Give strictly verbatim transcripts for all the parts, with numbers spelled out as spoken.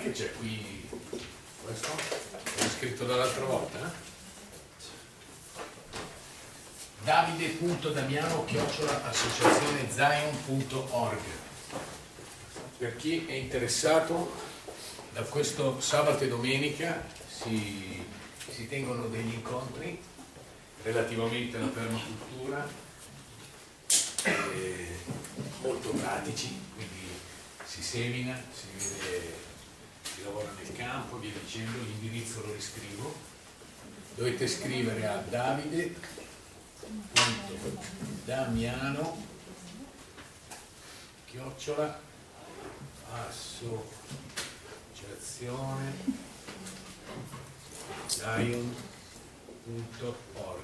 che c'è qui? Questo? L'ho scritto dall'altra volta, eh? davide punto damiano chiocciola associazione zion punto org. Per chi è interessato, da questo sabato e domenica si, si tengono degli incontri relativamente alla permacultura, eh, molto pratici, quindi si semina, si vede, si lavora nel campo, via dicendo. L'indirizzo lo riscrivo, dovete scrivere a davide punto damiano chiocciola associazione zion punto org.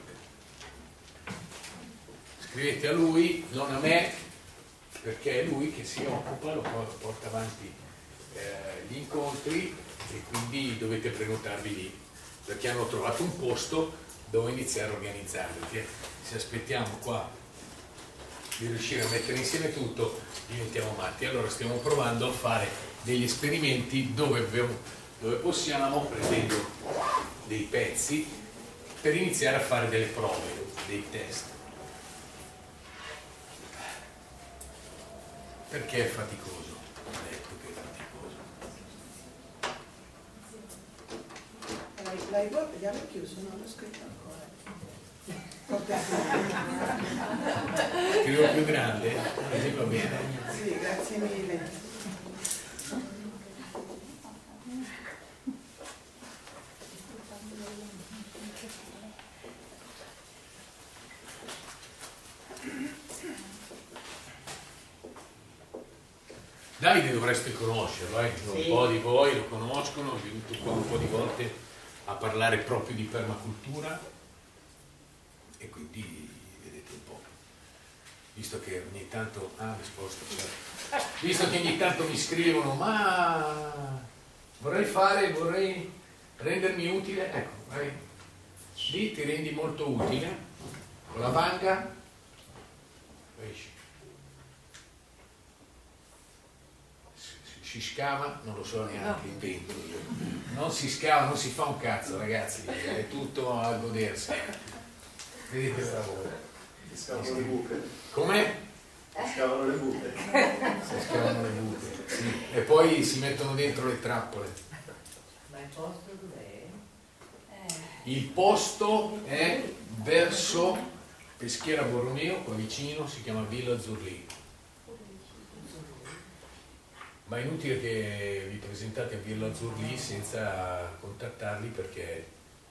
Scrivete a lui, non a me, perché è lui che si occupa, lo porta avanti eh, gli incontri, e quindi dovete prenotarvi lì, perché hanno trovato un posto dove iniziare a organizzarli. Perché se aspettiamo qua di riuscire a mettere insieme tutto diventiamo matti. Allora stiamo provando a fare degli esperimenti dove, dove possiamo, prendendo dei pezzi, per iniziare a fare delle prove, dei test. Perché è faticoso? Ho detto che è faticoso. L'hai chiuso? Non l'ho scritto ancora. Scrivo più grande? Così va bene? Sì, grazie mille. Davide dovreste conoscerlo, eh? Un sì. po' di voi lo conoscono, è venuto qua un po' di volte a parlare proprio di permacultura, e quindi vedete un po', visto che ogni tanto, ah, risposta, cioè, visto che ogni tanto mi scrivono, ma vorrei fare, vorrei rendermi utile, ecco, vai, lì ti rendi molto utile, con la vanga, esci. Si scava, non lo so neanche, invento io. Non si scava, non si fa un cazzo, ragazzi, è tutto a godersi. Vedete il lavoro. Si scavano le buche. Come? Si scavano le buche. Si scavano le buche, sì. E poi si mettono dentro le trappole. Ma il posto dov'è? Il posto è verso Peschiera Borromeo, qua vicino, si chiama Villa Azzurlì. Ma è inutile che vi presentate a Villa Azzurlì senza contattarli, perché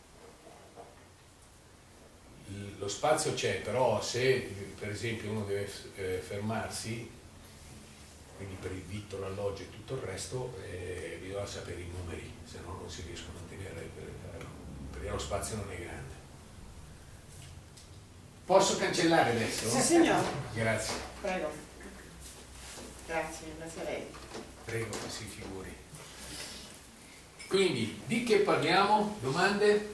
lo spazio c'è, però se per esempio uno deve eh, fermarsi, quindi per il vitto, l'alloggio e tutto il resto, eh, bisogna sapere i numeri, se no non si riescono a tenere, perché lo spazio non è grande. Posso cancellare adesso? Sì, signore. Grazie. Prego. Grazie, grazie a lei. Prego, si figuri. Quindi, di che parliamo? Domande?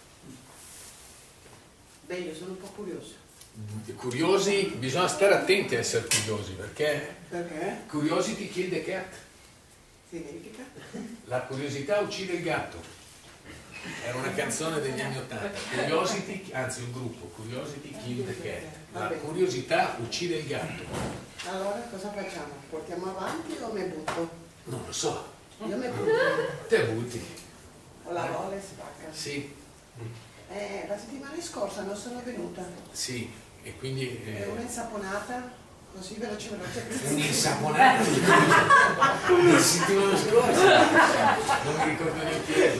Beh, io sono un po' curiosa. Curiosi? Bisogna stare attenti a essere curiosi, perché Perché? curiosity kill the cat. Significa? La curiosità uccide il gatto. Era una canzone degli anni ottanta. Curiosity, anzi un gruppo, Curiosity kill the cat. La curiosità uccide il gatto. Allora cosa facciamo? Portiamo avanti o me butto? Non lo so. Io me butto. Te butti. O la rolla e spacca. Sì. Eh, la settimana scorsa non sono venuta. Sì, e quindi... È Eh... una insaponata, così veloce veloce. Un'insaponata la settimana scorsa, non mi ricordo neanche.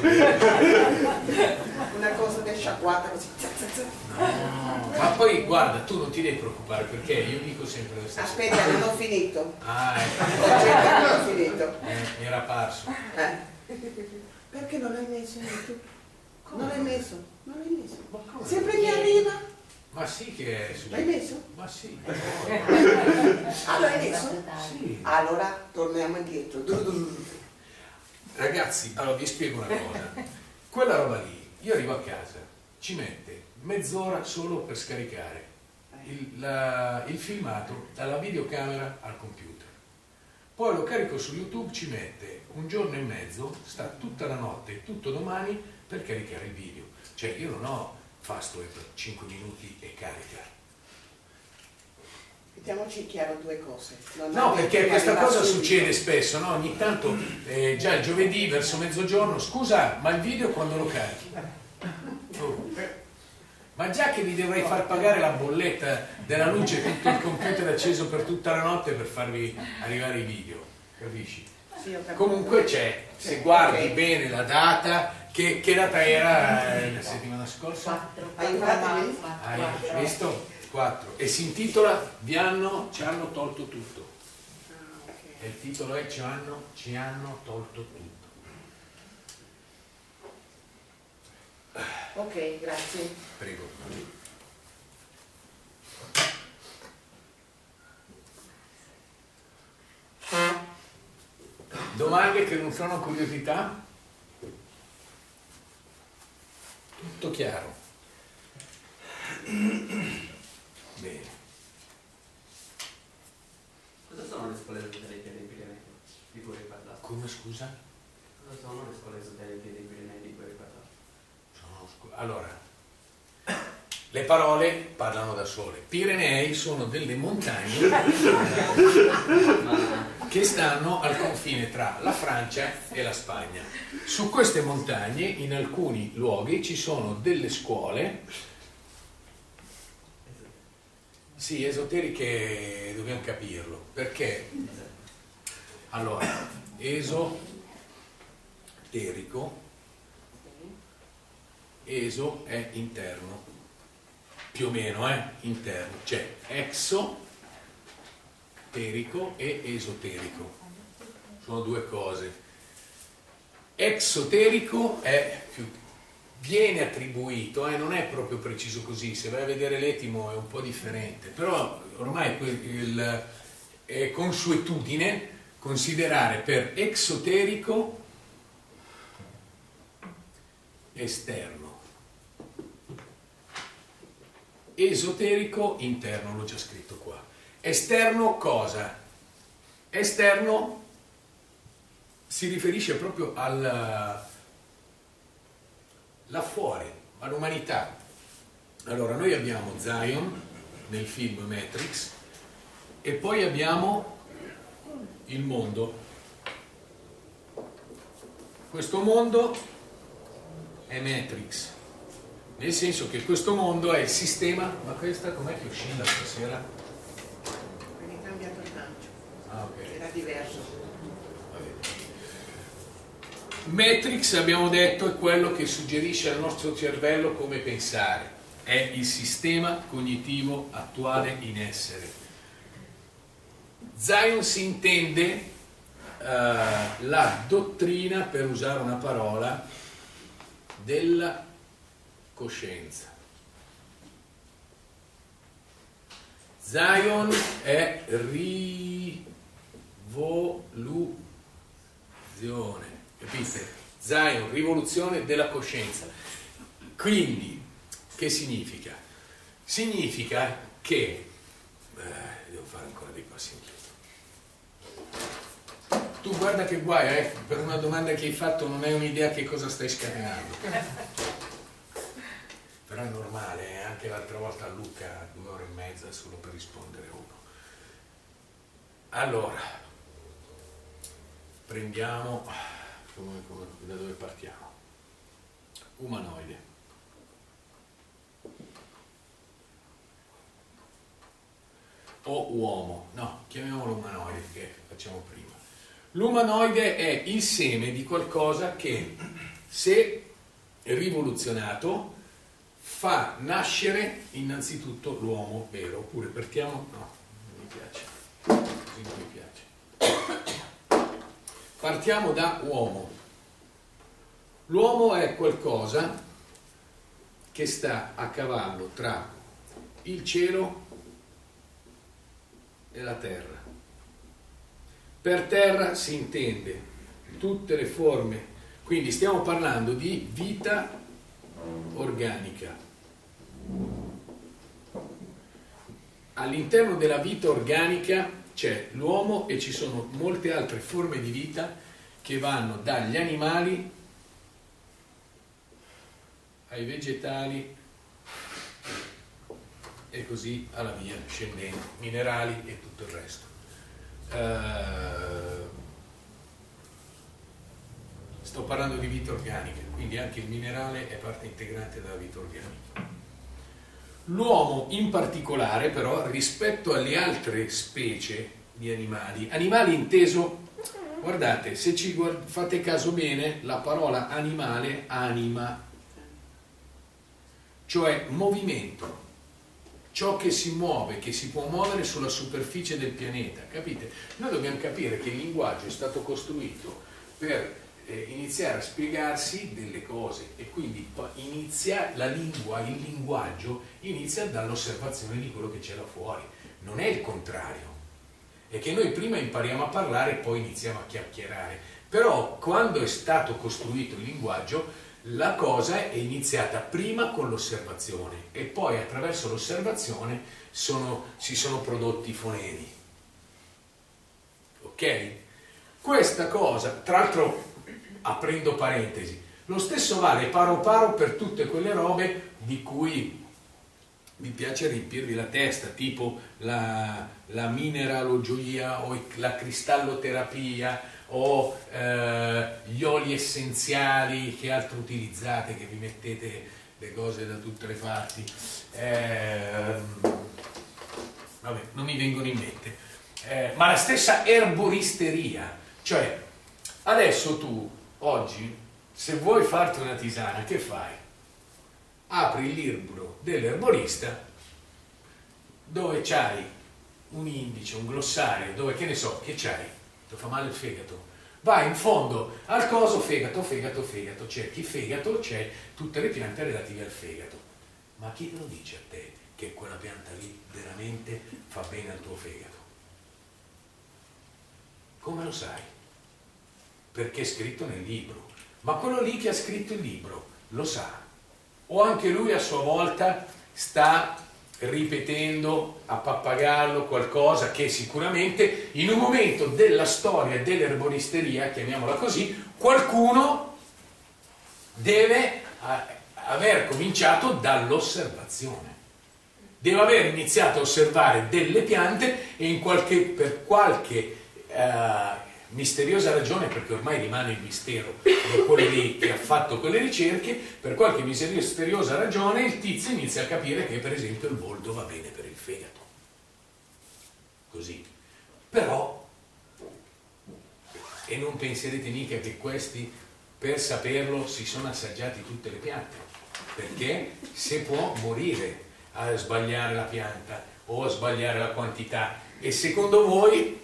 Una cosa del sciacquata così. No, ma poi guarda, tu non ti devi preoccupare, perché io dico sempre la stessa cosa. Aspetta, non ho finito. Ah, ecco. Aspetta, non ho finito. Eh, mi era parso. Eh. Perché non l'hai messo in YouTube? Non l'hai messo? Non l'hai messo? Sempre mi arriva. Ma sì che è... L'hai messo? Ma sì. Ah, l'hai messo? Sì. Allora torniamo indietro. Ragazzi, allora vi spiego una cosa. Quella roba lì, io arrivo a casa, ci mette mezz'ora solo per scaricare il, la, il filmato dalla videocamera al computer. poi lo carico su YouTube, ci mette un giorno e mezzo, sta tutta la notte e tutto domani per caricare il video. Cioè io non ho fastweb cinque minuti e carica. Mettiamoci chiaro due cose. Non No, è perché che questa arriva cosa subito. succede spesso, no? Ogni tanto eh, già il giovedì verso mezzogiorno, scusa, ma il video quando lo carichi? Oh, eh. Ma già che vi dovrei far pagare la bolletta della luce, tutto il computer acceso per tutta la notte per farvi arrivare i video, capisci? Sì, ho capito. Comunque c'è, se Sì, guardi ok. bene la data, che, che data era eh, la settimana scorsa? quattro. Aiutatemi. Hai visto? quattro. E si intitola Vi hanno, ci hanno tolto tutto. Ah, ok. E il titolo è Ci hanno, ci hanno tolto tutto. Ok, grazie. Prego. Domande che non sono curiosità? Tutto chiaro. Bene. Cosa sono le scuole esoteriche dei Pirenei di cui hai parlato? Come scusa? Cosa sono le scuole esoteriche dei Pirenei di cui hai parlato? Sono scu- Allora, le parole parlano da sole. Pirenei sono delle montagne Ma che stanno al confine tra la Francia e la Spagna. Su queste montagne, in alcuni luoghi, ci sono delle scuole, sì, esoteriche, dobbiamo capirlo, perché, allora, esoterico, eso è interno, più o meno, eh, interno, c'è exo, terico e esoterico, sono due cose. Exoterico è più, viene attribuito, eh, non è proprio preciso così, se vai a vedere l'etimo è un po' differente, però ormai il, è consuetudine considerare per exoterico esterno, esoterico interno, l'ho già scritto qua. Esterno cosa? Esterno si riferisce proprio al là fuori, all'umanità. Allora noi abbiamo Zion nel film Matrix e poi abbiamo il mondo. Questo mondo è Matrix, nel senso che questo mondo è il sistema. Ma questa com'è che oscilla stasera? Quindi è cambiato il lancio. Ah, ok. Era diverso. Matrix, abbiamo detto, è quello che suggerisce al nostro cervello come pensare, è il sistema cognitivo attuale in essere. Zion si intende uh, la dottrina, per usare una parola, della coscienza. Zion è rivoluzione. Capite? Zion, rivoluzione della coscienza. Quindi, che significa? Significa che eh, devo fare ancora dei passi indietro. Tu guarda che guai, eh, per una domanda che hai fatto non hai un'idea che cosa stai scatenando. Però è normale, eh? Anche l'altra volta a Luca due ore e mezza solo per rispondere a uno. Allora, prendiamo, come, come, da dove partiamo? Umanoide. O uomo, no, chiamiamolo umanoide che facciamo prima. L'umanoide è il seme di qualcosa che, se rivoluzionato, fa nascere innanzitutto l'uomo vero. Oppure partiamo, no, non mi piace, così non mi piace. Partiamo da uomo. L'uomo è qualcosa che sta a cavallo tra il cielo e la terra. Per terra si intende tutte le forme, quindi stiamo parlando di vita organica. All'interno della vita organica c'è l'uomo e ci sono molte altre forme di vita che vanno dagli animali ai vegetali e così alla via scendendo, minerali e tutto il resto. Uh, sto parlando di vita organica, quindi anche il minerale è parte integrante della vita organica. L'uomo in particolare però rispetto alle altre specie di animali, animali inteso, guardate, se ci guard- fate caso bene, la parola animale anima, cioè movimento, ciò che si muove, che si può muovere sulla superficie del pianeta, capite? Noi dobbiamo capire che il linguaggio è stato costruito per eh, iniziare a spiegarsi delle cose e quindi inizia la lingua, il linguaggio inizia dall'osservazione di quello che c'è là fuori, non è il contrario, è che noi prima impariamo a parlare e poi iniziamo a chiacchierare, però quando è stato costruito il linguaggio la cosa è iniziata prima con l'osservazione e poi attraverso l'osservazione sono, si sono prodotti i fonemi. Ok? Questa cosa, tra l'altro, aprendo parentesi, lo stesso vale paro paro per tutte quelle robe di cui vi piace riempirvi la testa, tipo la, la mineralogia o la cristalloterapia, o eh, gli oli essenziali, che altro utilizzate, che vi mettete le cose da tutte le parti, eh, vabbè, non mi vengono in mente, eh, ma la stessa erboristeria, cioè adesso tu oggi se vuoi farti una tisana che fai? Apri il libro dell'erborista dove c'hai un indice, un glossario, dove che ne so, che c'hai? Ti fa male il fegato, vai in fondo al coso, fegato, fegato, fegato, cerchi fegato, c'è tutte le piante relative al fegato, ma chi te lo dice a te che quella pianta lì veramente fa bene al tuo fegato? Come lo sai? Perché è scritto nel libro, ma quello lì che ha scritto il libro lo sa, o anche lui a sua volta sta ripetendo a pappagallo qualcosa che sicuramente in un momento della storia dell'erboristeria, chiamiamola così, qualcuno deve aver cominciato dall'osservazione, deve aver iniziato a osservare delle piante e in qualche, per qualche uh, misteriosa ragione, perché ormai rimane il mistero di quello lì che ha fatto quelle ricerche, per qualche misteriosa ragione il tizio inizia a capire che per esempio il boldo va bene per il fegato, così. Però, e non penserete mica che questi per saperlo si sono assaggiati tutte le piante, perché se può morire a sbagliare la pianta o a sbagliare la quantità, e secondo voi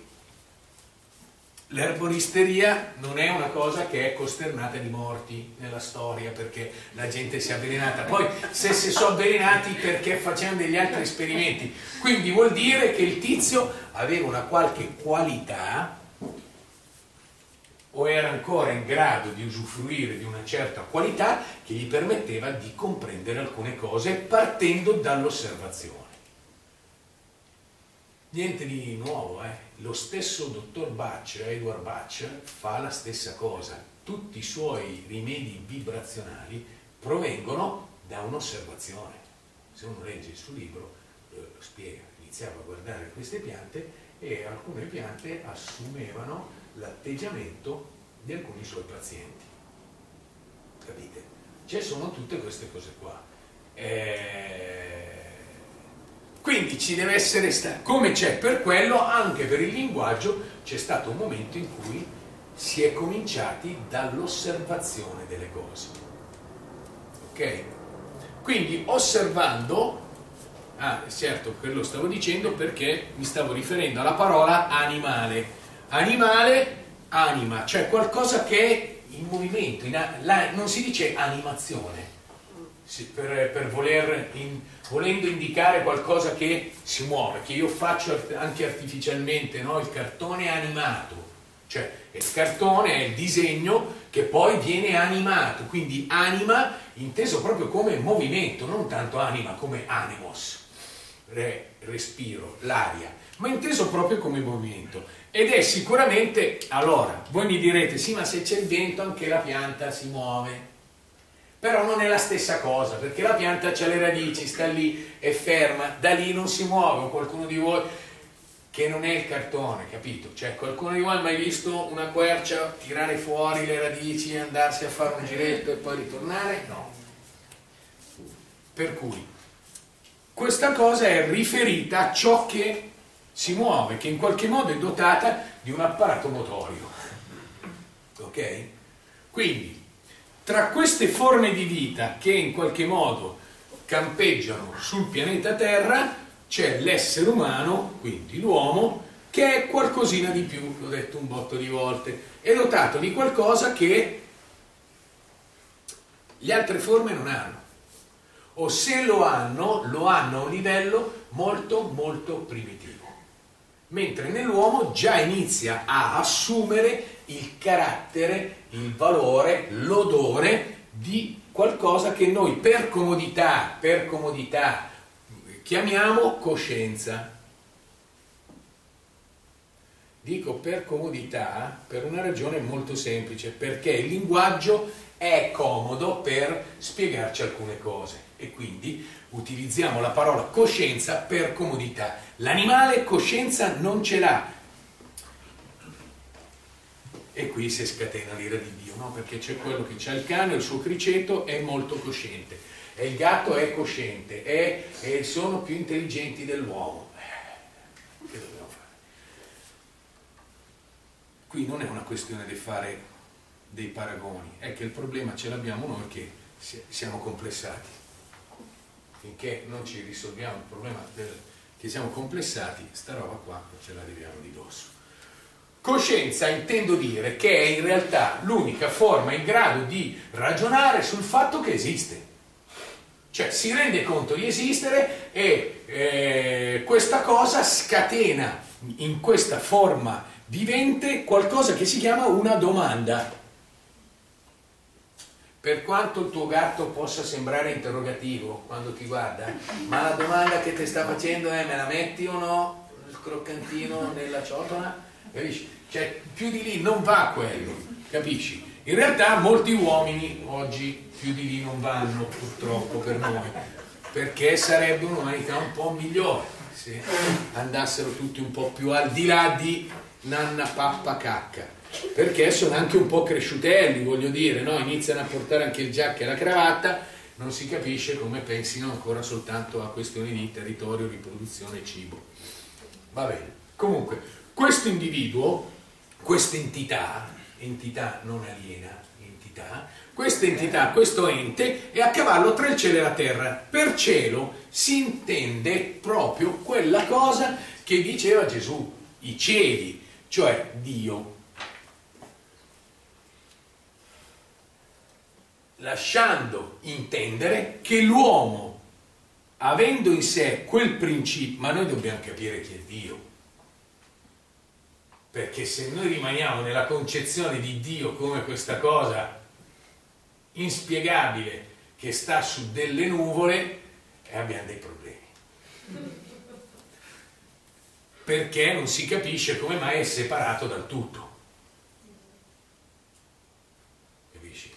l'erboristeria non è una cosa che è costernata di morti nella storia perché la gente si è avvelenata, poi se si sono avvelenati perché facevano degli altri esperimenti, quindi vuol dire che il tizio aveva una qualche qualità o era ancora in grado di usufruire di una certa qualità che gli permetteva di comprendere alcune cose partendo dall'osservazione. Niente di nuovo, eh? Lo stesso dottor Bach, Edward Bach, fa la stessa cosa. Tutti i suoi rimedi vibrazionali provengono da un'osservazione. Se uno legge il suo libro, eh, lo spiega, iniziava a guardare queste piante e alcune piante assumevano l'atteggiamento di alcuni suoi pazienti. Capite? Ci sono tutte queste cose qua. Eh... Quindi ci deve essere stato, come c'è per quello, anche per il linguaggio, c'è stato un momento in cui si è cominciati dall'osservazione delle cose. Ok? Quindi osservando, ah certo, quello stavo dicendo perché mi stavo riferendo alla parola animale. Animale, anima, cioè qualcosa che è in movimento, in, la, non si dice animazione, si, per, per voler... In, volendo indicare qualcosa che si muove, che io faccio anche artificialmente, no? Il cartone è animato, cioè il cartone è il disegno che poi viene animato, quindi anima inteso proprio come movimento, non tanto anima come animos, re, respiro, l'aria, ma inteso proprio come movimento. Ed è sicuramente, allora, voi mi direte, sì, ma se c'è il vento anche la pianta si muove. Però non è la stessa cosa, perché la pianta ha le radici, sta lì, è ferma, da lì non si muove. O qualcuno di voi che non è il cartone, capito? Cioè, qualcuno di voi ha mai visto una quercia tirare fuori le radici, andarsi a fare un giretto e poi ritornare? No. Per cui questa cosa è riferita a ciò che si muove, che in qualche modo è dotata di un apparato motorio. Ok? Quindi, tra queste forme di vita che in qualche modo campeggiano sul pianeta Terra, c'è l'essere umano, quindi l'uomo, che è qualcosina di più, l'ho detto un botto di volte, è dotato di qualcosa che le altre forme non hanno. O se lo hanno, lo hanno a un livello molto molto primitivo. Mentre nell'uomo già inizia a assumere il carattere, il valore, l'odore di qualcosa che noi per comodità, per comodità chiamiamo coscienza. Dico per comodità per una ragione molto semplice, perché il linguaggio è comodo per spiegarci alcune cose e quindi utilizziamo la parola coscienza per comodità. L'animale coscienza non ce l'ha. E qui si scatena l'ira di Dio, no? Perché c'è quello che c'ha il cane, il suo criceto è molto cosciente, e il gatto è cosciente, è, e sono più intelligenti dell'uomo. Che dobbiamo fare? Qui non è una questione di fare dei paragoni, è che il problema ce l'abbiamo noi che siamo complessati. Finché non ci risolviamo il problema del, che siamo complessati, sta roba qua ce la arriviamo di dosso. Coscienza intendo dire che è in realtà l'unica forma in grado di ragionare sul fatto che esiste. Cioè si rende conto di esistere e eh, questa cosa scatena in questa forma vivente qualcosa che si chiama una domanda. Per quanto il tuo gatto possa sembrare interrogativo quando ti guarda, ma la domanda che ti sta facendo è: me la metti o no il croccantino nella ciotola? Capisci? Cioè più di lì non va quello, capisci? In realtà molti uomini oggi più di lì non vanno, purtroppo per noi, perché sarebbe un'umanità un po' migliore se andassero tutti un po' più al di là di nanna pappa cacca, perché sono anche un po' cresciutelli, voglio dire, no? Iniziano a portare anche il giacca e la cravatta, non si capisce come pensino ancora soltanto a questioni di territorio, riproduzione e cibo. Va bene, comunque questo individuo, questa entità, entità non aliena, entità, questa entità, questo ente è a cavallo tra il cielo e la terra. Per cielo si intende proprio quella cosa che diceva Gesù, i cieli, cioè Dio. Lasciando intendere che l'uomo, avendo in sé quel principio, ma noi dobbiamo capire chi è Dio. Perché se noi rimaniamo nella concezione di Dio come questa cosa inspiegabile che sta su delle nuvole, eh, abbiamo dei problemi. Perché non si capisce come mai è separato dal tutto. Capisci?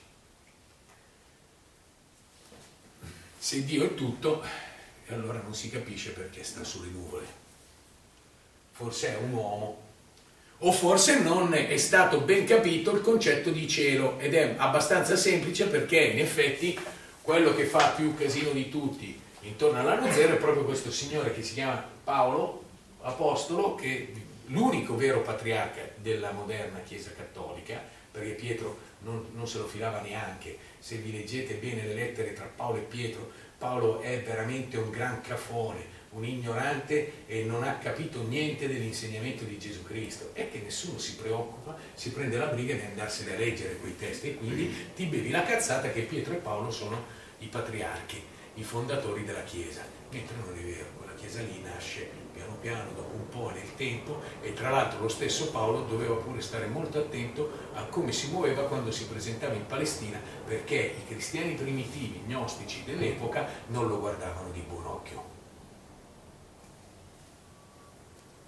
Se Dio è tutto, allora non si capisce perché sta sulle nuvole. Forse è un uomo. O forse non è stato ben capito il concetto di cielo, ed è abbastanza semplice perché in effetti quello che fa più casino di tutti intorno all'anno zero è proprio questo signore che si chiama Paolo Apostolo, che è l'unico vero patriarca della moderna Chiesa Cattolica, perché Pietro non, non se lo filava neanche. Se vi leggete bene le lettere tra Paolo e Pietro, Paolo è veramente un gran cafone, un ignorante e non ha capito niente dell'insegnamento di Gesù Cristo, è che nessuno si preoccupa, si prende la briga di andarsene a leggere quei testi e quindi ti bevi la cazzata che Pietro e Paolo sono i patriarchi, i fondatori della Chiesa, mentre non è vero, quella Chiesa lì nasce piano piano, dopo un po' nel tempo, e tra l'altro lo stesso Paolo doveva pure stare molto attento a come si muoveva quando si presentava in Palestina, perché i cristiani primitivi, gnostici dell'epoca non lo guardavano di buon occhio.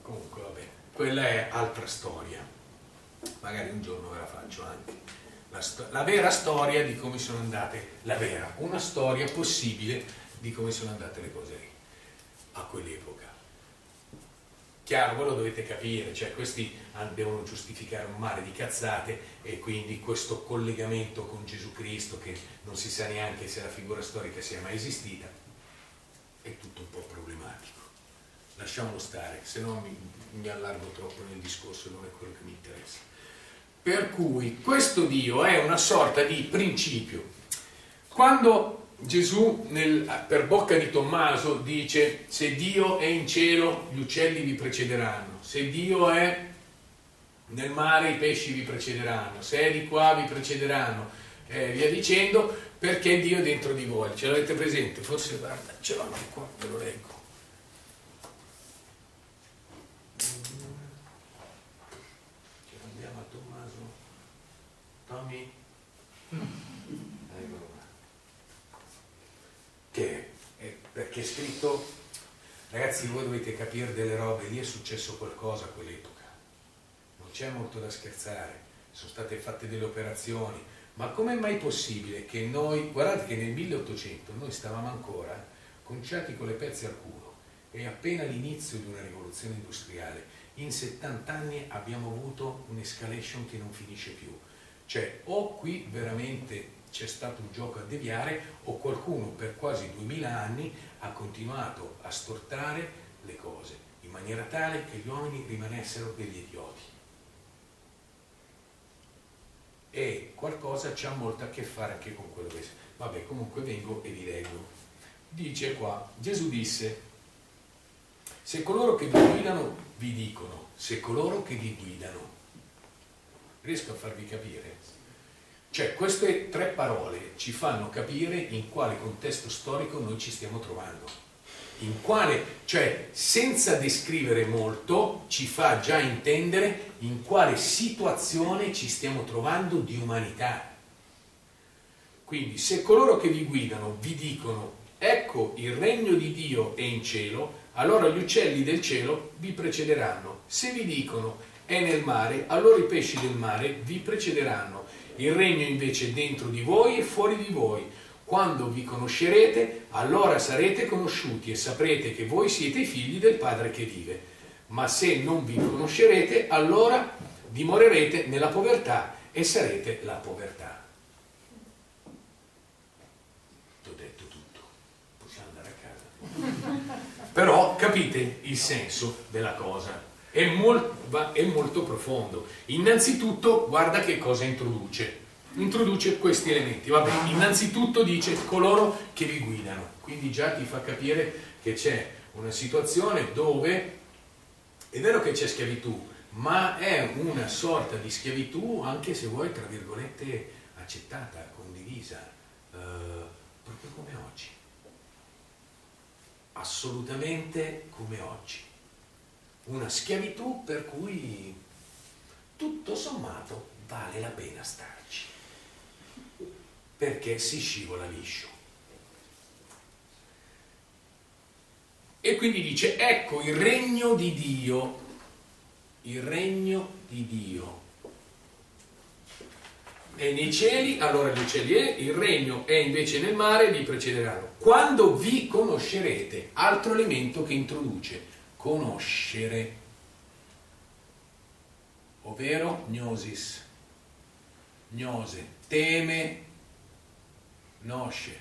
comunque vabbè, quella è altra storia, magari un giorno ve la faccio anche, la, la vera storia di come sono andate, la vera, una storia possibile di come sono andate le cose lì, a quell'epoca. Chiaro, voi lo dovete capire, cioè questi devono giustificare un mare di cazzate e quindi questo collegamento con Gesù Cristo, che non si sa neanche se la figura storica sia mai esistita, è tutto un po' problematico. Lasciamolo stare, se no mi, mi allargo troppo nel discorso e non è quello che mi interessa. Per cui questo Dio è una sorta di principio. Quando Gesù nel, per bocca di Tommaso dice: se Dio è in cielo gli uccelli vi precederanno, se Dio è nel mare i pesci vi precederanno, se è di qua vi precederanno, eh, via dicendo, perché Dio è dentro di voi. Ce l'avete presente? Forse guarda, ce l'ho anche qua, ve lo leggo. Andiamo a Tommaso. Tommy? Eccolo qua. Che è, perché è scritto, ragazzi, voi dovete capire delle robe, lì è successo qualcosa a quell'epoca, non c'è molto da scherzare, sono state fatte delle operazioni, ma com'è mai possibile che noi, guardate che nel milleottocento noi stavamo ancora conciati con le pezze al culo, è appena l'inizio di una rivoluzione industriale, in settanta anni abbiamo avuto un'escalation che non finisce più, cioè o qui veramente c'è stato un gioco a deviare o qualcuno per quasi duemila anni ha continuato a stortare le cose in maniera tale che gli uomini rimanessero degli idioti. E qualcosa c'ha molto a che fare anche con quello che... Vabbè, comunque vengo e vi leggo. Dice qua, Gesù disse: se coloro che vi guidano vi dicono, se coloro che vi guidano, riesco a farvi capire? Cioè, queste tre parole ci fanno capire in quale contesto storico noi ci stiamo trovando. In quale, cioè, senza descrivere molto, ci fa già intendere in quale situazione ci stiamo trovando di umanità. Quindi, se coloro che vi guidano vi dicono: ecco, il regno di Dio è in cielo, allora gli uccelli del cielo vi precederanno. Se vi dicono: è nel mare, allora i pesci del mare vi precederanno. Il regno invece è dentro di voi e fuori di voi. Quando vi conoscerete, allora sarete conosciuti e saprete che voi siete i figli del Padre che vive. Ma se non vi conoscerete, allora dimorerete nella povertà e sarete la povertà. Ti ho detto tutto, possiamo andare a casa. Però capite il senso della cosa. È molto, è molto profondo. Innanzitutto, guarda che cosa introduce. Introduce questi elementi. Vabbè, innanzitutto dice coloro che vi guidano. Quindi già ti fa capire che c'è una situazione dove è vero che c'è schiavitù, ma è una sorta di schiavitù, anche se vuoi, tra virgolette, accettata, condivisa, eh, proprio come oggi. Assolutamente come oggi. Una schiavitù per cui tutto sommato vale la pena starci, perché si scivola liscio. E quindi dice: ecco il regno di Dio, il regno di Dio è nei cieli, allora gli uccelli è, il regno è invece nel mare, vi precederanno. Quando vi conoscerete, altro elemento che introduce, conoscere, ovvero gnosis, gnose, teme, nosce.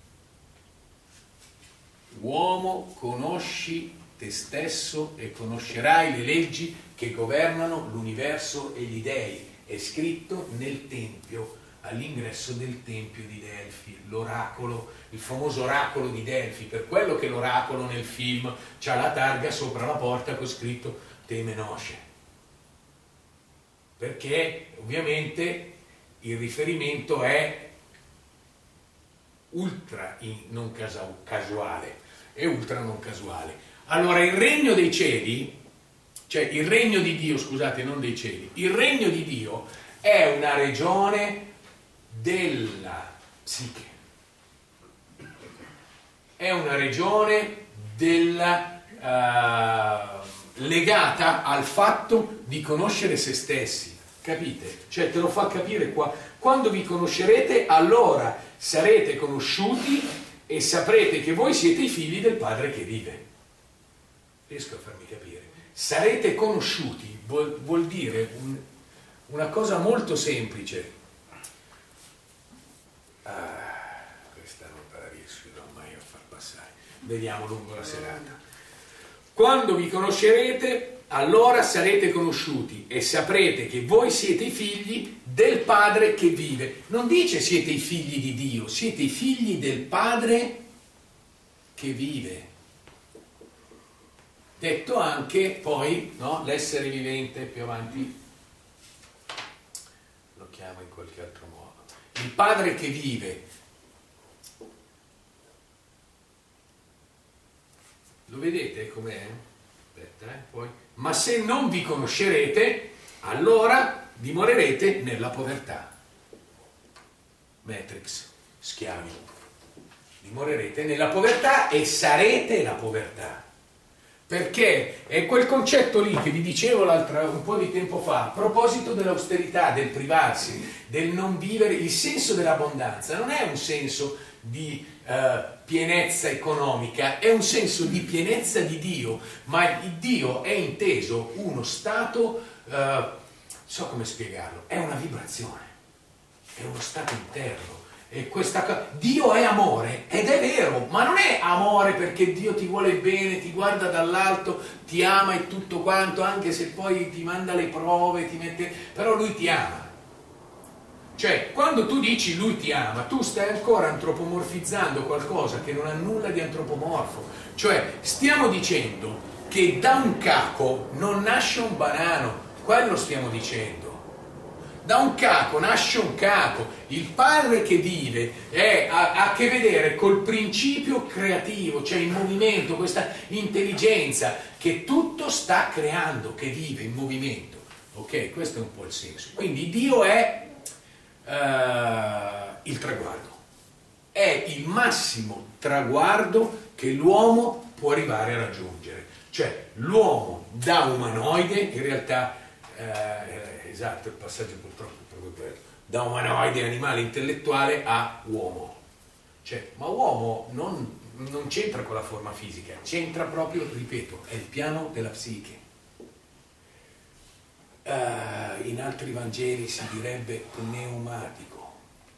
Uomo, conosci te stesso e conoscerai le leggi che governano l'universo e gli dei. È scritto nel Tempio, all'ingresso del Tempio di Delfi, l'oracolo, il famoso oracolo di Delfi, per quello che l'oracolo nel film c'ha la targa sopra la porta con scritto Teme Nosce, perché ovviamente il riferimento è ultra non casuale, è ultra non casuale. Allora il regno dei cieli, cioè il regno di Dio, scusate, non dei cieli, il regno di Dio è una regione della psiche, è una regione della uh, legata al fatto di conoscere se stessi, capite? Cioè te lo fa capire qua. Quando vi conoscerete, allora sarete conosciuti e saprete che voi siete i figli del Padre che vive. Riesco a farmi capire? Sarete conosciuti vuol, vuol dire un, una cosa molto semplice. Ah, questa non la riuscirò mai a far passare. Vediamo lungo la serata. Quando vi conoscerete, allora sarete conosciuti e saprete che voi siete i figli del Padre che vive. Non dice siete i figli di Dio, siete i figli del Padre che vive. Detto anche poi, no, l'essere vivente, più avanti lo chiamo in qualche altro modo. Il Padre che vive. Lo vedete com'è? Aspetta, eh, poi. Ma se non vi conoscerete, allora dimorerete nella povertà. Matrix, schiavi. Dimorerete nella povertà e sarete la povertà. Perché è quel concetto lì che vi dicevo l'altra, un po' di tempo fa, a proposito dell'austerità, del privarsi, del non vivere, il senso dell'abbondanza non è un senso di eh, pienezza economica, è un senso di pienezza di Dio, ma il Dio è inteso uno stato, eh, so come spiegarlo, è una vibrazione, è uno stato interno. E questa, Dio è amore ed è vero, ma non è amore perché Dio ti vuole bene, ti guarda dall'alto, ti ama e tutto quanto, anche se poi ti manda le prove, ti mette, però lui ti ama. Cioè, quando tu dici lui ti ama, tu stai ancora antropomorfizzando qualcosa che non ha nulla di antropomorfo. Cioè, stiamo dicendo che da un caco non nasce un banano, quello stiamo dicendo. Da un caco nasce un caco. Il Padre che vive è, ha, ha a che vedere col principio creativo, cioè il movimento, questa intelligenza che tutto sta creando, che vive in movimento. Ok? Questo è un po' il senso. Quindi Dio è uh, il traguardo. È il massimo traguardo che l'uomo può arrivare a raggiungere. Cioè l'uomo da umanoide, in realtà... Uh, esatto, il passaggio purtroppo è proprio quello, da umanoide, animale intellettuale a uomo. Cioè, ma uomo non, non c'entra con la forma fisica, c'entra proprio, ripeto, è il piano della psiche. Uh, in altri Vangeli si direbbe pneumatico.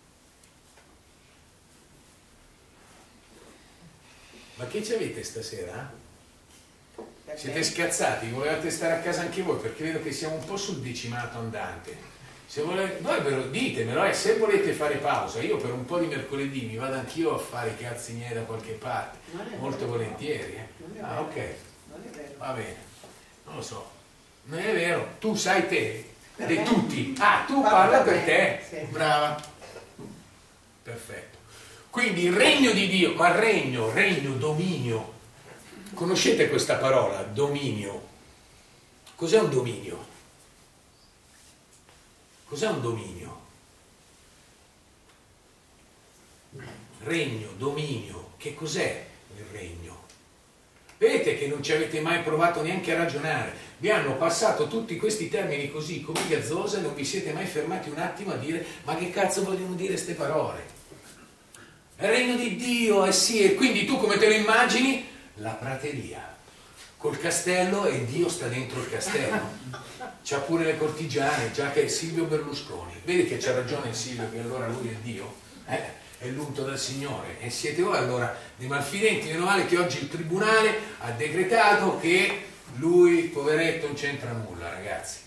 Ma che ci avete stasera? Siete scazzati? Volevate stare a casa anche voi? Perché vedo che siamo un po' sul decimato andante. Se volete, voi ve lo ditemelo, eh, se volete fare pausa, io per un po' di mercoledì mi vado anch'io a fare i cazzi miei da qualche parte, molto volentieri. Eh. Ah, ok, va bene, non lo so, non è vero, tu sai te, di tutti, ah, tu parla per te, brava, perfetto. Quindi il regno di Dio, ma regno, regno, dominio. Conoscete questa parola, dominio? Cos'è un dominio? Cos'è un dominio? Regno, dominio, che cos'è il regno? Vedete che non ci avete mai provato neanche a ragionare, vi hanno passato tutti questi termini così come gazzosa e non vi siete mai fermati un attimo a dire ma che cazzo vogliono dire queste parole? Il regno di Dio, eh sì, e quindi tu come te lo immagini? La prateria col castello e Dio sta dentro il castello, c'ha pure le cortigiane, già che è Silvio Berlusconi, vedi che c'ha ragione Silvio che allora lui è Dio, eh? È l'unto dal Signore, e siete voi allora dei malfidenti. Meno male che oggi il tribunale ha decretato che lui, poveretto, non c'entra nulla, ragazzi.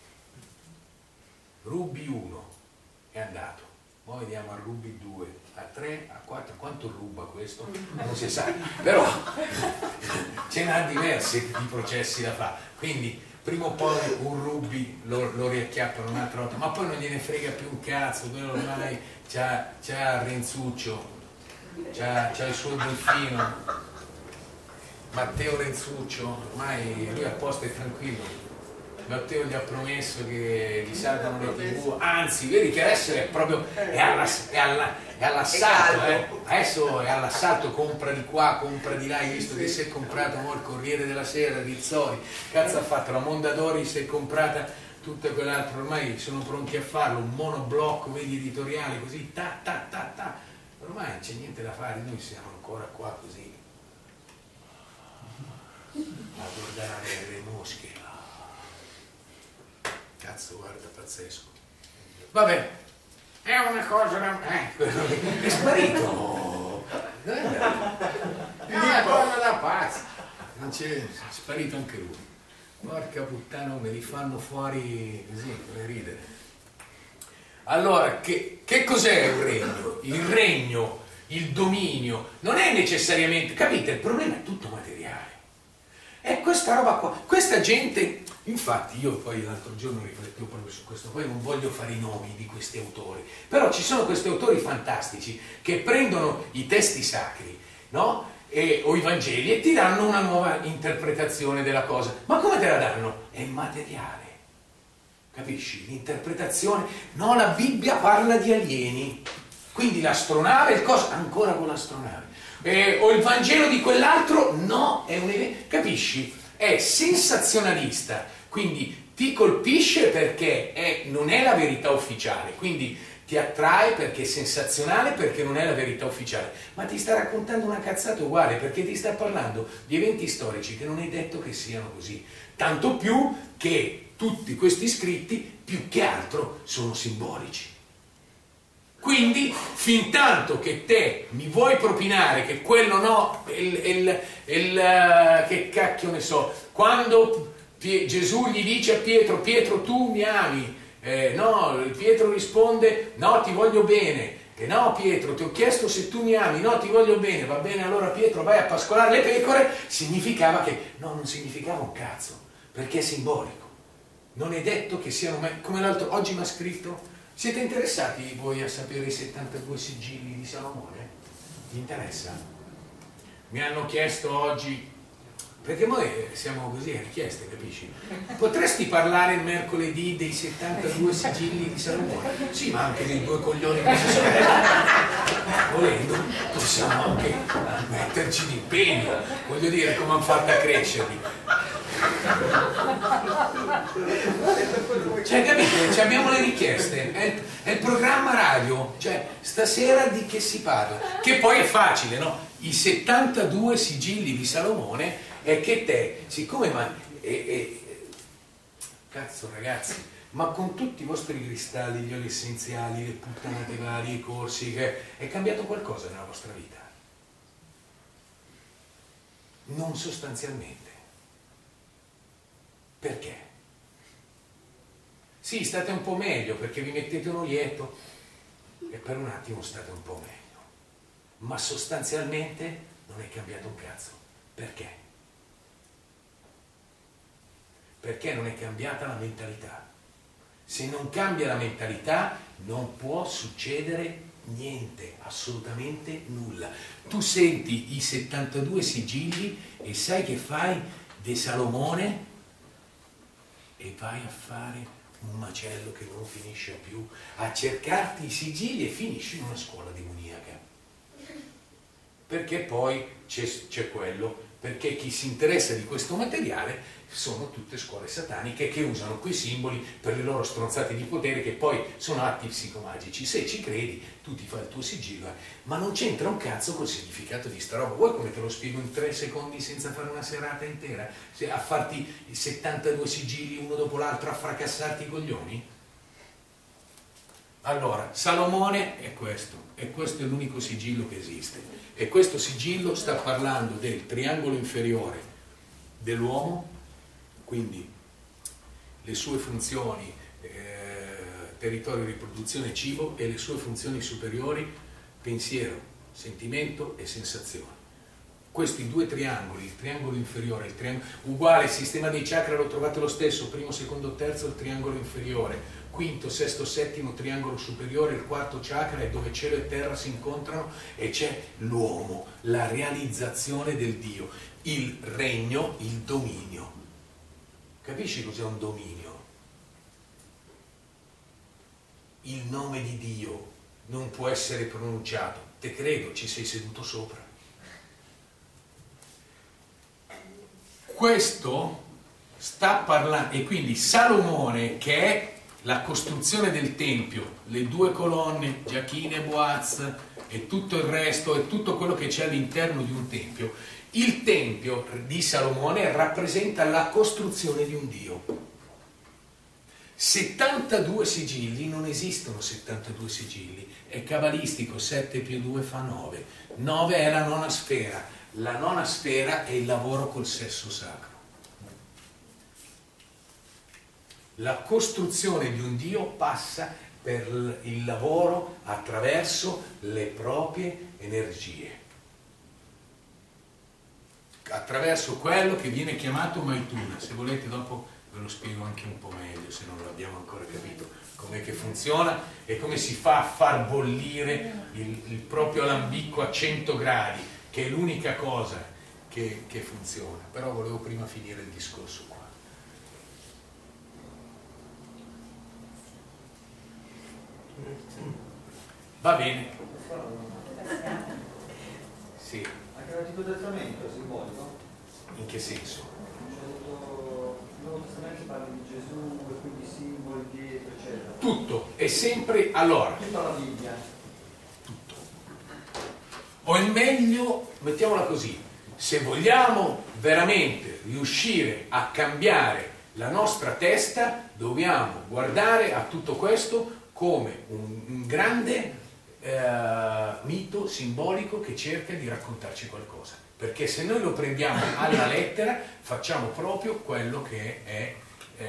Rubi uno è andato, ora vediamo a Rubi due, a tre, a quattro, quanto ruba questo? Non si sa, però ce n'ha diversi di processi da fare, quindi prima o poi un Rubi lo, lo riacchiappano un'altra volta, ma poi non gliene frega più un cazzo, quello ormai c'ha, c'ha Renzuccio, c'ha, c'ha il suo delfino, Matteo Renzuccio, ormai lui a posto è tranquillo. Matteo gli ha promesso che gli saltano le tivù, anzi vedi che adesso è proprio è, alla, è, alla, è all'assalto, eh. Adesso è all'assalto, compra di qua, compra di là. Hai visto che si è comprato mo, il Corriere della Sera, Rizzoli, cazzo ha fatto la Mondadori, si è comprata tutta quell'altra, ormai sono pronti a farlo, un monoblocco, vedi, editoriale, così, ta ta ta ta, ormai non c'è niente da fare, noi siamo ancora qua così a guardare le mosche. Cazzo, guarda, pazzesco. Vabbè, è una cosa da... Eh, è sparito. Guarda. È una cosa da pazzi. Non c'è, è sparito anche lui. Porca puttana, me li fanno fuori così, per ridere. Allora, che, che cos'è il regno? Il regno, il dominio, non è necessariamente... Capite? Il problema è tutto materiale. È questa roba qua. Questa gente... Infatti io poi l'altro giorno riflettevo proprio su questo, poi non voglio fare i nomi di questi autori, però ci sono questi autori fantastici che prendono i testi sacri, no? E, o i Vangeli e ti danno una nuova interpretazione della cosa. Ma come te la danno? È materiale, capisci? L'interpretazione, no, la Bibbia parla di alieni, quindi l'astronave, il coso, ancora con l'astronave, eh, o il Vangelo di quell'altro, no, è un evento, capisci? È sensazionalista, quindi ti colpisce perché è, non è la verità ufficiale, quindi ti attrae perché è sensazionale, perché non è la verità ufficiale, ma ti sta raccontando una cazzata uguale, perché ti sta parlando di eventi storici che non è detto che siano così, tanto più che tutti questi scritti più che altro sono simbolici. Quindi, fin tanto che te mi vuoi propinare che quello no, il, il, il, che cacchio ne so, quando Gesù gli dice a Pietro, Pietro tu mi ami, eh, no, Pietro risponde, no ti voglio bene, e no Pietro ti ho chiesto se tu mi ami, no ti voglio bene, va bene allora Pietro vai a pascolare le pecore, significava che, no non significava un cazzo, perché è simbolico, non è detto che siano, mai, come l'altro, oggi mi ha scritto, siete interessati voi a sapere i settantadue sigilli di Salomone? Vi interessa? Mi hanno chiesto oggi, perché noi siamo così a richieste, capisci? Potresti parlare il mercoledì dei settantadue sigilli di Salomone? Sì, ma anche dei due coglioni che si sono volendo, possiamo anche metterci di impegno, voglio dire come hanno fatto a crescerli. Cioè, capite? Cioè, abbiamo le richieste, è, è il programma radio, cioè stasera di che si parla? Che poi è facile, no? I settantadue sigilli di Salomone è che te, siccome ma, è, è, cazzo ragazzi, ma con tutti i vostri cristalli, gli oli essenziali, le puttanate varie, i corsi, che è cambiato qualcosa nella vostra vita? Non sostanzialmente. Perché? Sì, state un po' meglio perché vi mettete un olietto e per un attimo state un po' meglio, ma sostanzialmente non è cambiato un cazzo. Perché? Perché non è cambiata la mentalità. Se non cambia la mentalità non può succedere niente, assolutamente nulla. Tu senti i settantadue sigilli e sai che fai De Salomone e vai a fare un macello che non finisce più, a cercarti i sigilli e finisci in una scuola demoniaca. Perché poi c'è quello, perché chi si interessa di questo materiale sono tutte scuole sataniche che usano quei simboli per le loro stronzate di potere che poi sono atti psicomagici. Se ci credi, tu ti fai il tuo sigillo, ma non c'entra un cazzo col significato di sta roba. Vuoi come te lo spiego in tre secondi senza fare una serata intera? Se a farti i settantadue sigilli uno dopo l'altro, a fracassarti i coglioni? Allora, Salomone è questo, e questo è l'unico sigillo che esiste. E questo sigillo sta parlando del triangolo inferiore dell'uomo, quindi le sue funzioni, eh, territorio, riproduzione e cibo, e le sue funzioni superiori, pensiero, sentimento e sensazione. Questi due triangoli, il triangolo inferiore e il triangolo uguale, il sistema dei chakra lo trovate lo stesso, primo, secondo, terzo, il triangolo inferiore, quinto, sesto, settimo, triangolo superiore, il quarto chakra è dove cielo e terra si incontrano e c'è l'uomo, la realizzazione del Dio, il regno, il dominio. Capisci cos'è un dominio? Il nome di Dio non può essere pronunciato. Te credo, ci sei seduto sopra. Questo sta parlando, e quindi Salomone, che è la costruzione del Tempio, le due colonne, Giachine e Boaz, e tutto il resto, e tutto quello che c'è all'interno di un Tempio, il Tempio di Salomone rappresenta la costruzione di un Dio. settantadue sigilli, non esistono settantadue sigilli, è cabalistico, sette più due fa nove, nove è la nona sfera, la nona sfera è il lavoro col sesso sacro. La costruzione di un Dio passa per il lavoro attraverso le proprie energie, attraverso quello che viene chiamato Maituna. Se volete dopo ve lo spiego anche un po' meglio, se non l'abbiamo ancora capito, com'è che funziona e come si fa a far bollire il, il proprio alambicco a cento gradi, che è l'unica cosa che, che funziona. Però volevo prima finire il discorso qua. Va bene. Sì. Anche l'Antico Testamento è simbolico? In che senso? C'è tutto il Nuovo Testamento parla di Gesù e quindi simboli dietro, eccetera. Tutto è sempre allora. Tutta la Bibbia. Tutto. O il meglio, mettiamola così, se vogliamo veramente riuscire a cambiare la nostra testa, dobbiamo guardare a tutto questo come un, un grande eh, mito simbolico che cerca di raccontarci qualcosa, perché se noi lo prendiamo alla lettera facciamo proprio quello che è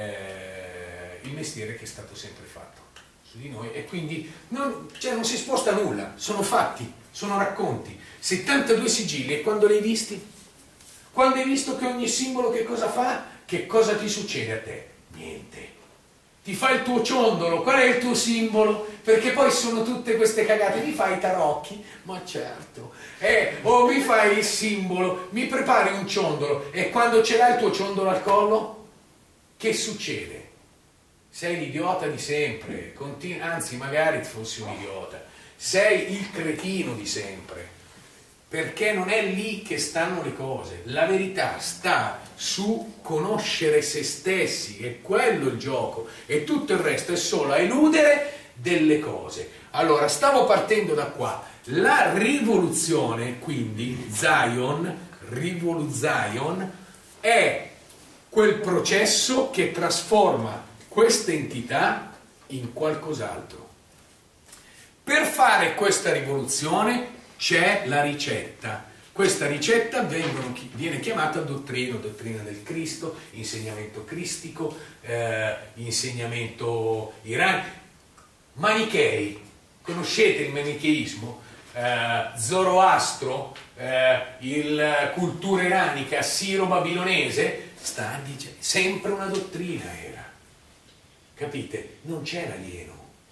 eh, il mestiere che è stato sempre fatto su di noi, e quindi non, cioè non si sposta nulla, sono fatti, sono racconti. settantadue sigilli, e quando li hai visti? Quando hai visto che ogni simbolo che cosa fa? Che cosa ti succede a te? Niente. Ti fai il tuo ciondolo, qual è il tuo simbolo? Perché poi sono tutte queste cagate, mi fai i tarocchi? Ma certo. Eh, o mi fai il simbolo, mi prepari un ciondolo, e quando ce l'hai il tuo ciondolo al collo, che succede? Sei l'idiota di sempre, Continu- anzi magari fossi un idiota, sei il cretino di sempre, perché non è lì che stanno le cose. La verità sta su conoscere se stessi, è quello il gioco, e tutto il resto è solo a eludere delle cose. Allora, stavo partendo da qua. La rivoluzione, quindi, Zion, Rivolu-Zion, è quel processo che trasforma questa entità in qualcos'altro. Per fare questa rivoluzione c'è la ricetta. Questa ricetta vengono, viene chiamata dottrina, dottrina del Cristo, insegnamento cristico, eh, insegnamento iraniano, manichei. Conoscete il manicheismo? Eh, Zoroastro, eh, il cultura iranica, assiro-babilonese, sta dicendo, sempre una dottrina era. Capite? Non c'è l'alieno.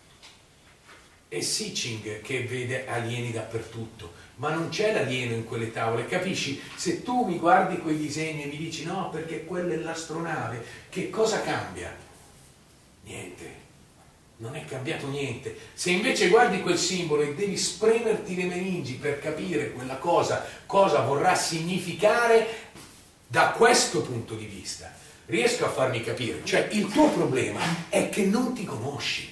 È Sitching che vede alieni dappertutto, ma non c'è l'alieno in quelle tavole, capisci? Se tu mi guardi quei disegni e mi dici no perché quella è l'astronave, che cosa cambia? Niente, non è cambiato niente. Se invece guardi quel simbolo e devi spremerti le meningi per capire quella cosa, cosa vorrà significare da questo punto di vista, riesco a farmi capire. Cioè il tuo problema è che non ti conosci.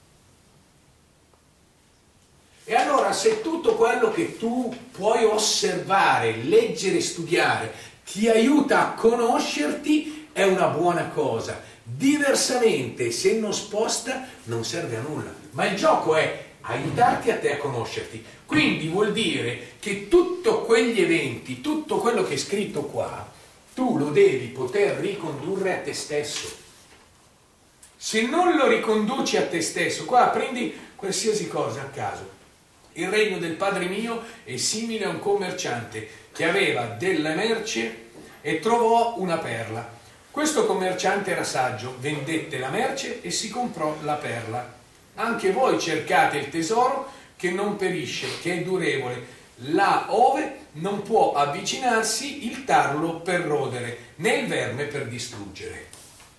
E allora se tutto quello che tu puoi osservare, leggere, studiare ti aiuta a conoscerti, è una buona cosa. Diversamente, se non sposta, non serve a nulla. Ma il gioco è aiutarti a te a conoscerti. Quindi vuol dire che tutti quegli eventi, tutto quello che è scritto qua, tu lo devi poter ricondurre a te stesso. Se non lo riconduci a te stesso, qua prendi qualsiasi cosa a caso. Il regno del Padre mio è simile a un commerciante che aveva della merce e trovò una perla. Questo commerciante era saggio, vendette la merce e si comprò la perla. Anche voi cercate il tesoro che non perisce, che è durevole, là ove non può avvicinarsi il tarlo per rodere, né il verme per distruggere.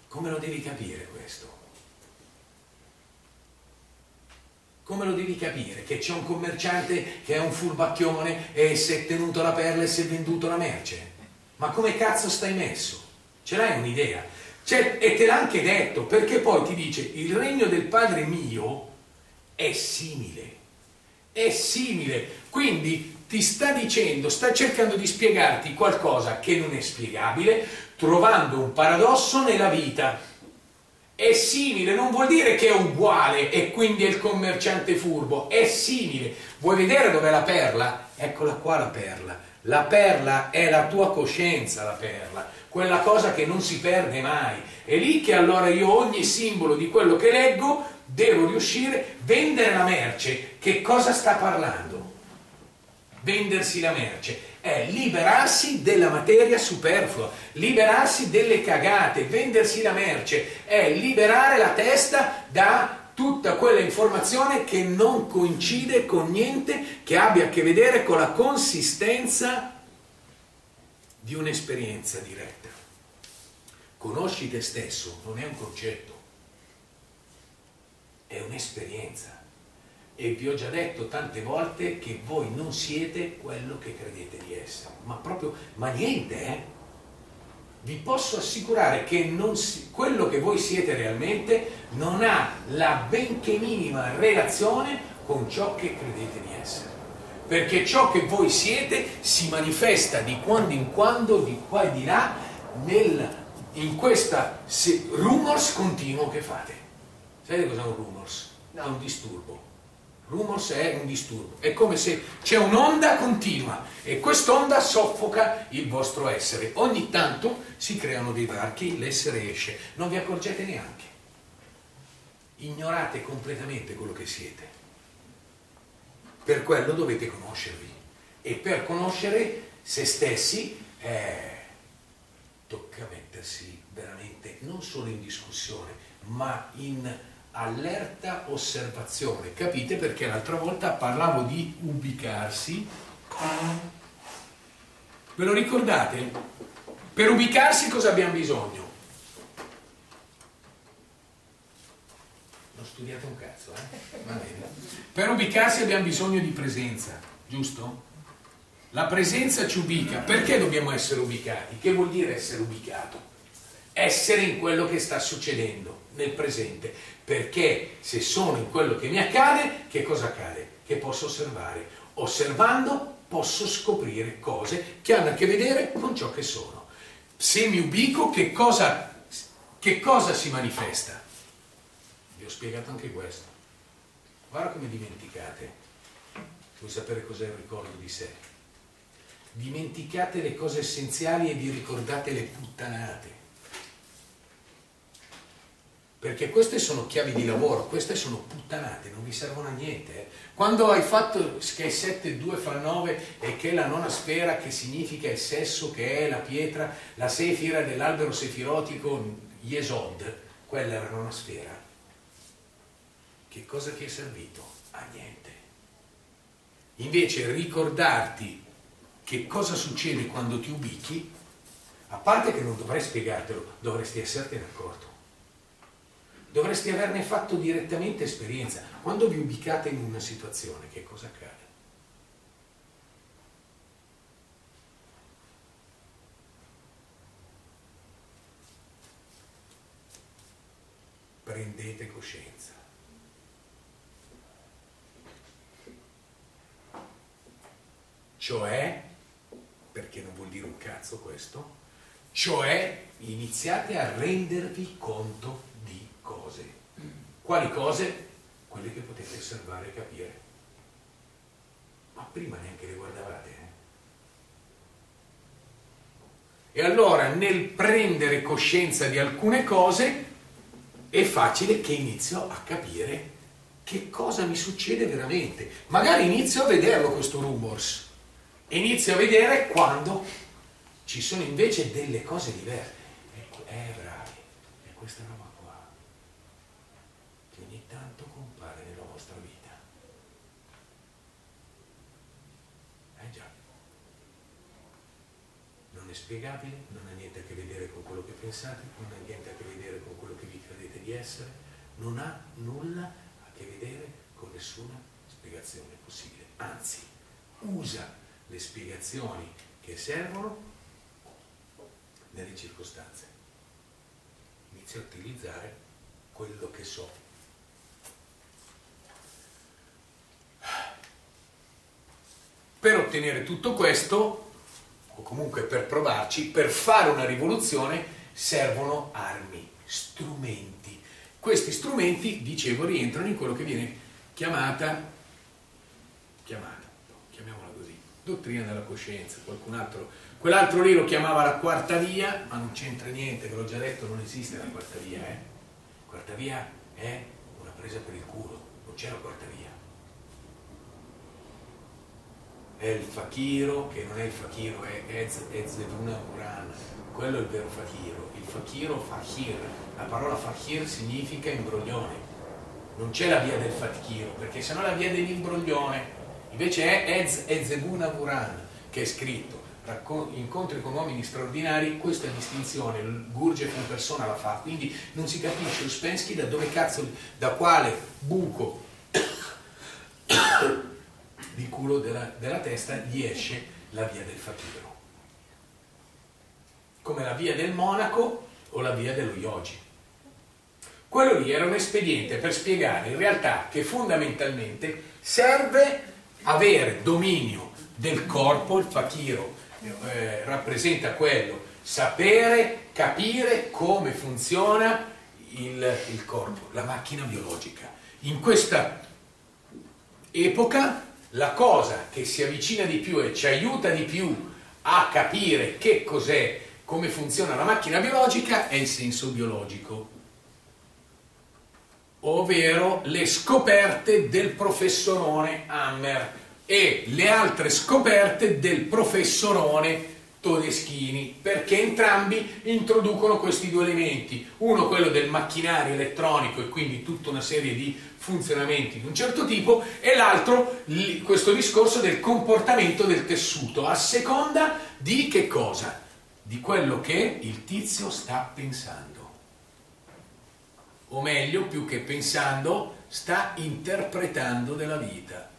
Come lo devi capire questo? Come lo devi capire? Che c'è un commerciante che è un furbacchione e si è tenuto la perla e si è venduto la merce? Ma come cazzo stai messo? Ce l'hai un'idea? Cioè, e te l'ha anche detto, perché poi ti dice il regno del Padre mio è simile, è simile, quindi ti sta dicendo, sta cercando di spiegarti qualcosa che non è spiegabile, trovando un paradosso nella vita. È simile, non vuol dire che è uguale e quindi è il commerciante furbo, è simile. Vuoi vedere dov'è la perla? Eccola qua la perla. La perla è la tua coscienza, la perla, quella cosa che non si perde mai. È lì che allora io ogni simbolo di quello che leggo devo riuscire a vendere la merce. Che cosa sta parlando? Vendersi la merce è liberarsi della materia superflua, liberarsi delle cagate. Vendersi la merce è liberare la testa da tutta quella informazione che non coincide con niente che abbia a che vedere con la consistenza di un'esperienza diretta. Conosci te stesso non è un concetto, è un'esperienza. E vi ho già detto tante volte che voi non siete quello che credete di essere, ma proprio, ma niente, eh? Vi posso assicurare che non si, quello che voi siete realmente non ha la benché minima relazione con ciò che credete di essere. Perché ciò che voi siete si manifesta di quando in quando, di qua e di là, nel, in questa se, rumors continuo che fate. Sapete cos'è un rumors? È un disturbo. Rumors è un disturbo, è come se c'è un'onda continua e quest'onda soffoca il vostro essere. Ogni tanto si creano dei varchi, l'essere esce, non vi accorgete neanche. Ignorate completamente quello che siete. Per quello dovete conoscervi. E per conoscere se stessi eh, tocca mettersi veramente non solo in discussione, ma in allerta osservazione. Capite? Perché l'altra volta parlavo di ubicarsi. Ve lo ricordate? Per ubicarsi cosa abbiamo bisogno? Non studiate un cazzo, eh? Va bene. Per ubicarsi abbiamo bisogno di presenza, giusto? La presenza ci ubica. Perché dobbiamo essere ubicati? Che vuol dire essere ubicato? Essere in quello che sta succedendo nel presente, perché se sono in quello che mi accade, che cosa accade? Che posso osservare. Osservando posso scoprire cose che hanno a che vedere con ciò che sono. Se mi ubico, che cosa, che cosa si manifesta? Vi ho spiegato anche questo. Guarda come dimenticate. Vuoi sapere cos'è il ricordo di sé? Dimenticate le cose essenziali e vi ricordate le puttanate. Perché queste sono chiavi di lavoro, queste sono puttanate, non vi servono a niente. Eh. Quando hai fatto che sette e due fa nove e che la nona sfera, che significa il sesso, che è la pietra, la sefira dell'albero sefirotico Yesod, quella era la nona sfera. Che cosa ti è servito? A niente. Invece ricordarti che cosa succede quando ti ubichi, a parte che non dovrei spiegartelo, dovresti essertene accorto. Dovresti averne fatto direttamente esperienza. Quando vi ubicate in una situazione, che cosa accade? Prendete coscienza. Cioè, perché non vuol dire un cazzo questo, cioè iniziate a rendervi conto di cose. Quali cose? Quelle che potete osservare e capire. Ma prima neanche le guardavate. Eh? E allora nel prendere coscienza di alcune cose è facile che inizio a capire che cosa mi succede veramente. Magari inizio a vederlo questo rumors. E inizio a vedere quando ci sono invece delle cose diverse. Ecco, eh bravi, è questa roba qua che ogni tanto compare nella vostra vita. Eh già, non è spiegabile, non ha niente a che vedere con quello che pensate, non ha niente a che vedere con quello che vi credete di essere, non ha nulla a che vedere con nessuna spiegazione possibile, anzi usa le spiegazioni che servono nelle circostanze. Inizio a utilizzare quello che so. Per ottenere tutto questo, o comunque per provarci, per fare una rivoluzione servono armi, strumenti. Questi strumenti, dicevo, rientrano in quello che viene chiamata, chiamata, chiamiamola così, dottrina della coscienza. Qualcun altro, quell'altro lì lo chiamava la quarta via, ma non c'entra niente, ve l'ho già detto, non esiste la quarta via, eh? Quarta via è una presa per il culo, non c'è la quarta via. È il fakiro, che non è il fakiro, è Ezzevuna Quran, quello è il vero fakiro. Il fakiro, fakir, la parola fakir significa imbroglione, non c'è la via del fakiro, perché sennò la via dell'imbroglione, invece è Ez Ezzevuna Quran, che è scritto, incontri con uomini straordinari, questa distinzione il Gurdjieff in persona la fa, quindi non si capisce Uspensky da dove cazzo, da quale buco di culo della, della testa gli esce la via del fakiro, come la via del monaco o la via dello yogi. Quello lì era un espediente per spiegare in realtà che fondamentalmente serve avere dominio del corpo. Il fakiro eh, rappresenta quello, sapere, capire come funziona il, il corpo, la macchina biologica. In questa epoca la cosa che si avvicina di più e ci aiuta di più a capire che cos'è, come funziona la macchina biologica, è il senso biologico, ovvero le scoperte del professorone Hammer e le altre scoperte del professorone Todeschini, perché entrambi introducono questi due elementi, uno quello del macchinario elettronico e quindi tutta una serie di funzionamenti di un certo tipo, e l'altro questo discorso del comportamento del tessuto a seconda di che cosa? Di quello che il tizio sta pensando, o meglio, più che pensando, sta interpretando della vita,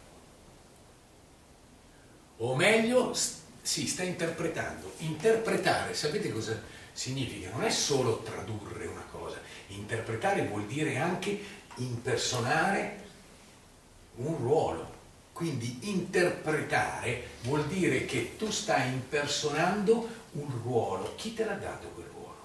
o meglio, si sta interpretando. Interpretare, sapete cosa significa? Non è solo tradurre una cosa, interpretare vuol dire anche impersonare un ruolo. Quindi interpretare vuol dire che tu stai impersonando un ruolo. Chi te l'ha dato quel ruolo?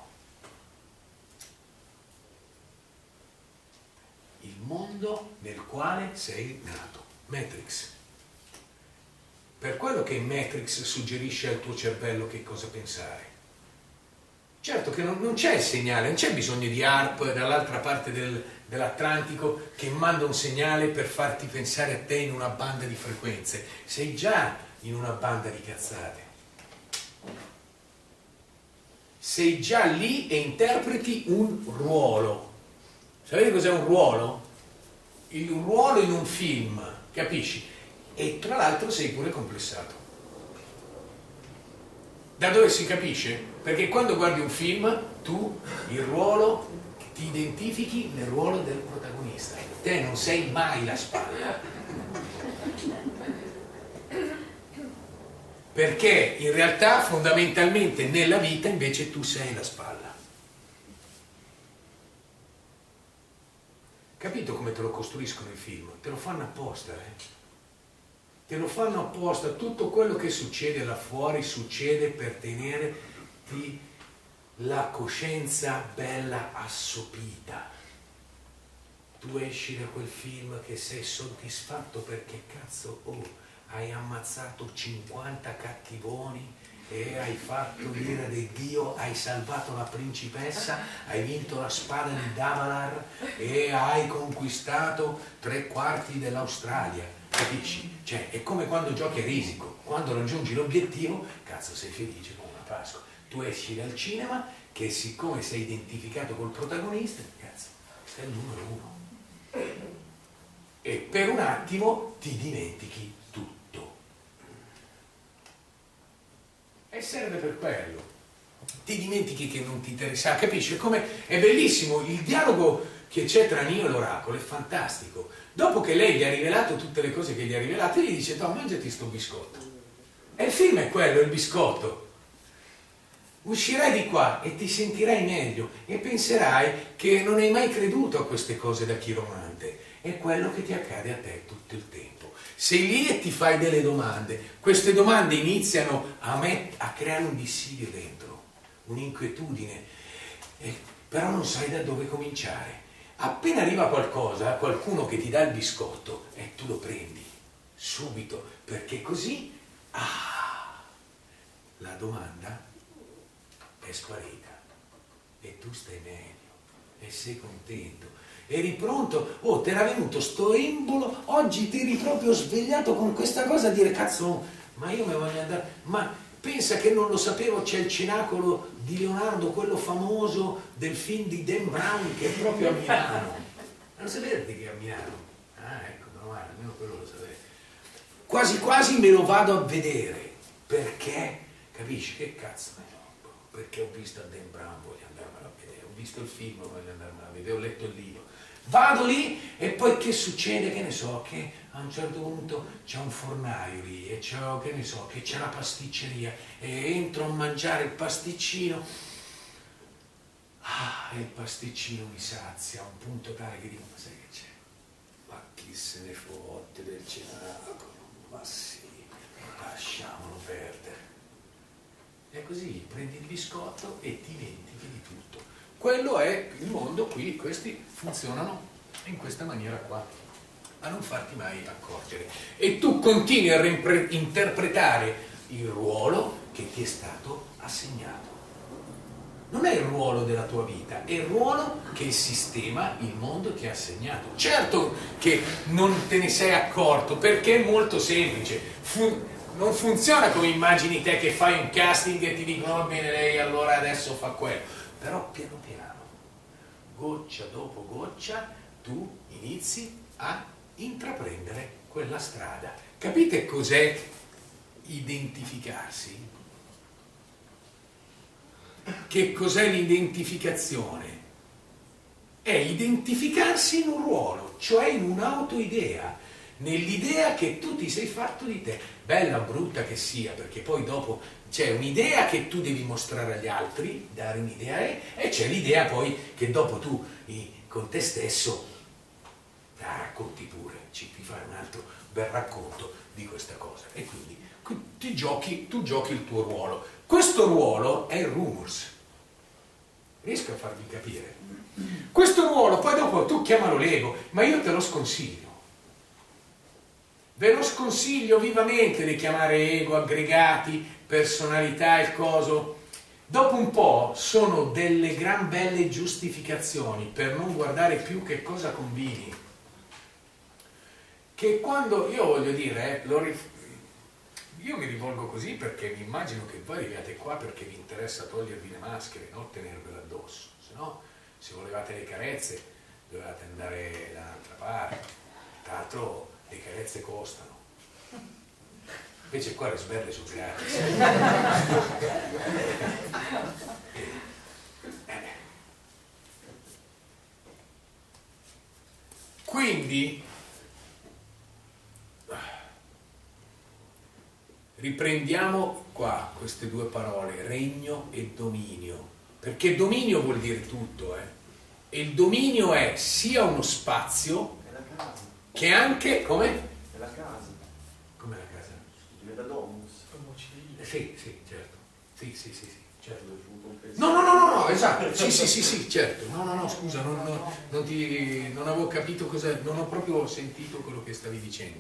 Il mondo nel quale sei nato. Matrix. Per quello che Matrix suggerisce al tuo cervello che cosa pensare. Certo che non, non c'è il segnale, non c'è bisogno di ARP dall'altra parte del, dell'Atlantico che manda un segnale per farti pensare a te in una banda di frequenze. Sei già in una banda di cazzate. Sei già lì e interpreti un ruolo. Sapete cos'è un ruolo? Il ruolo in un film, capisci? E tra l'altro sei pure complessato. Da dove si capisce? Perché quando guardi un film, tu il ruolo ti identifichi nel ruolo del protagonista. Te non sei mai la spalla. Perché in realtà fondamentalmente nella vita invece tu sei la spalla. Capito come te lo costruiscono i film? Te lo fanno apposta, eh? Te lo fanno apposta, tutto quello che succede là fuori succede per tenerti la coscienza bella assopita. Tu esci da quel film che sei soddisfatto perché cazzo, oh, hai ammazzato cinquanta cattivoni e hai fatto l'ira di Dio, hai salvato la principessa, hai vinto la spada di Davalar e hai conquistato tre quarti dell'Australia. Capisci? Cioè, è come quando giochi a risico, quando raggiungi l'obiettivo, cazzo, sei felice come una Pasqua. Tu esci dal cinema che siccome sei identificato col protagonista, cazzo, sei il numero uno. E per un attimo ti dimentichi tutto. E serve per quello. Ti dimentichi che non ti interessa, capisci? Come è bellissimo il dialogo che c'è tra Neo e l'oracolo, è fantastico. Dopo che lei gli ha rivelato tutte le cose che gli ha rivelate, gli dice: no, mangiati sto biscotto. E il film è quello, il biscotto. Uscirai di qua e ti sentirai meglio e penserai che non hai mai creduto a queste cose da chiromante. È quello che ti accade a te tutto il tempo. Sei lì e ti fai delle domande. Queste domande iniziano a, met- a creare un dissidio dentro, un'inquietudine, eh, però non sai da dove cominciare. Appena arriva qualcosa, qualcuno che ti dà il biscotto, e tu lo prendi subito, perché così ah, la domanda è sparita e tu stai meglio e sei contento, eri pronto. Oh, ti era venuto sto embolo, oggi ti eri proprio svegliato con questa cosa a dire: cazzo, ma io mi voglio andare, ma pensa che non lo sapevo, c'è il cenacolo di Leonardo, quello famoso del film di Dan Brown, che è proprio a Milano. Non sapete che è a Milano? Ah, ecco, meno male, almeno quello lo sapete. Quasi quasi me lo vado a vedere, perché, capisci, che cazzo ne so, perché ho visto Dan Brown, voglio andarmelo a vedere, ho visto il film, voglio andarmelo a vedere, ho letto il libro. Vado lì e poi che succede? Che ne so, che a un certo punto c'è un fornaio lì e c'è, che ne so, che c'è la pasticceria e entro a mangiare il pasticcino. Ah, e il pasticcino mi sazia a un punto tale che dico: ma sai che c'è? Ma chi se ne fotte del cenacolo? Ma sì, lasciamolo perdere. E così prendi il biscotto e ti dimentichi di tutto. Quello è il mondo qui, questi funzionano in questa maniera qua, a non farti mai accorgere. E tu continui a interpretare il ruolo che ti è stato assegnato. Non è il ruolo della tua vita, è il ruolo che il sistema, il mondo ti ha assegnato. Certo che non te ne sei accorto, perché è molto semplice. Fun- non funziona come immagini te, che fai un casting e ti dicono: va bene lei, allora adesso fa quello. Però piano piano, goccia dopo goccia, tu inizi a intraprendere quella strada. Capite cos'è identificarsi? Che cos'è l'identificazione? È identificarsi in un ruolo, cioè in un'autoidea, nell'idea che tu ti sei fatto di te, bella o brutta che sia, perché poi dopo c'è un'idea che tu devi mostrare agli altri, dare un'idea, e c'è l'idea poi che dopo tu con te stesso la racconti pure, ci ti fai un altro bel racconto di questa cosa, e quindi ti giochi, tu giochi il tuo ruolo. Questo ruolo è il rumors. Riesco a farvi capire? Questo ruolo poi dopo tu chiamalo l'ego, ma io te lo sconsiglio. Ve lo sconsiglio vivamente di chiamare ego, aggregati, personalità, il coso. Dopo un po' sono delle gran belle giustificazioni per non guardare più che cosa combini. Che quando, io voglio dire, eh, lo rif- io mi rivolgo così perché mi immagino che voi arriviate qua perché vi interessa togliervi le maschere, non tenervele addosso. Se no, se volevate le carezze, dovevate andare da un'altra parte. Tra l'altro, le carezze costano. Invece qua le sberle sono gratis. Quindi riprendiamo qua queste due parole, regno e dominio, perché dominio vuol dire tutto, eh? E il dominio è sia uno spazio che anche, come? È la casa. Come la casa? Diventa domus. Eh, sì, sì, certo. Sì, sì, sì, sì, certo. No, no, no, no, no, esatto. Sì, sì, sì, sì, certo. No, no, no, scusa, non, non, non, ti, non avevo capito cosa, non ho proprio sentito quello che stavi dicendo.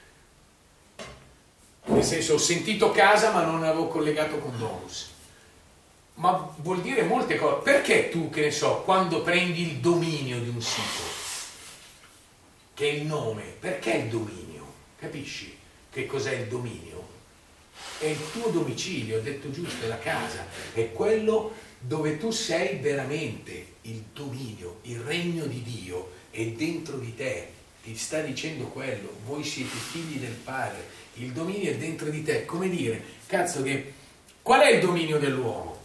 Nel senso, ho sentito casa, ma non avevo collegato con domus. Ma vuol dire molte cose. Perché tu, che ne so, quando prendi il dominio di un sito, che è il nome, perché il dominio? Capisci che cos'è il dominio? È il tuo domicilio, ho detto giusto, è la casa, è quello dove tu sei veramente. Il dominio, il regno di Dio è dentro di te, ti sta dicendo quello, voi siete figli del Padre, il dominio è dentro di te. Come dire, cazzo che Qual è il dominio dell'uomo?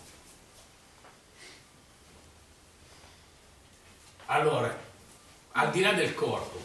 Allora, al di là del corpo,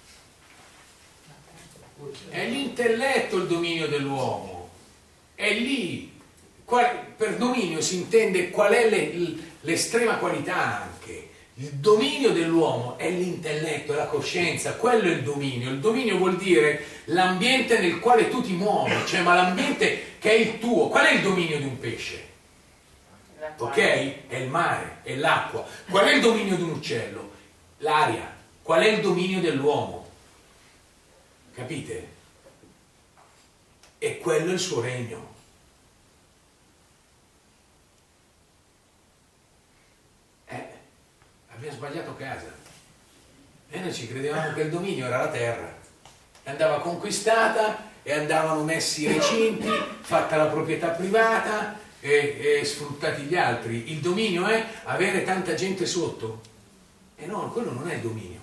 è l'intelletto il dominio dell'uomo. È lì. Per dominio si intende qual è l'estrema qualità anche. Il dominio dell'uomo è l'intelletto, è la coscienza, quello è il dominio. Il dominio vuol dire l'ambiente nel quale tu ti muovi, cioè ma l'ambiente che è il tuo. Qual è il dominio di un pesce? Ok? È il mare, è l'acqua. Qual è il dominio di un uccello? L'aria. Qual è il dominio dell'uomo? Capite? E quello è il suo regno. Abbiamo sbagliato casa e noi ci credevamo che il dominio era la terra, andava conquistata e andavano messi i recinti, fatta la proprietà privata e, e sfruttati gli altri. Il dominio è avere tanta gente sotto, e no, quello non è il dominio.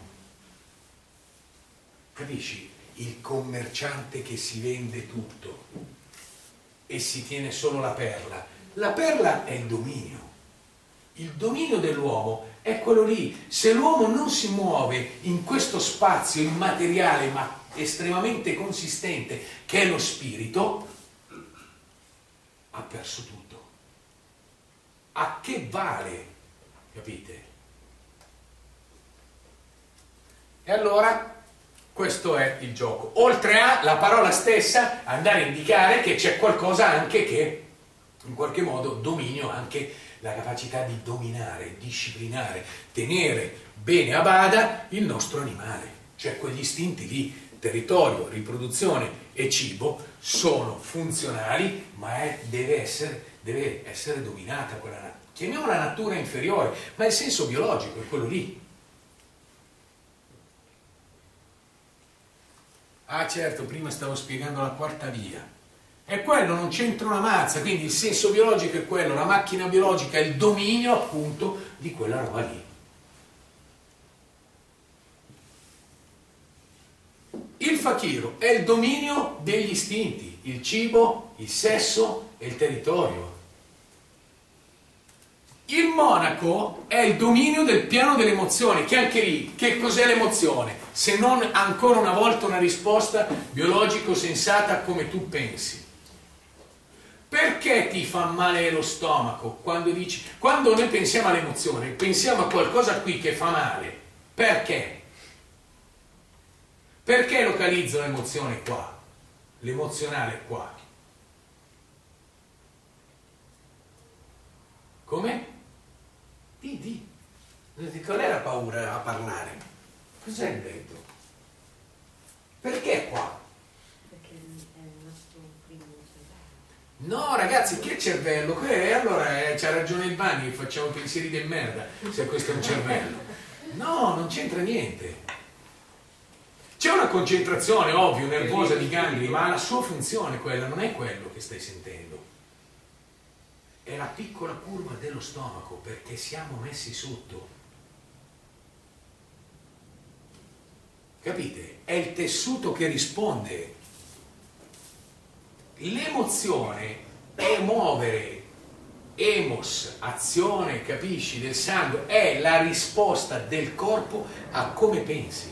Capisci? Il commerciante che si vende tutto e si tiene solo la perla. La perla è il dominio. Il dominio dell'uomo è quello lì. Se l'uomo non si muove in questo spazio immateriale ma estremamente consistente che è lo spirito, ha perso tutto. A che vale? Capite? E allora questo è il gioco. Oltre a la parola stessa andare a indicare che c'è qualcosa anche che in qualche modo dominio, anche la capacità di dominare, disciplinare, tenere bene a bada il nostro animale, cioè quegli istinti lì, territorio, riproduzione e cibo, sono funzionali, ma è, deve, essere, deve essere dominata quella, chiamiamola natura inferiore, ma il senso biologico è quello lì. Ah certo, prima stavo spiegando la quarta via. E quello non c'entra una mazza, quindi il senso biologico è quello, la macchina biologica è il dominio appunto di quella roba lì. Il fakiro è il dominio degli istinti, il cibo, il sesso e il territorio. Il monaco è il dominio del piano delle emozioni, che anche lì, che cos'è l'emozione? Se non ancora una volta una risposta biologico-sensata come tu pensi. Perché ti fa male lo stomaco? Quando dici, quando noi pensiamo all'emozione, pensiamo a qualcosa qui che fa male. Perché? Perché localizzo l'emozione qua? L'emozionale qua. Come? Di, di. Qual è la paura a parlare? Cos'è il vento? Perché qua? No ragazzi, che cervello? Que allora eh, c'ha ragione il Vanni, facciamo pensieri di merda se questo è un cervello. No, non c'entra niente. C'è una concentrazione, ovvio, nervosa di gangli, ma ha la sua funzione quella, non è quello che stai sentendo. È la piccola curva dello stomaco, perché siamo messi sotto. Capite? È il tessuto che risponde. L'emozione è muovere, emos, azione, capisci, del sangue, è la risposta del corpo a come pensi.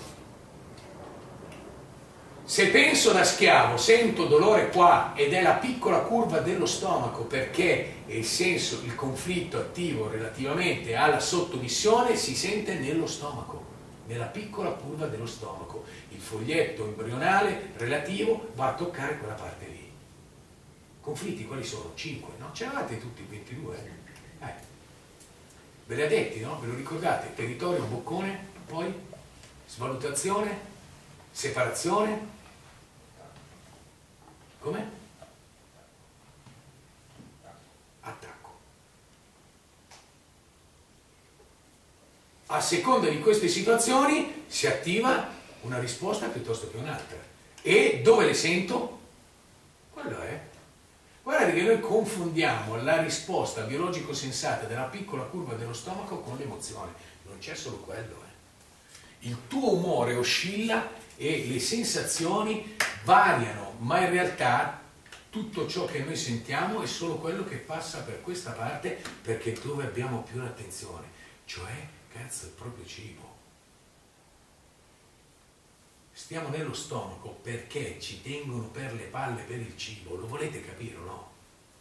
Se penso da schiavo, sento dolore qua ed è la piccola curva dello stomaco perché il senso, il conflitto attivo relativamente alla sottomissione si sente nello stomaco, nella piccola curva dello stomaco. Il foglietto embrionale relativo va a toccare quella parte lì. Conflitti quali sono? cinque, no? Ce l'avete tutti ventidue? Eh. Ve li ha detti, no? Ve lo ricordate? Territorio, boccone, poi svalutazione, separazione. Come? Attacco. A seconda di queste situazioni si attiva una risposta piuttosto che un'altra. E dove le sento? Quello è. Guardate che noi confondiamo la risposta biologico-sensata della piccola curva dello stomaco con l'emozione. Non c'è solo quello. Eh. Il tuo umore oscilla e le sensazioni variano, ma in realtà Tutto ciò che noi sentiamo è solo quello che passa per questa parte, perché dove abbiamo più l'attenzione, cioè, cazzo, il proprio cibo. Stiamo nello stomaco perché ci tengono per le palle per il cibo, lo volete capire o no?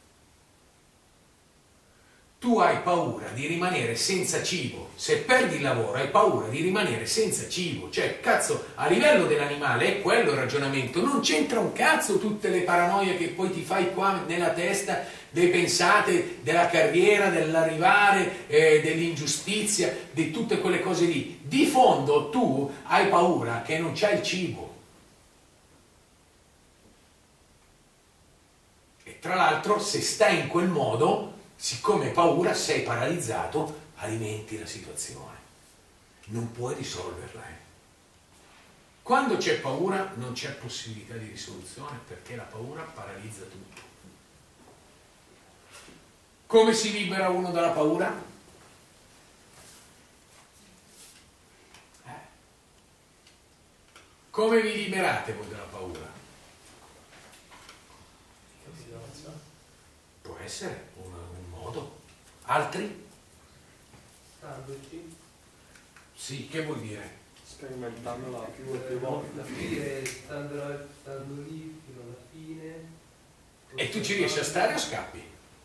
Tu hai paura di rimanere senza cibo, se perdi il lavoro hai paura di rimanere senza cibo, cioè cazzo, a livello dell'animale è quello il ragionamento, non c'entra un cazzo tutte le paranoie che poi ti fai qua nella testa, dei pensate della carriera, dell'arrivare, eh, dell'ingiustizia, di tutte quelle cose lì. Di fondo tu hai paura che non c'hai il cibo. E tra l'altro se stai in quel modo, siccome hai paura, sei paralizzato, alimenti la situazione. Non puoi risolverla. Eh. Quando c'è paura non c'è possibilità di risoluzione, perché la paura paralizza tutto. Come si libera uno dalla paura? Eh. Come vi liberate voi dalla paura? Può essere un, un modo. Altri? Standoci, Sì, che vuol dire? sperimentandola più e più volte. Capire, stando, stando lì fino alla fine. E tu ci riesci a stare o scappi?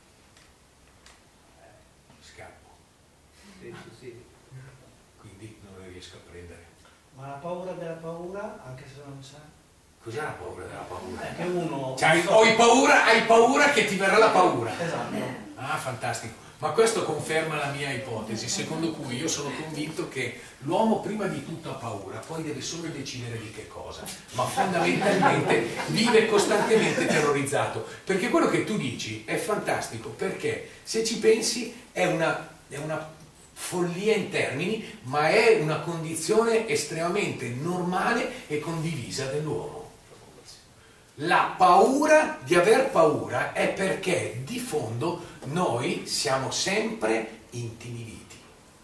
Scappo. Penso sì. Quindi non ne riesco a prendere. Ma la paura della paura, anche se non sa. Cos'è la paura della paura? È che uno. Cioè, hai paura, hai paura che ti verrà la paura. Esatto. Ah, fantastico. Ma questo conferma la mia ipotesi, secondo cui io sono convinto che l'uomo prima di tutto ha paura, poi deve solo decidere di che cosa, ma fondamentalmente vive costantemente terrorizzato. Perché quello che tu dici è fantastico, perché se ci pensi è una, è una follia in termini, ma è una condizione estremamente normale e condivisa dell'uomo. La paura di aver paura è perché di fondo noi siamo sempre intimiditi.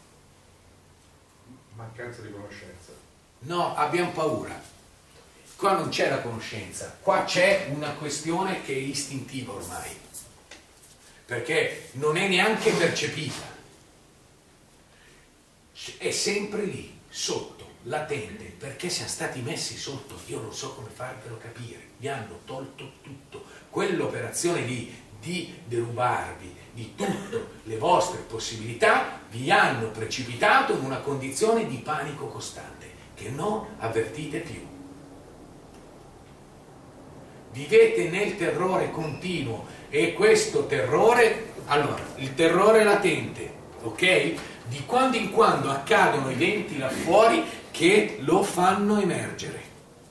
Mancanza di conoscenza. No, abbiamo paura. Qua non c'è la conoscenza, qua c'è una questione che è istintiva ormai, perché non è neanche percepita. È sempre lì, sotto, latente, perché siamo stati messi sotto. Io non so come farvelo capire. Vi hanno tolto tutto. Quell'operazione lì di derubarvi di tutte le vostre possibilità vi hanno precipitato in una condizione di panico costante che non avvertite più. Vivete nel terrore continuo e questo terrore, allora, il terrore latente, ok? Di quando in quando accadono eventi là fuori che lo fanno emergere.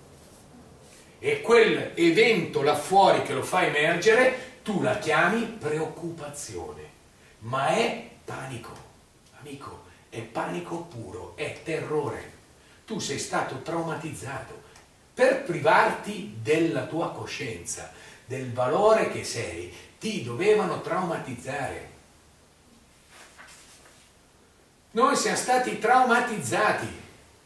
E quel evento là fuori che lo fa emergere tu la chiami preoccupazione, ma è panico, amico, è panico puro, è terrore. Tu sei stato traumatizzato. Per privarti della tua coscienza, del valore che sei, ti dovevano traumatizzare. Noi siamo stati traumatizzati.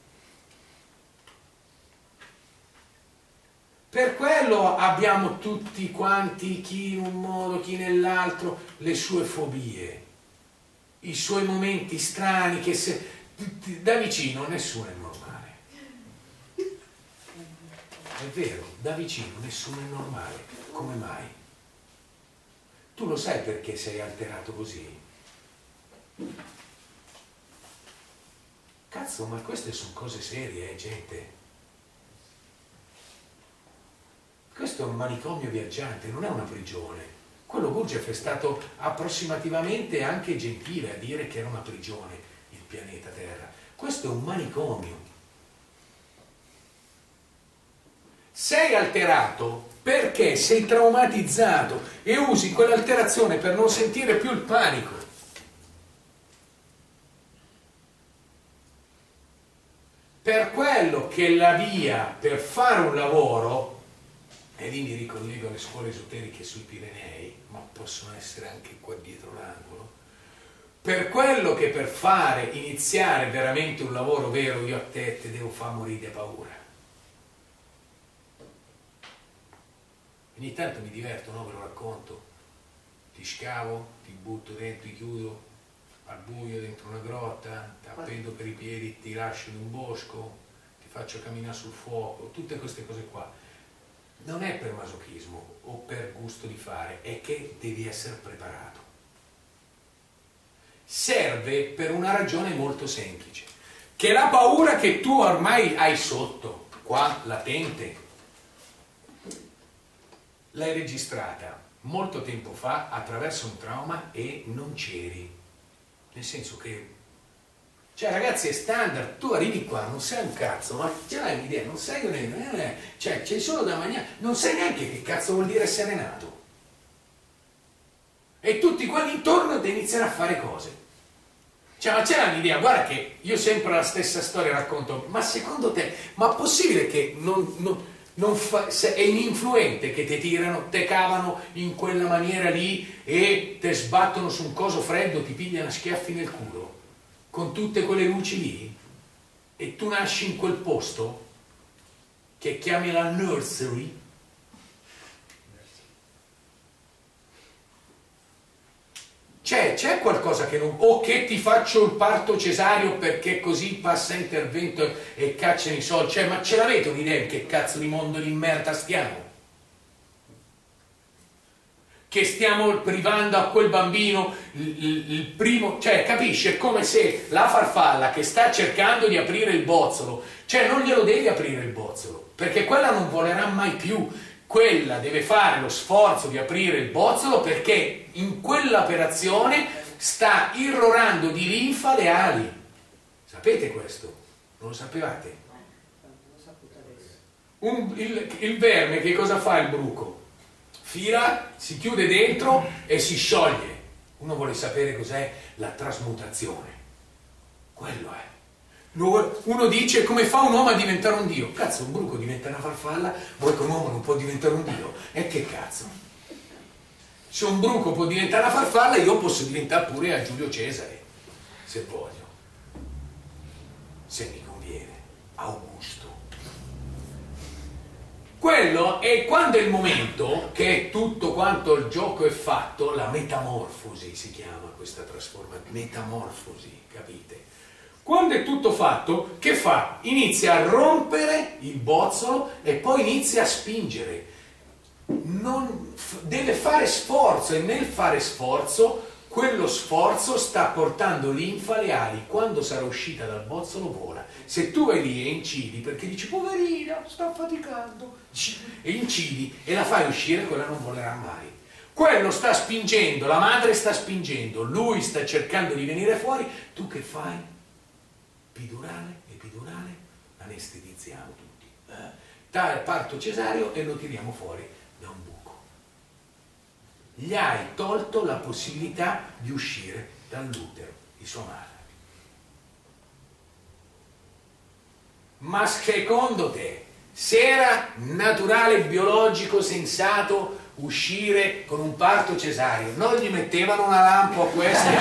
Per quello abbiamo tutti quanti, chi in un modo, chi nell'altro, le sue fobie, i suoi momenti strani che se, da vicino nessuno è normale. È vero, da vicino nessuno è normale. Come mai? Tu lo sai perché sei alterato così? Cazzo, ma queste sono cose serie, eh, gente. Questo è un manicomio viaggiante, non è una prigione. Quello Gurdjieff è stato approssimativamente anche gentile a dire che era una prigione, il pianeta Terra. Questo è un manicomio. Sei alterato perché sei traumatizzato e usi quell'alterazione per non sentire più il panico. Per quello che la via per fare un lavoro, e lì mi ricollego alle scuole esoteriche sui Pirenei, ma possono essere anche qua dietro l'angolo, per quello che per fare, iniziare veramente un lavoro vero, io a te te devo far morire di paura. ogni tanto mi diverto, no? Ve lo racconto, ti scavo, ti butto dentro, ti chiudo al buio dentro una grotta, ti appendo per i piedi, ti lascio in un bosco, ti faccio camminare sul fuoco, tutte queste cose qua. Non è per masochismo o per gusto di fare, è che devi essere preparato. Serve per una ragione molto semplice, che la paura che tu ormai hai sotto, qua, latente, l'hai registrata molto tempo fa attraverso un trauma e non c'eri. Nel senso che, cioè ragazzi, è standard, tu arrivi qua, non sai un cazzo, ma ce l'hai un'idea, non sai un'idea, cioè c'è solo da mangiare, non sai neanche che cazzo vuol dire essere nato. E tutti quelli intorno ti iniziano a fare cose. Cioè, ma c'è un'idea, guarda che io sempre la stessa storia racconto, ma secondo te, ma è possibile che non, non, non fa, se è ininfluente che ti tirano, te cavano in quella maniera lì e te sbattono su un coso freddo, ti pigliano schiaffi nel culo, con tutte quelle luci lì, e tu nasci in quel posto che chiami la nursery? C'è, c'è qualcosa che non... o che ti faccio il parto cesareo perché così passa intervento e cacciano i soldi, cioè, ma ce l'avete un'idea in che cazzo di mondo di merda stiamo? Che stiamo privando a quel bambino il, il, il primo, cioè capisci, è come se la farfalla che sta cercando di aprire il bozzolo, cioè non glielo devi aprire il bozzolo, perché quella non volerà mai più. Quella deve fare lo sforzo di aprire il bozzolo perché in quell'operazione sta irrorando di linfa le ali. Sapete questo? Non lo sapevate? Un, il, il verme che cosa fa il bruco? Fila, si chiude dentro e si scioglie. Uno vuole sapere cos'è la trasmutazione. Quello è. Uno dice come fa un uomo a diventare un dio? Cazzo, un bruco diventa una farfalla, vuoi che un uomo non può diventare un dio? E che cazzo? Se un bruco può diventare una farfalla, io posso diventare pure a Giulio Cesare, se voglio, se mi conviene, Augusto. Quello è quando è il momento che tutto quanto il gioco è fatto, la metamorfosi si chiama questa trasformazione, metamorfosi, capite? Quando è tutto fatto, che fa? Inizia a rompere il bozzolo e poi inizia a spingere. Non, deve fare sforzo e nel fare sforzo, quello sforzo sta portando linfa alle ali. Quando sarà uscita dal bozzolo vola. Se tu vai lì e incidi, perché dici poverina, sta faticando, e incidi e la fai uscire, quella non volerà mai. Quello sta spingendo, la madre sta spingendo, lui sta cercando di venire fuori, tu che fai? Epidurale, epidurale, anestetizziamo tutti. Eh? Tale parto cesareo e lo tiriamo fuori da un buco. Gli hai tolto la possibilità di uscire dall'utero di sua madre. Ma secondo te, se era naturale, biologico, sensato uscire con un parto cesareo, non gli mettevano una lampo a questi?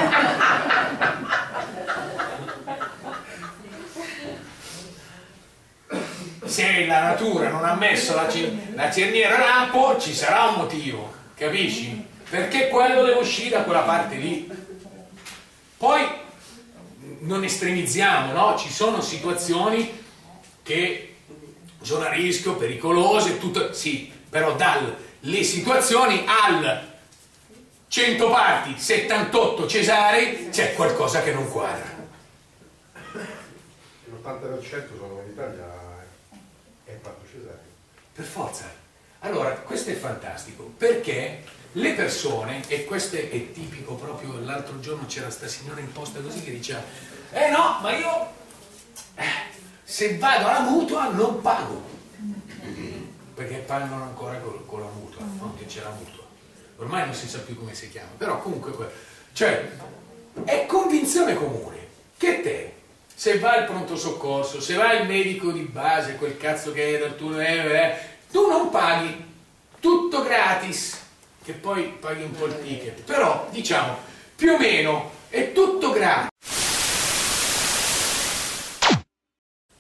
Se la natura non ha messo la, la cerniera lampo, ci sarà un motivo, capisci? Perché quello deve uscire da quella parte lì. Poi non estremizziamo, no? Ci sono situazioni che sono a rischio, pericolose, tutto, sì, però dalle situazioni al cento parti, settantotto cesarei, c'è qualcosa che non quadra. L'ottanta per cento sono in Italia è parto cesareo. Per forza. Allora, questo è fantastico, perché le persone, e questo è tipico proprio, l'altro giorno c'era sta signora in posta così che diceva, eh no, ma io eh, se vado alla mutua non pago, perché pagano ancora con, con la mutua, non che c'è la mutua. Ormai non si sa più come si chiama, però comunque, cioè, è convinzione comune che te, se vai al pronto soccorso, se vai al medico di base, quel cazzo che è dal tuo, eh, tu non paghi, tutto gratis, che poi paghi un po' il ticket, però diciamo più o meno è tutto gratis.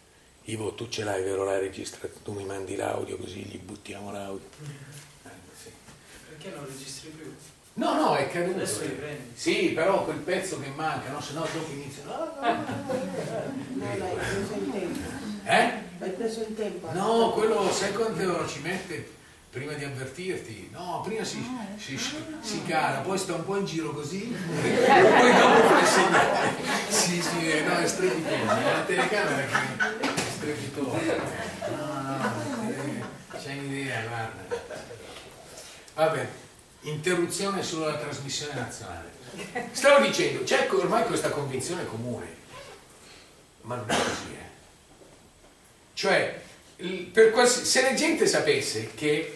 Ivo, tu ce l'hai, vero, la registrazione? Tu mi mandi l'audio così gli buttiamo l'audio. Eh, sì. Perché non registri più? No, no, è caduto. Adesso li prendi. Sì, però quel pezzo che manca, no? Se no dopo inizia. No, l'hai preso in tempo. Eh? L'hai preso in tempo. No, quello sai quanto ci mette prima di avvertirti? No, prima si, si, si cala, poi sta un po' in giro così, poi dopo fa il segnale. Sì, sì, no, è strepitoso, la telecamera che è strepitosa. No, no, eh, c'hai un'idea, guarda. Vabbè, interruzione sulla trasmissione nazionale. Stavo dicendo, c'è ormai questa convinzione comune, ma non è così, eh. Cioè, per quals- se la gente sapesse che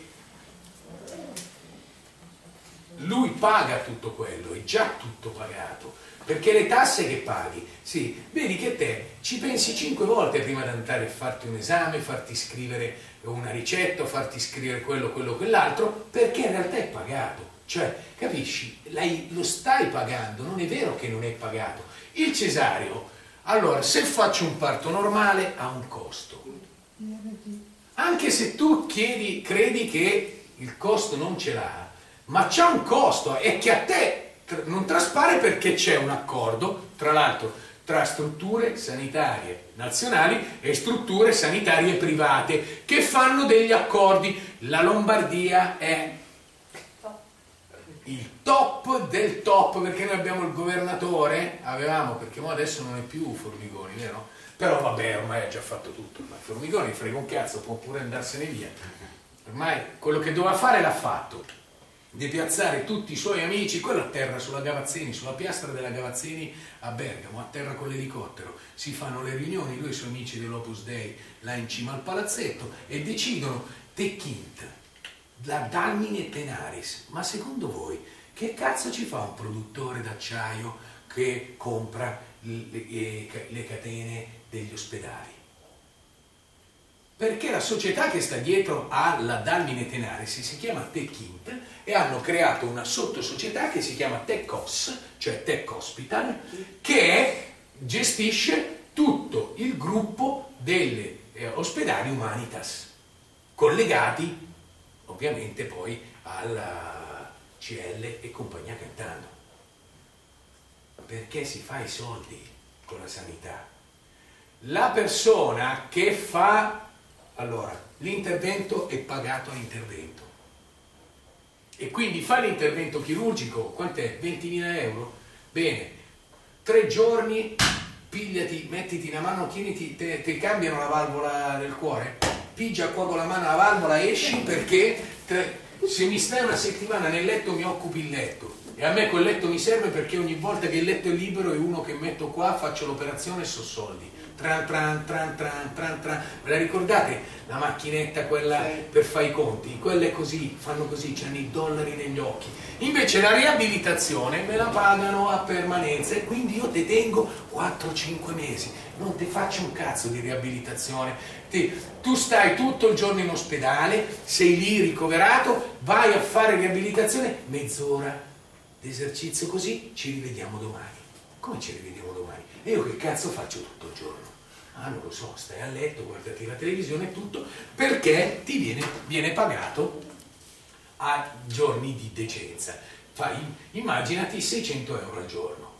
lui paga tutto quello, è già tutto pagato, perché le tasse che paghi, sì, vedi che te ci pensi cinque volte prima di andare a farti un esame, farti scrivere una ricetta, farti scrivere quello, quello, quell'altro, perché in realtà è pagato. Cioè, capisci? Lei lo stai pagando, non è vero che non è pagato. Il cesareo, allora, se faccio un parto normale, ha un costo. Anche se tu chiedi, credi che il costo non ce l'ha, ma c'è un costo, è che a te non traspare perché c'è un accordo, tra l'altro, tra strutture sanitarie nazionali e strutture sanitarie private che fanno degli accordi. La Lombardia è il top del top, perché noi abbiamo il governatore, avevamo, perché adesso non è più Formigoni, vero? Però vabbè, ormai ha già fatto tutto, ma Formigoni frega un cazzo, può pure andarsene via. Ormai quello che doveva fare l'ha fatto, di piazzare tutti i suoi amici, quello a terra sulla Gavazzini, sulla piastra della Gavazzini a Bergamo, a terra con l'elicottero, si fanno le riunioni, lui e i suoi amici dell'Opus Dei là in cima al palazzetto e decidono Techint, la Dalmine Tenaris. Ma secondo voi che cazzo ci fa un produttore d'acciaio che compra le, le, le catene degli ospedali? Perché la società che sta dietro alla Dalmine Tenaris si chiama Techint e hanno creato una sottosocietà che si chiama Techos, cioè Tech Hospital, che gestisce tutto il gruppo degli eh, ospedali Humanitas, collegati ovviamente poi alla C L e compagnia cantando. Perché si fa i soldi con la sanità. La persona che fa, allora, l'intervento è pagato a intervento e quindi fa l'intervento chirurgico, quant'è? ventimila euro? Bene, tre giorni, pigliati, mettiti una mano, tieniti, te, te cambiano la valvola del cuore, pigia qua con la mano la valvola, esci perché te, se mi stai una settimana nel letto mi occupi il letto. E a me quel letto mi serve perché ogni volta che il letto è libero e uno che metto qua faccio l'operazione e so soldi. Tran tran tran tran tran tran. Ve la ricordate? La macchinetta quella per fare i conti? Quelle così, fanno così, c'hanno i dollari negli occhi. Invece la riabilitazione me la pagano a permanenza e quindi io te tengo quattro cinque mesi. Non ti faccio un cazzo di riabilitazione. Ti, tu stai tutto il giorno in ospedale, sei lì ricoverato, vai a fare riabilitazione, mezz'ora d'esercizio così, ci rivediamo domani. Come ci rivediamo domani? E io che cazzo faccio tutto il giorno? Ah, non lo so, stai a letto, guardati la televisione e tutto, perché ti viene, viene pagato a giorni di decenza. Fai, immaginati seicento euro al giorno.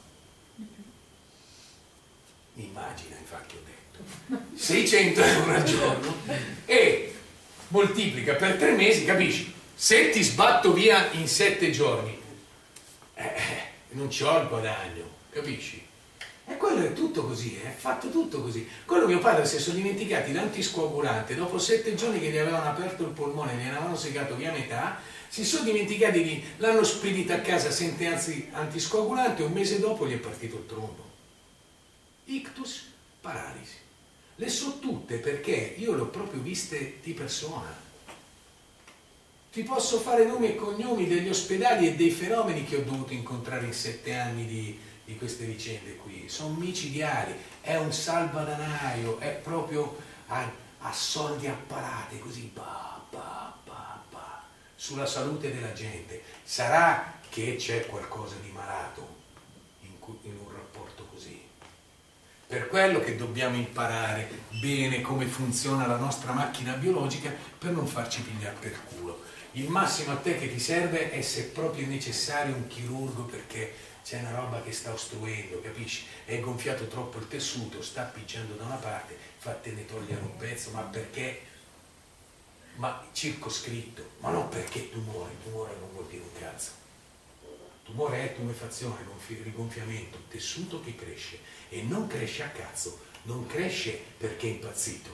Immagina, infatti ho detto. seicento euro al giorno e moltiplica per tre mesi, capisci? Se ti sbatto via in sette giorni, eh, non c'ho il guadagno, capisci? E quello è tutto così, è fatto tutto così. Quello mio padre si sono dimenticati l'antiscoagulante, dopo sette giorni che gli avevano aperto il polmone, gli avevano segato via metà, si sono dimenticati di, l'hanno spedita a casa senza antiscoagulante, un mese dopo gli è partito il trombo. Ictus, paralisi. Le so tutte perché io le ho proprio viste di persona. Ti posso fare nomi e cognomi degli ospedali e dei fenomeni che ho dovuto incontrare in sette anni di, di queste vicende qui. Sono micidiali, è un salvadanaio, è proprio a, a soldi a parate, così, bah, bah, bah, bah, sulla salute della gente. Sarà che c'è qualcosa di malato in, in un rapporto così. Per quello che dobbiamo imparare bene come funziona la nostra macchina biologica per non farci pigliare per culo. Il massimo a te che ti serve è, se proprio è necessario, un chirurgo, perché c'è una roba che sta ostruendo, capisci? È gonfiato troppo il tessuto, sta appicciando da una parte, fatene togliere un pezzo, ma perché? Ma circoscritto, ma non perché tumore, tumore non vuol dire un cazzo. Tumore è tumefazione, rigonfiamento, tessuto che cresce e non cresce a cazzo, non cresce perché è impazzito.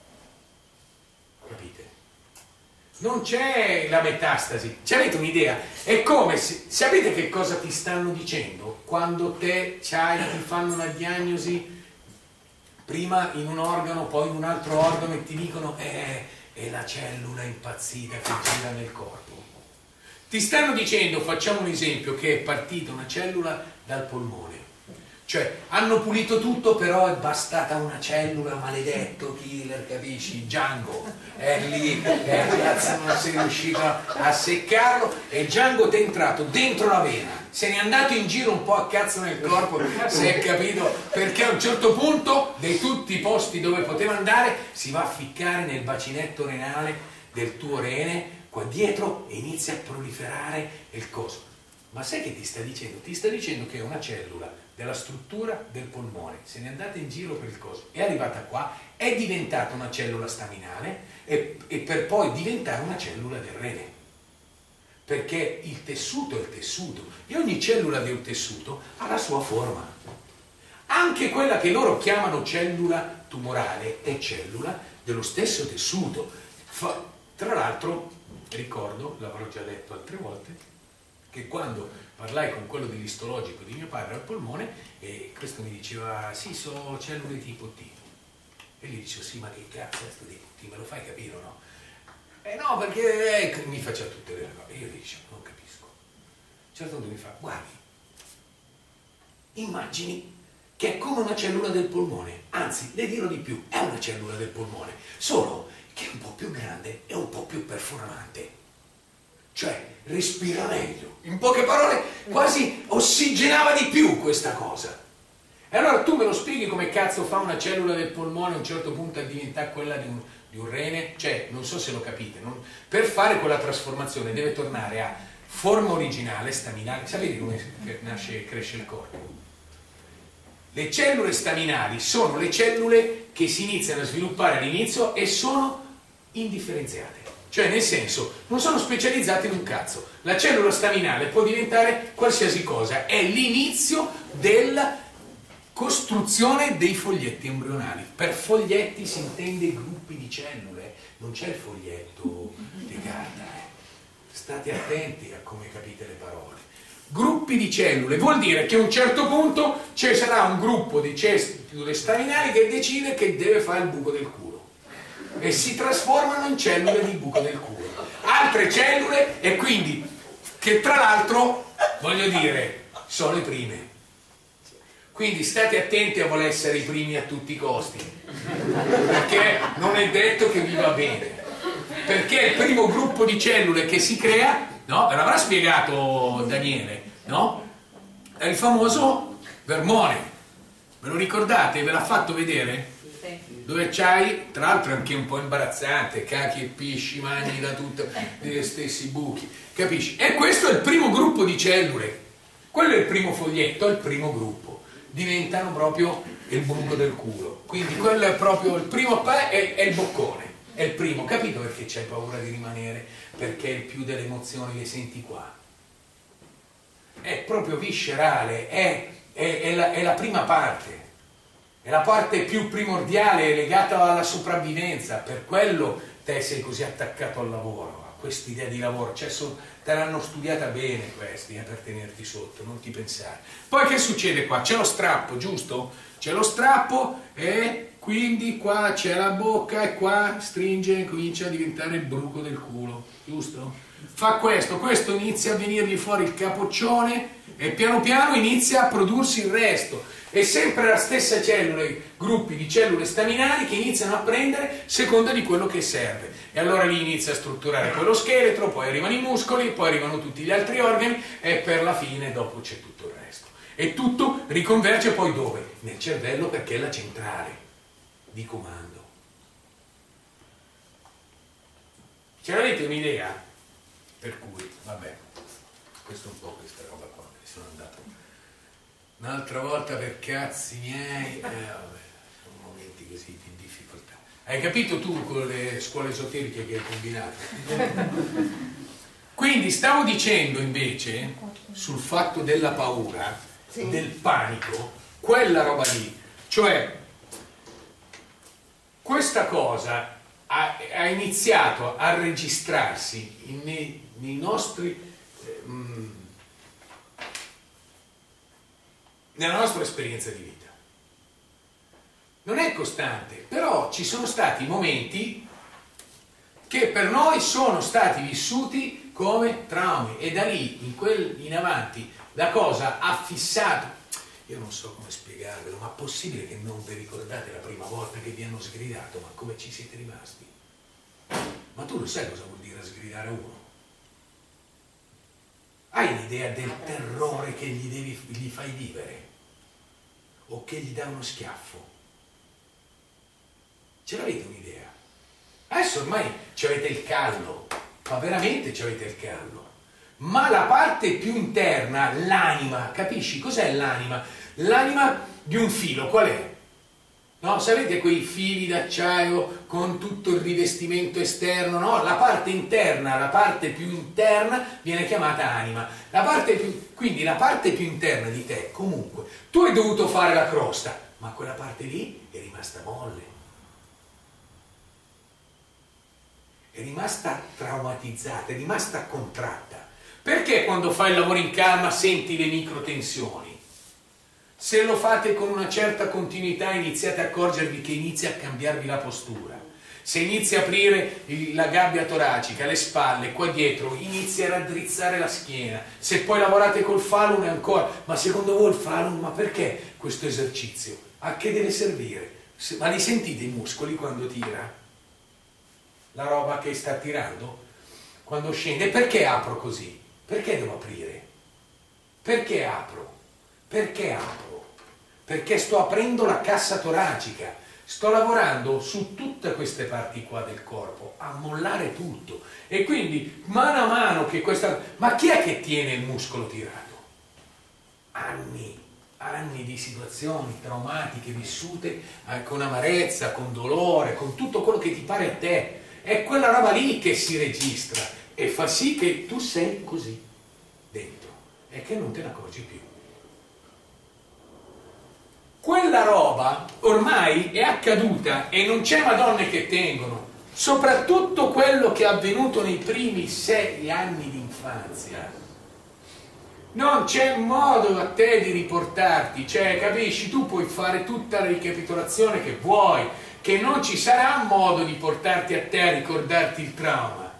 Capite? Non c'è la metastasi. Ci avete un'idea? È come se, sapete che cosa ti stanno dicendo? Quando te c'hai, ti fanno una diagnosi prima in un organo, poi in un altro organo e ti dicono eh, è la cellula impazzita che gira nel corpo. Ti stanno dicendo, facciamo un esempio, che è partita una cellula dal polmone. Cioè, hanno pulito tutto, però è bastata una cellula, maledetto killer, capisci? Django è lì, eh, cazzo, non sei riuscito a seccarlo, e Django ti è entrato dentro la vena, se n'è andato in giro un po' a cazzo nel corpo, si è capito, perché a un certo punto, di tutti i posti dove poteva andare, si va a ficcare nel bacinetto renale del tuo rene, qua dietro, e inizia a proliferare il coso. Ma sai che ti sta dicendo? Ti sta dicendo che è una cellula della struttura del polmone, se n'è andata in giro per il coso, è arrivata qua, è diventata una cellula staminale e, e per poi diventare una cellula del rene. Perché il tessuto è il tessuto e ogni cellula del tessuto ha la sua forma. Anche quella che loro chiamano cellula tumorale è cellula dello stesso tessuto. Fa, tra l'altro, ricordo, l'avrò già detto altre volte, che quando parlai con quello dell'istologico di mio padre al polmone, e questo mi diceva sì, so cellule tipo T, e gli dicevo sì, ma che cazzo è questo tipo T, me lo fai capire o no? Eh no, perché eh, mi faceva tutte le cose, e io gli dicevo non capisco. A un certo punto mi fa, guardi, immagini che è come una cellula del polmone, anzi le dirò di più, è una cellula del polmone, solo che è un po' più grande e un po' più perforante. Cioè, respira meglio. In poche parole, quasi ossigenava di più questa cosa. E allora tu me lo spieghi come cazzo fa una cellula del polmone a un certo punto a diventare quella di un, di un rene? Cioè, non so se lo capite, non? Per fare quella trasformazione deve tornare a forma originale, staminale. Sapete come nasce e cresce il corpo? Le cellule staminali sono le cellule che si iniziano a sviluppare all'inizio e sono indifferenziate. Cioè, nel senso, non sono specializzati in un cazzo. La cellula staminale può diventare qualsiasi cosa, è l'inizio della costruzione dei foglietti embrionali. Per foglietti si intende gruppi di cellule, non c'è il foglietto di carta. State attenti a come capite le parole. Gruppi di cellule vuol dire che a un certo punto ci sarà un gruppo di cellule staminali che decide che deve fare il buco del culo. E si trasformano in cellule di buco del culo. Altre cellule, e quindi, che tra l'altro, voglio dire, sono le prime. Quindi state attenti a voler essere i primi a tutti i costi, perché non è detto che vi va bene. Perché il primo gruppo di cellule che si crea, no? Ve l'avrà spiegato Daniele, no? È il famoso vermone. Ve lo ricordate? Ve l'ha fatto vedere? Dove c'hai, tra l'altro è anche un po' imbarazzante, cacchi e pisci, mangi da tutti gli stessi buchi, capisci? E questo è il primo gruppo di cellule, quello è il primo foglietto, è il primo gruppo, diventano proprio il buco del culo, quindi quello è proprio il primo, è, è il boccone, è il primo, capito perché c'hai paura di rimanere? Perché il più delle emozioni le senti qua, è proprio viscerale, è, è, è, la, è la prima parte. È la parte più primordiale legata alla sopravvivenza, per quello te sei così attaccato al lavoro, a quest'idea di lavoro, cioè so, te l'hanno studiata bene questi eh, per tenerti sotto, non ti pensare. Poi che succede qua? C'è lo strappo, giusto? C'è lo strappo e quindi qua c'è la bocca e qua stringe e comincia a diventare il bruco del culo, giusto? Fa questo, questo inizia a venirgli fuori il capoccione e piano piano inizia a prodursi il resto. È sempre la stessa cellula, gruppi di cellule staminali che iniziano a prendere seconda di quello che serve. E allora lì inizia a strutturare poi lo scheletro, poi arrivano i muscoli, poi arrivano tutti gli altri organi e per la fine dopo c'è tutto il resto. E tutto riconverge poi dove? nel cervello perché è la centrale di comando. Ce l'avete un'idea? Per cui, vabbè, questo è un po' questa roba qua, mi sono andato un'altra volta per cazzi miei, eh, vabbè, sono momenti così di difficoltà. Hai capito tu con le scuole esoteriche che hai combinato? Quindi stavo dicendo invece sul fatto della paura, sì, del panico, quella roba lì, cioè questa cosa ha, ha iniziato a registrarsi in, nei, nei nostri eh, mh, nella nostra esperienza di vita. Non è costante, però ci sono stati momenti che per noi sono stati vissuti come traumi e da lì in, quel, in avanti la cosa ha fissato. Io non so come spiegarvelo, ma è possibile che non vi ricordate la prima volta che vi hanno sgridato, ma come ci siete rimasti? Ma tu lo sai cosa vuol dire sgridare uno? Hai l'idea del terrore che gli, devi, gli fai vivere? O che gli dà uno schiaffo? Ce l'avete un'idea? Adesso ormai ci avete il callo, ma veramente ci avete il callo. Ma la parte più interna, l'anima, capisci? Cos'è l'anima? L'anima di un filo, qual è? No, sapete quei fili d'acciaio con tutto il rivestimento esterno? No, la parte interna, la parte più interna viene chiamata anima. La parte più, quindi la parte più interna di te, comunque, tu hai dovuto fare la crosta, ma quella parte lì è rimasta molle. È rimasta traumatizzata, è rimasta contratta. Perché quando fai il lavoro in calma senti le microtensioni? Se lo fate con una certa continuità iniziate a accorgervi che inizia a cambiarvi la postura. Se inizi a aprire la gabbia toracica, le spalle, qua dietro, inizi a raddrizzare la schiena. Se poi lavorate col falun ancora, ma secondo voi il falun, ma perché questo esercizio? A che deve servire? Ma li sentite i muscoli quando tira? La roba che sta tirando? Quando scende? Perché apro così? Perché devo aprire? Perché apro? Perché apro? Perché sto aprendo la cassa toracica, sto lavorando su tutte queste parti qua del corpo, a mollare tutto. E quindi, mano a mano che questa... Ma chi è che tiene il muscolo tirato? Anni, anni di situazioni traumatiche vissute eh, con amarezza, con dolore, con tutto quello che ti pare a te. È quella roba lì che si registra e fa sì che tu sei così dentro e che non te ne accorgi più. Quella roba ormai è accaduta e non c'è madonne che tengono, soprattutto quello che è avvenuto nei primi sei anni di infanzia. Non c'è modo a te di riportarti, cioè capisci, tu puoi fare tutta la ricapitolazione che vuoi, che non ci sarà modo di portarti a te a ricordarti il trauma.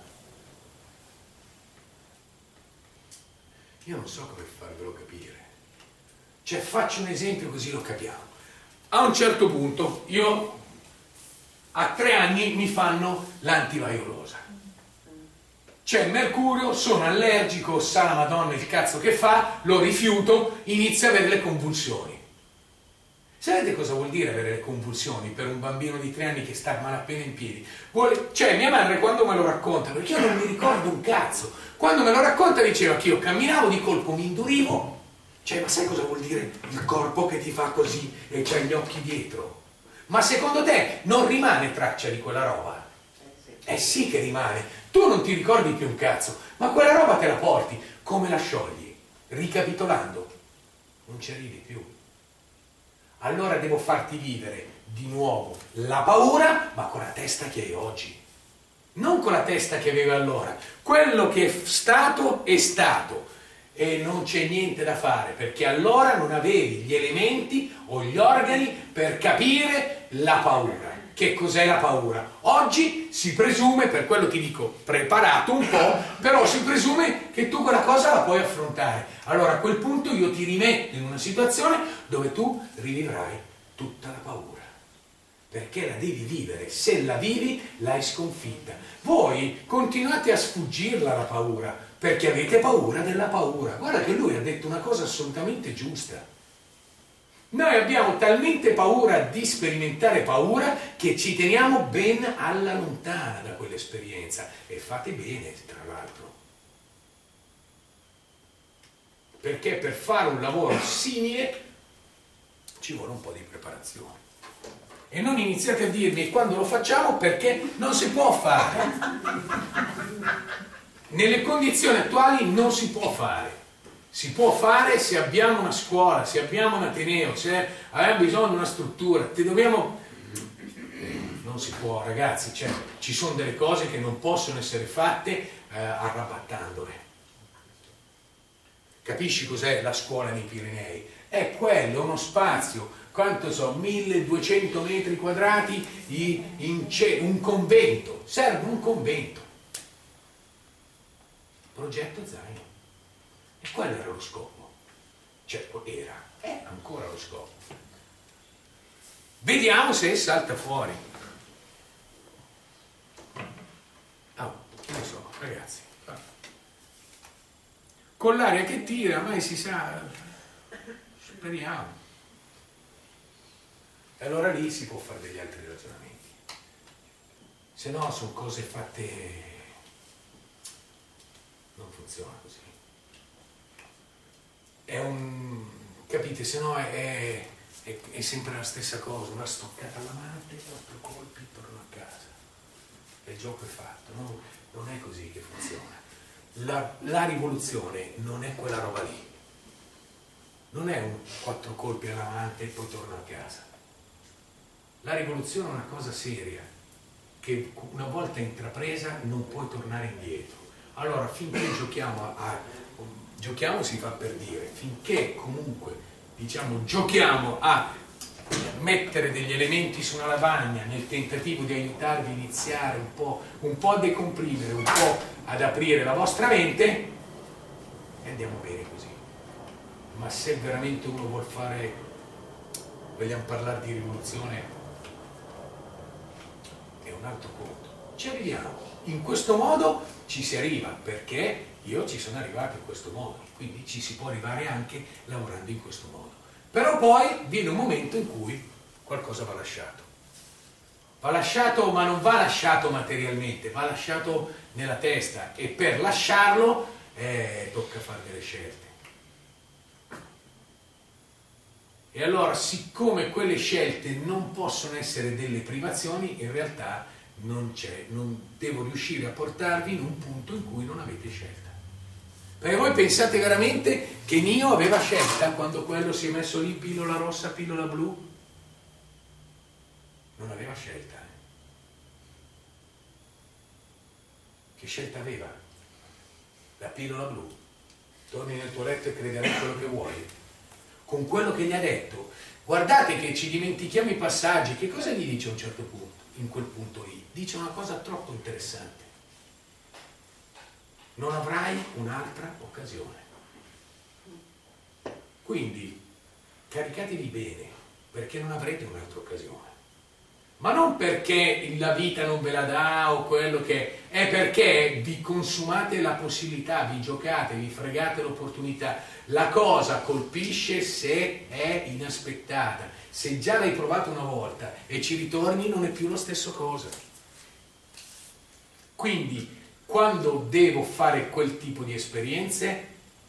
Io non so come farvelo capire. Cioè, faccio un esempio così lo capiamo. A un certo punto, io a tre anni mi fanno l'antivaiolosa. C'è mercurio, sono allergico, sa la Madonna il cazzo che fa, lo rifiuto, inizia a avere le convulsioni. Sapete cosa vuol dire avere le convulsioni per un bambino di tre anni che sta malapena in piedi? Vuole... Cioè, mia madre quando me lo racconta, perché io non mi ricordo un cazzo, quando me lo racconta diceva che io camminavo, di colpo mi indurivo. Cioè, ma sai cosa vuol dire il corpo che ti fa così e c'hai gli occhi dietro? Ma secondo te non rimane traccia di quella roba? Eh sì che rimane. Tu non ti ricordi più un cazzo, ma quella roba te la porti. Come la sciogli? Ricapitolando, non ci arrivi più. Allora devo farti vivere di nuovo la paura, ma con la testa che hai oggi. Non con la testa che avevi allora. Quello che è stato è stato. E non c'è niente da fare, perché allora non avevi gli elementi o gli organi per capire la paura. Che cos'è la paura? Oggi si presume, per quello ti dico, preparato un po', però si presume che tu quella cosa la puoi affrontare. Allora a quel punto io ti rimetto in una situazione dove tu rivivrai tutta la paura. Perché la devi vivere, se la vivi l'hai sconfitta. Voi continuate a sfuggirla la paura, perché avete paura della paura. Guarda che lui ha detto una cosa assolutamente giusta. Noi abbiamo talmente paura di sperimentare paura che ci teniamo ben alla lontana da quell'esperienza. E fate bene, tra l'altro. Perché per fare un lavoro simile ci vuole un po' di preparazione. E non iniziate a dirmi quando lo facciamo, perché non si può fare. Nelle condizioni attuali non si può fare. Si può fare se abbiamo una scuola, se abbiamo un ateneo, se abbiamo bisogno di una struttura. Ti dobbiamo... Non si può, ragazzi, cioè, ci sono delle cose che non possono essere fatte eh, arrabattandole. Capisci cos'è la scuola nei Pirenei? È quello, uno spazio, quanto so, milleduecento metri quadrati, in un convento. Serve un convento. Progetto Zaino. E quello era lo scopo. Certo, era, è ancora lo scopo. Vediamo se salta fuori. Oh, non so, ragazzi. Con l'aria che tira, mai si sa, speriamo. E allora lì si può fare degli altri ragionamenti. Se no sono cose fatte... non funziona così. È un... capite, se no è, è, è sempre la stessa cosa, una stoccata all'amante, quattro colpi, torno a casa. E il gioco è fatto, no? Non è così che funziona. La, la rivoluzione non è quella roba lì. Non è un quattro colpi all'amante e poi torno a casa. La rivoluzione è una cosa seria, che una volta intrapresa non puoi tornare indietro. Allora, finché giochiamo a... a giochiamo si fa per dire, finché comunque, diciamo, giochiamo a mettere degli elementi su una lavagna nel tentativo di aiutarvi a iniziare un po', un po' a decomprimere, un po' ad aprire la vostra mente, e andiamo bene così. Ma se veramente uno vuol fare, vogliamo parlare di rivoluzione, è un altro conto. Ci arriviamo. In questo modo ci si arriva, perché io ci sono arrivato in questo modo, quindi ci si può arrivare anche lavorando in questo modo. Però poi viene un momento in cui qualcosa va lasciato. Va lasciato, ma non va lasciato materialmente, va lasciato nella testa, e per lasciarlo eh, tocca fare delle scelte. E allora, siccome quelle scelte non possono essere delle privazioni, in realtà non c'è, non devo riuscire a portarvi in un punto in cui non avete scelta. Perché voi pensate veramente che Neo aveva scelta quando quello si è messo lì, pillola rossa, pillola blu? Non aveva scelta. Eh? Che scelta aveva? La pillola blu. Torni nel tuo letto e crederai quello che vuoi. Con quello che gli ha detto. Guardate che ci dimentichiamo i passaggi. Che cosa gli dice a un certo punto? In quel punto lì. Dice una cosa troppo interessante. Non avrai un'altra occasione. Quindi caricatevi bene, perché non avrete un'altra occasione. Ma non perché la vita non ve la dà o quello che è, perché vi consumate la possibilità, vi giocate, vi fregate l'opportunità. La cosa colpisce se è inaspettata. Se già l'hai provato una volta e ci ritorni, non è più la stessa cosa. Quindi quando devo fare quel tipo di esperienze,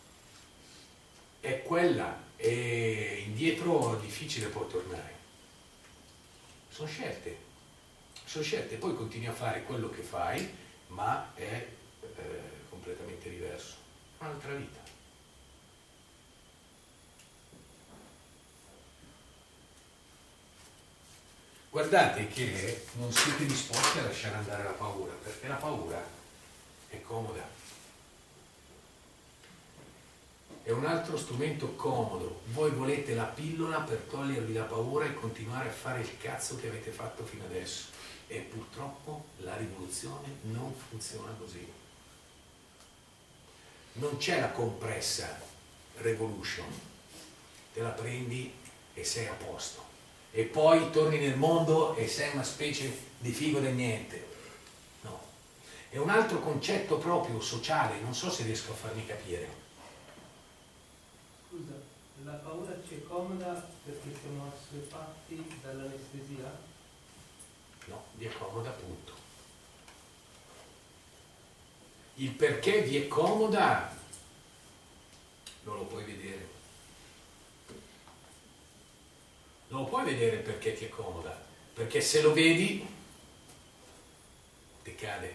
è quella, e indietro è difficile poi tornare. Sono scelte, sono scelte, poi continui a fare quello che fai, ma è eh, completamente diverso, un'altra vita. Guardate che non siete disposti a lasciare andare la paura, perché la paura è comoda. È un altro strumento comodo. Voi volete la pillola per togliervi la paura e continuare a fare il cazzo che avete fatto fino adesso. E purtroppo la rivoluzione non funziona così. Non c'è la compressa revolution. Te la prendi e sei a posto. E poi torni nel mondo e sei una specie di figo del niente. No. È un altro concetto proprio sociale, non so se riesco a farmi capire. Scusa, la la paura ci è comoda perché siamo assuefatti dall'anestesia? No, vi è comoda appunto. Il perché vi è comoda non lo puoi vedere. Non lo puoi vedere perché ti è comoda, perché se lo vedi ti cade.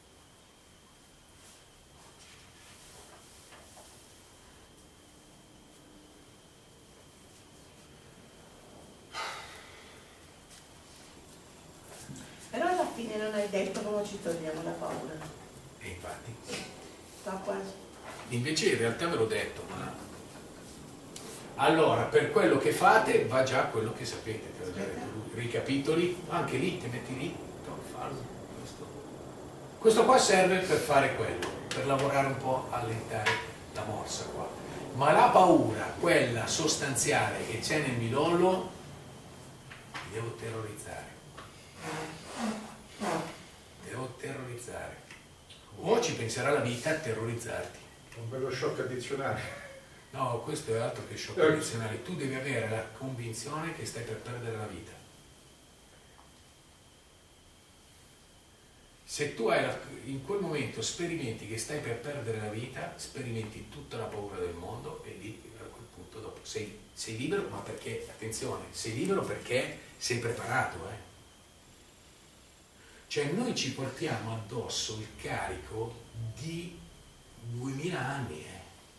Però alla fine non hai detto come ci togliamo la paura. E infatti. Sta quasi. Invece in realtà ve l'ho detto, ma allora per quello che fate va già quello che sapete, te l'ho già detto. Ricapitoli, anche lì, ti metti lì, fallo, questo. questo qua serve per fare quello, per lavorare un po', allentare la morsa qua. Ma la paura, quella sostanziale che c'è nel midollo, ti devo terrorizzare. Devo terrorizzare. O ci penserà la vita a terrorizzarti. Un bello shock addizionale. No, questo è altro che shock Eh. addizionale. Tu devi avere la convinzione che stai per perdere la vita. Se tu hai la- in quel momento sperimenti che stai per perdere la vita, sperimenti tutta la paura del mondo e lì a quel punto dopo sei, sei libero, ma perché, attenzione, sei libero perché sei preparato, eh. Cioè noi ci portiamo addosso il carico di duemila anni, eh.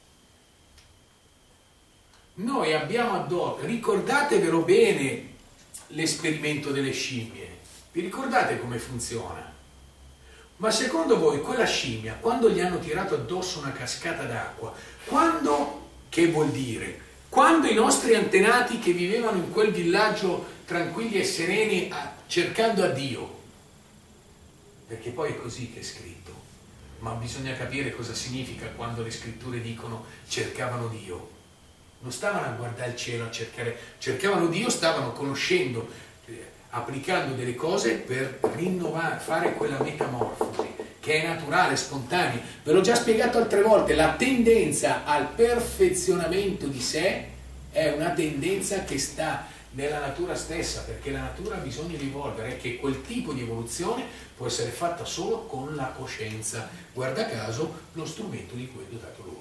Noi abbiamo addosso, ricordatevelo bene l'esperimento delle scimmie, vi ricordate come funziona? Ma secondo voi quella scimmia, quando gli hanno tirato addosso una cascata d'acqua, quando, che vuol dire? Quando i nostri antenati che vivevano in quel villaggio tranquilli e sereni a, cercando a Dio, perché poi è così che è scritto, ma bisogna capire cosa significa quando le scritture dicono cercavano Dio. Non stavano a guardare il cielo, a cercare, cercavano Dio, stavano conoscendo, eh, applicando delle cose per rinnovare, fare quella metamorfosi che è naturale, spontanea. Ve l'ho già spiegato altre volte, la tendenza al perfezionamento di sé è una tendenza che sta nella natura stessa, perché la natura ha bisogno di evolvere, e che quel tipo di evoluzione può essere fatta solo con la coscienza. Guarda caso, lo strumento di cui è dotato l'uomo.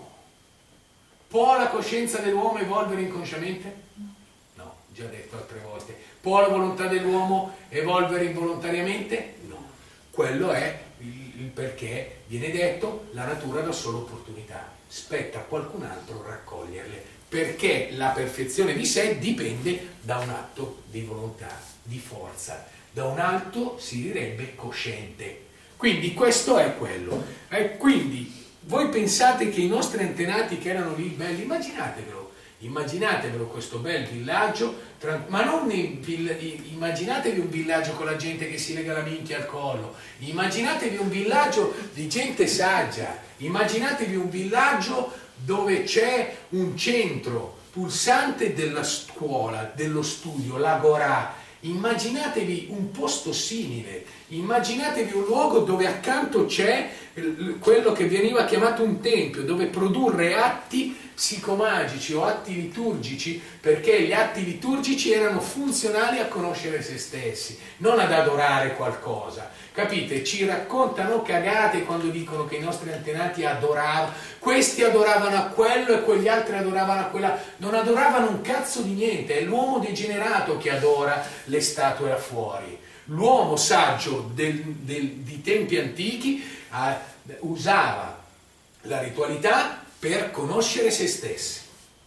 Può la coscienza dell'uomo evolvere inconsciamente? No, già detto altre volte. Può la volontà dell'uomo evolvere involontariamente? No. Quello è il, il perché viene detto la natura dà solo opportunità. Spetta a qualcun altro raccoglierle, perché la perfezione di sé dipende da un atto di volontà, di forza, da un atto si direbbe cosciente. Quindi questo è quello. E quindi voi pensate che i nostri antenati che erano lì belli, immaginatevelo, immaginatevelo questo bel villaggio, ma non immaginatevi un villaggio con la gente che si lega la minchia al collo, immaginatevi un villaggio di gente saggia, immaginatevi un villaggio dove c'è un centro pulsante della scuola, dello studio, l'agorà. Immaginatevi un posto simile, immaginatevi un luogo dove accanto c'è quello che veniva chiamato un tempio, dove produrre atti psicomagici o atti liturgici, perché gli atti liturgici erano funzionali a conoscere se stessi, non ad adorare qualcosa. Capite? Ci raccontano cagate quando dicono che i nostri antenati adoravano, questi adoravano a quello e quegli altri adoravano a quella, non adoravano un cazzo di niente, è l'uomo degenerato che adora le statue là fuori. L'uomo saggio del, del, di tempi antichi eh, usava la ritualità per conoscere se stessi.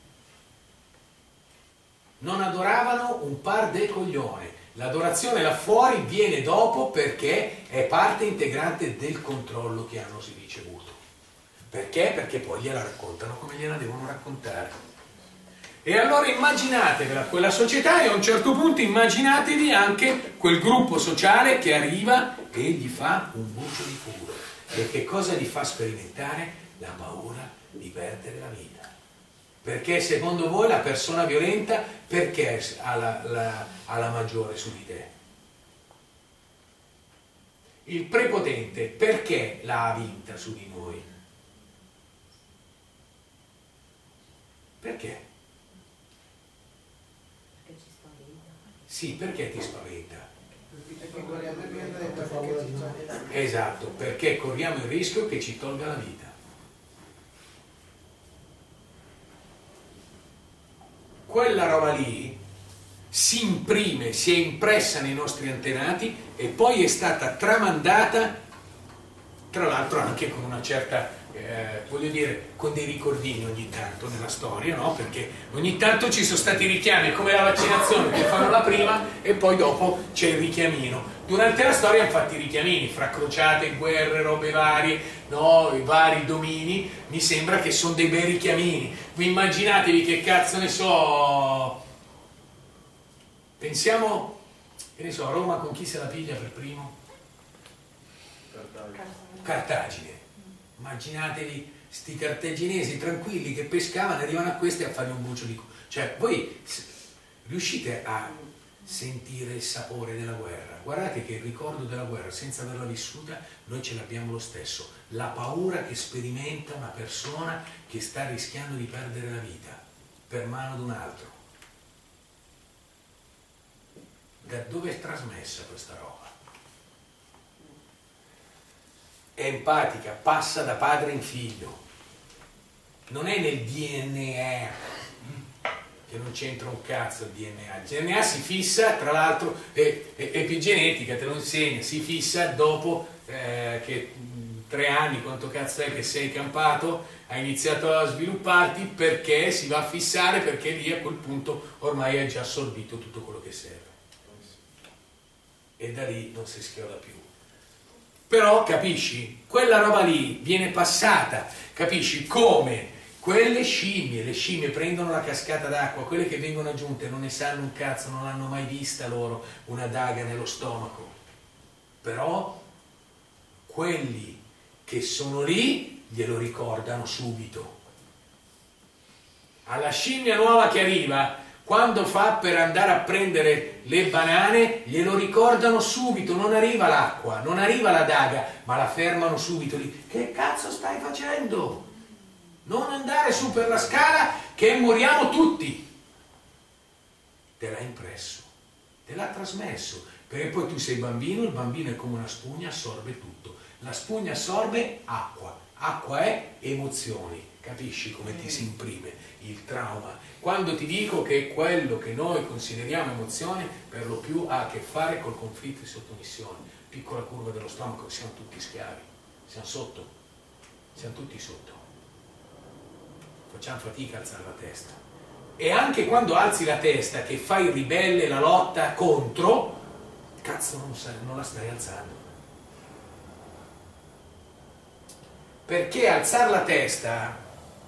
Non adoravano un par de coglione. L'adorazione là fuori viene dopo perché è parte integrante del controllo che hanno ricevuto. Perché? Perché poi gliela raccontano come gliela devono raccontare. E allora immaginatevela quella società e a un certo punto immaginatevi anche quel gruppo sociale che arriva e gli fa un bucio di culo. E che cosa gli fa sperimentare? La paura di perdere la vita. Perché secondo voi la persona violenta perché ha la, la, ha la maggiore su di te? Il prepotente perché l'ha vinta su di noi? Perché? Sì, perché ti spaventa? Perché corriamo il rischio che ci toglie. Esatto, perché corriamo il rischio che ci tolga la vita. Quella roba lì si imprime, si è impressa nei nostri antenati e poi è stata tramandata, tra l'altro anche con una certa, eh, voglio dire, con dei ricordini ogni tanto nella storia, no? Perché ogni tanto ci sono stati richiami, come la vaccinazione, che fanno la prima e poi dopo c'è il richiamino. Durante la storia hanno fatto i richiamini, fra crociate, guerre, robe varie, no? I vari domini, mi sembra che sono dei bei richiamini. Vi immaginatevi che cazzo ne so, pensiamo, che ne so, Roma con chi se la piglia per primo? Cartagine. Immaginatevi sti cartaginesi tranquilli che pescavano, arrivano a questi a fare un bucio di... Cioè, voi riuscite a sentire il sapore della guerra? Guardate che il ricordo della guerra, senza averla vissuta, noi ce l'abbiamo lo stesso. La paura che sperimenta una persona che sta rischiando di perdere la vita per mano di un altro. Da dove è trasmessa questa roba? È empatica, passa da padre in figlio, non è nel D N A, che non c'entra un cazzo il D N A. Il D N A si fissa, tra l'altro, è, è epigenetica, te lo insegna, si fissa dopo eh, che mh, tre anni, quanto cazzo è che sei campato, hai iniziato a svilupparti, perché si va a fissare, perché lì a quel punto ormai hai già assorbito tutto quello che serve. E da lì non si schioda più. Però capisci, quella roba lì viene passata, capisci come quelle scimmie, le scimmie prendono la cascata d'acqua, quelle che vengono aggiunte non ne sanno un cazzo, non hanno mai vista loro una daga nello stomaco, però quelli che sono lì glielo ricordano subito. Alla scimmia nuova che arriva, quando fa per andare a prendere le banane, glielo ricordano subito, non arriva l'acqua, non arriva la daga, ma la fermano subito lì. Che cazzo stai facendo? Non andare su per la scala che moriamo tutti. Te l'ha impresso, te l'ha trasmesso, perché poi tu sei bambino, il bambino è come una spugna, assorbe tutto. La spugna assorbe acqua, acqua è emozioni, capisci come ti si imprime il trauma? Quando ti dico che quello che noi consideriamo emozione per lo più ha a che fare col conflitto di sottomissione, piccola curva dello stomaco, siamo tutti schiavi, siamo sotto, siamo tutti sotto, facciamo fatica a alzare la testa. E anche quando alzi la testa, che fai il ribelle, la lotta contro, cazzo non, sai, non la stai alzando. Perché alzare la testa...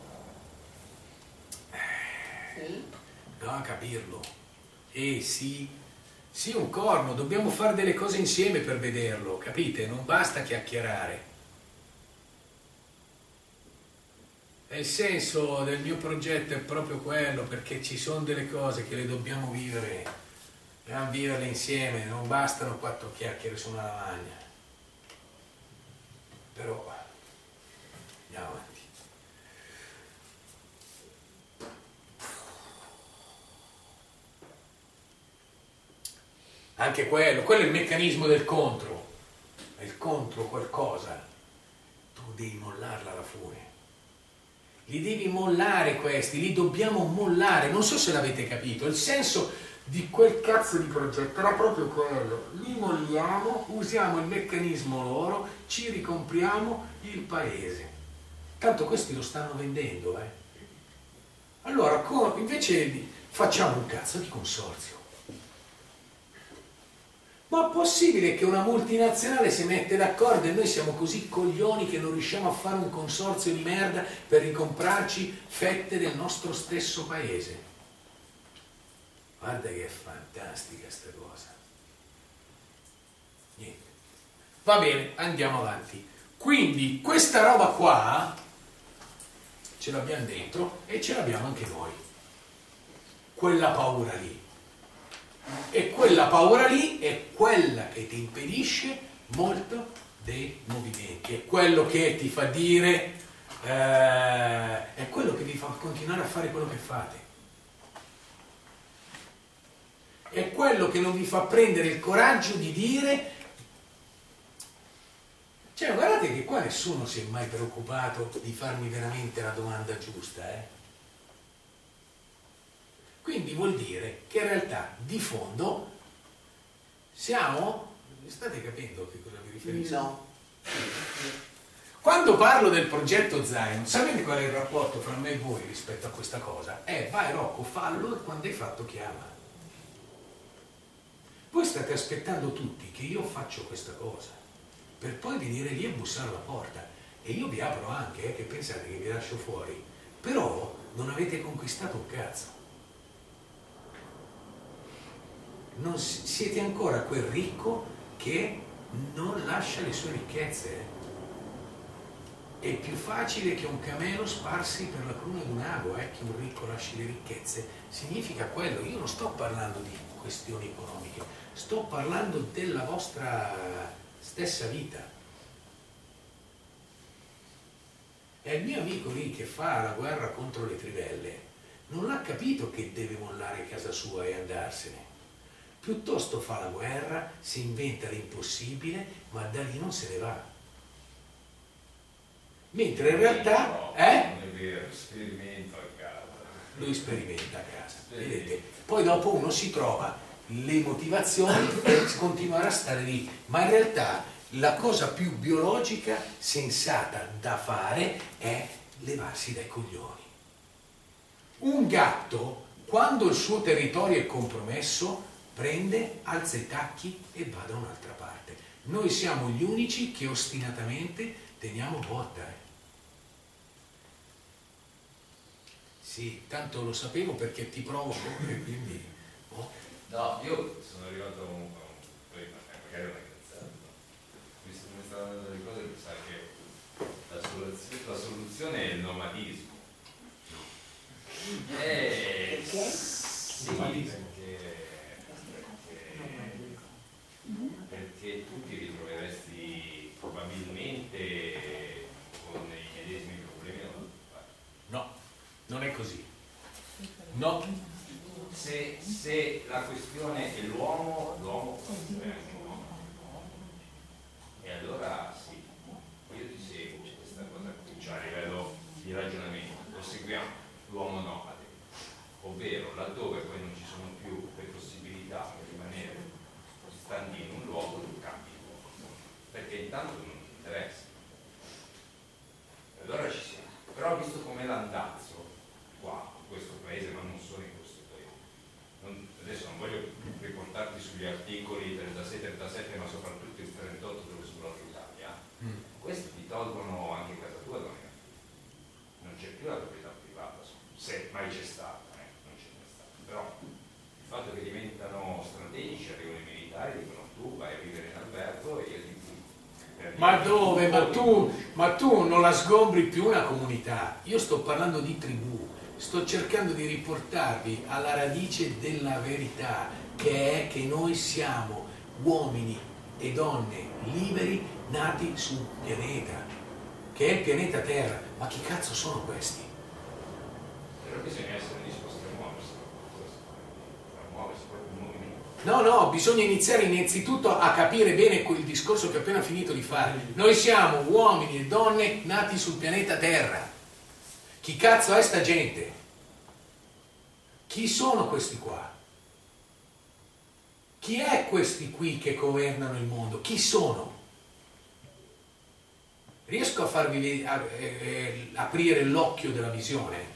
No, capirlo. Eh sì, sì, un corno, dobbiamo fare delle cose insieme per vederlo, capite? Non basta chiacchierare. E il senso del mio progetto è proprio quello, perché ci sono delle cose che le dobbiamo vivere, dobbiamo viverle insieme, non bastano quattro chiacchiere su una lavagna. Però andiamo avanti. Anche quello, quello è il meccanismo del contro, il contro qualcosa, tu devi mollarla la furia, li devi mollare questi, li dobbiamo mollare, non so se l'avete capito, il senso di quel cazzo di progetto era proprio quello, li molliamo, usiamo il meccanismo loro, ci ricompriamo il paese, tanto questi lo stanno vendendo, eh. Allora invece di, facciamo un cazzo di consorzio. Ma è possibile che una multinazionale si mette d'accordo e noi siamo così coglioni che non riusciamo a fare un consorzio di merda per ricomprarci fette del nostro stesso paese? Guarda che è fantastica sta cosa. Niente. Va bene, andiamo avanti. Quindi questa roba qua ce l'abbiamo dentro e ce l'abbiamo anche noi. Quella paura lì. E quella paura lì è quella che ti impedisce molto dei movimenti, è quello che ti fa dire, eh, è quello che vi fa continuare a fare quello che fate. È quello che non vi fa prendere il coraggio di dire, cioè guardate che qua nessuno si è mai preoccupato di farmi veramente la domanda giusta, eh? Quindi vuol dire che in realtà di fondo siamo, state capendo a che cosa mi riferisco? No. Quando parlo del progetto Zion, sapete qual è il rapporto fra me e voi rispetto a questa cosa? Eh, vai Rocco, fallo e quando hai fatto chiama. Voi state aspettando tutti che io faccio questa cosa, per poi venire lì e bussare alla porta. E io vi apro anche, eh, che pensate che vi lascio fuori. Però non avete conquistato un cazzo. Non siete ancora quel ricco che non lascia le sue ricchezze, eh. È più facile che un camelo sparsi per la cruna di un ago, eh, che un ricco lasci le ricchezze. Significa quello. Io non sto parlando di questioni economiche, sto parlando della vostra stessa vita. E il mio amico lì che fa la guerra contro le trivelle non ha capito che deve mollare casa sua e andarsene. Piuttosto fa la guerra, si inventa l'impossibile, ma da lì non se ne va. Mentre in realtà, eh? Non è vero, sperimento a casa. Lui sperimenta a casa, vedete? Poi dopo uno si trova le motivazioni per continuare a stare lì, ma in realtà la cosa più biologica, sensata da fare è levarsi dai coglioni. Un gatto, quando il suo territorio è compromesso, prende, alza i tacchi e va da un'altra parte. Noi siamo gli unici che ostinatamente teniamo botta, eh. Sì, tanto lo sapevo perché ti provoco e quindi... Oh. No, io sono arrivato a un... poi magari una cazzata, visto come stanno andando le cose, sai che la soluzione, la soluzione è il nomadismo. Eh, sì, perché, perché, perché tu ti ritroveresti probabilmente con i medesimi problemi. No, non è così. No. Se, se la questione è l'uomo, l'uomo può essere anche un uomo. E allora sì, io ti seguo su questa cosa qui, cioè a livello di ragionamento, lo seguiamo, l'uomo nomade, ovvero laddove poi non ci sono più le possibilità per rimanere standi in un luogo, tu cambi il luogo, perché intanto non ti interessa. E allora ci siamo. Però visto com'è l'andazzo qua, in questo paese, ma non solo in questo paese, non, adesso non voglio riportarti sugli articoli trentasei trentasette, ma soprattutto il trentotto dello sblocco Italia, mm. questi ti tolgono anche casa tua da non c'è più la proprietà privata, se mai c'è stata, eh, non c'è mai stata, però il fatto che diventano strategici, arrivano i militari, dicono tu vai a vivere in albergo e io ti Ma dove? Ma tu, ma tu non la sgombri più una comunità. Io sto parlando di tribù, sto cercando di riportarvi alla radice della verità, che è che noi siamo uomini e donne liberi nati su un pianeta, che è il pianeta Terra. Ma chi cazzo sono questi? Però bisogna essere disposti a muoversi, a muoversi proprio in movimento. No, no, bisogna iniziare innanzitutto a capire bene quel discorso che ho appena finito di fare. Noi siamo uomini e donne nati sul pianeta Terra. Chi cazzo è sta gente? Chi sono questi qua? Chi è questi qui che governano il mondo? Chi sono? Riesco a farvi a, eh, eh, aprire l'occhio della visione?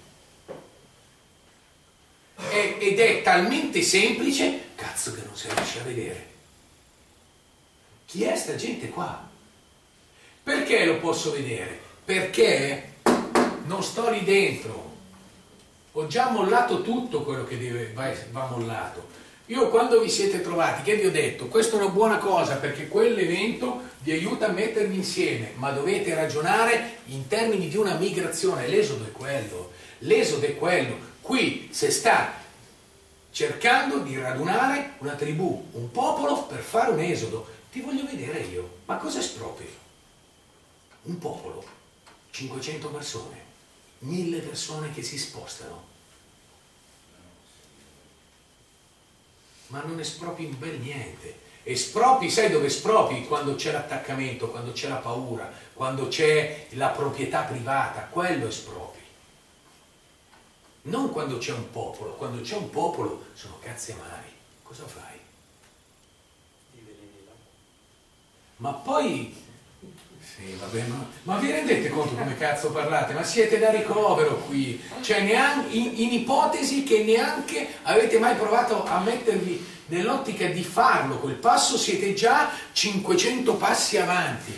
È, ed è talmente semplice, cazzo, che non si riesce a vedere. Chi è sta gente qua? Perché lo posso vedere? Perché non sto lì dentro. Ho già mollato tutto quello che deve, va, va mollato. Io quando vi siete trovati, che vi ho detto, questa è una buona cosa perché quell'evento vi aiuta a mettervi insieme, ma dovete ragionare in termini di una migrazione. L'esodo è quello, l'esodo è quello. Qui si sta cercando di radunare una tribù, un popolo per fare un esodo. Ti voglio vedere io, ma cosa esproprio? Un popolo, cinquecento persone, mille persone che si spostano. ma non espropri un bel niente. Espropri, sai dove espropri? Quando c'è l'attaccamento, quando c'è la paura, quando c'è la proprietà privata, quello espropri. Non quando c'è un popolo, quando c'è un popolo sono cazzi amari. Cosa fai? Ma poi, sì, vabbè, ma, ma vi rendete conto come cazzo parlate? Ma siete da ricovero qui, cioè neanche, in, in ipotesi che neanche avete mai provato a mettervi nell'ottica di farlo, quel passo siete già cinquecento passi avanti.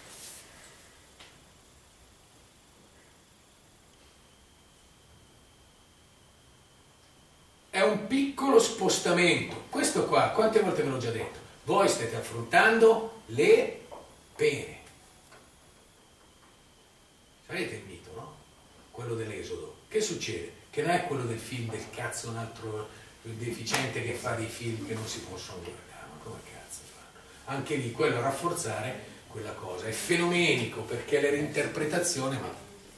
È un piccolo spostamento. Questo qua, quante volte ve l'ho già detto? Voi state affrontando le pene. Sapete il mito, no? Quello dell'Esodo. Che succede? Che non è quello del film del cazzo, un altro deficiente che fa dei film che non si possono guardare. Ma come cazzo fanno? Anche lì, quello a rafforzare quella cosa. È fenomenico perché è la reinterpretazione, ma...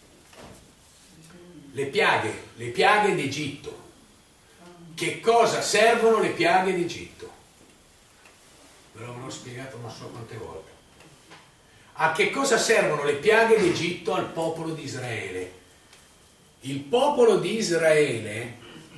Le piaghe, le piaghe d'Egitto. Che cosa servono le piaghe d'Egitto? Ve l'avrò spiegato non so quante volte. A che cosa servono le piaghe d'Egitto al popolo di Israele? Il popolo di Israele,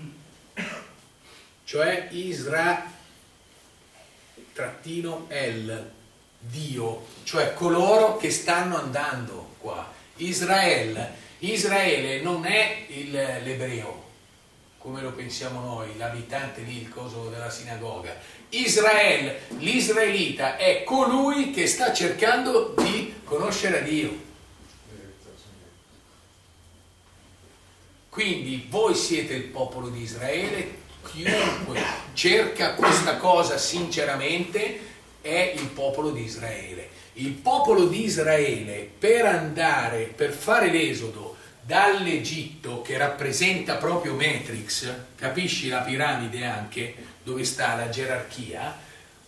cioè Isra trattino El, Dio, cioè coloro che stanno andando qua. Israel, Israele non è l'ebreo, come lo pensiamo noi, l'abitante lì, il coso della sinagoga. Israele, l'israelita, è colui che sta cercando di conoscere a Dio. Quindi voi siete il popolo di Israele, chiunque cerca questa cosa sinceramente è il popolo di Israele. Il popolo di Israele per andare, per fare l'esodo dall'Egitto, che rappresenta proprio Matrix, capisci la piramide anche, dove sta la gerarchia,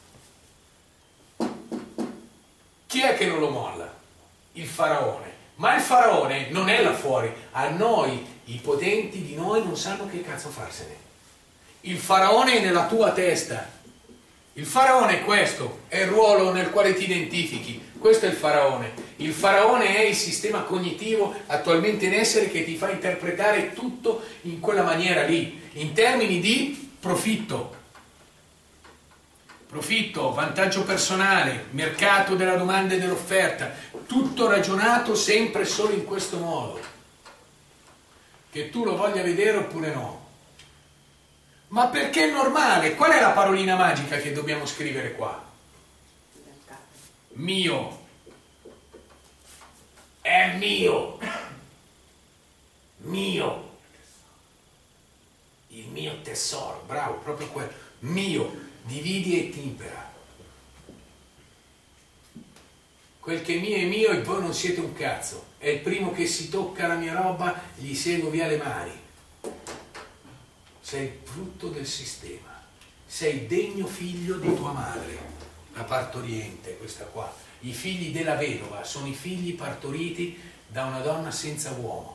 chi è che non lo molla? Il faraone. Ma il faraone non è là fuori, a noi, i potenti di noi non sanno che cazzo farsene. Il faraone è nella tua testa. Il faraone è questo, è il ruolo nel quale ti identifichi. Questo è il faraone. Il faraone è il sistema cognitivo attualmente in essere che ti fa interpretare tutto in quella maniera lì, in termini di profitto. Profitto, vantaggio personale, mercato della domanda e dell'offerta, tutto ragionato sempre solo in questo modo. Che tu lo voglia vedere oppure no. Ma perché è normale? Qual è la parolina magica che dobbiamo scrivere qua? Mio. È mio. Mio. Il mio tesoro. Bravo, proprio quello. Mio. Dividi e timpera. Quel che è mio è mio e voi non siete un cazzo. È il primo che si tocca la mia roba, gli seguo via le mani. Sei il frutto del sistema. Sei degno figlio di tua madre, la partoriente, questa qua. I figli della vedova sono i figli partoriti da una donna senza uomo.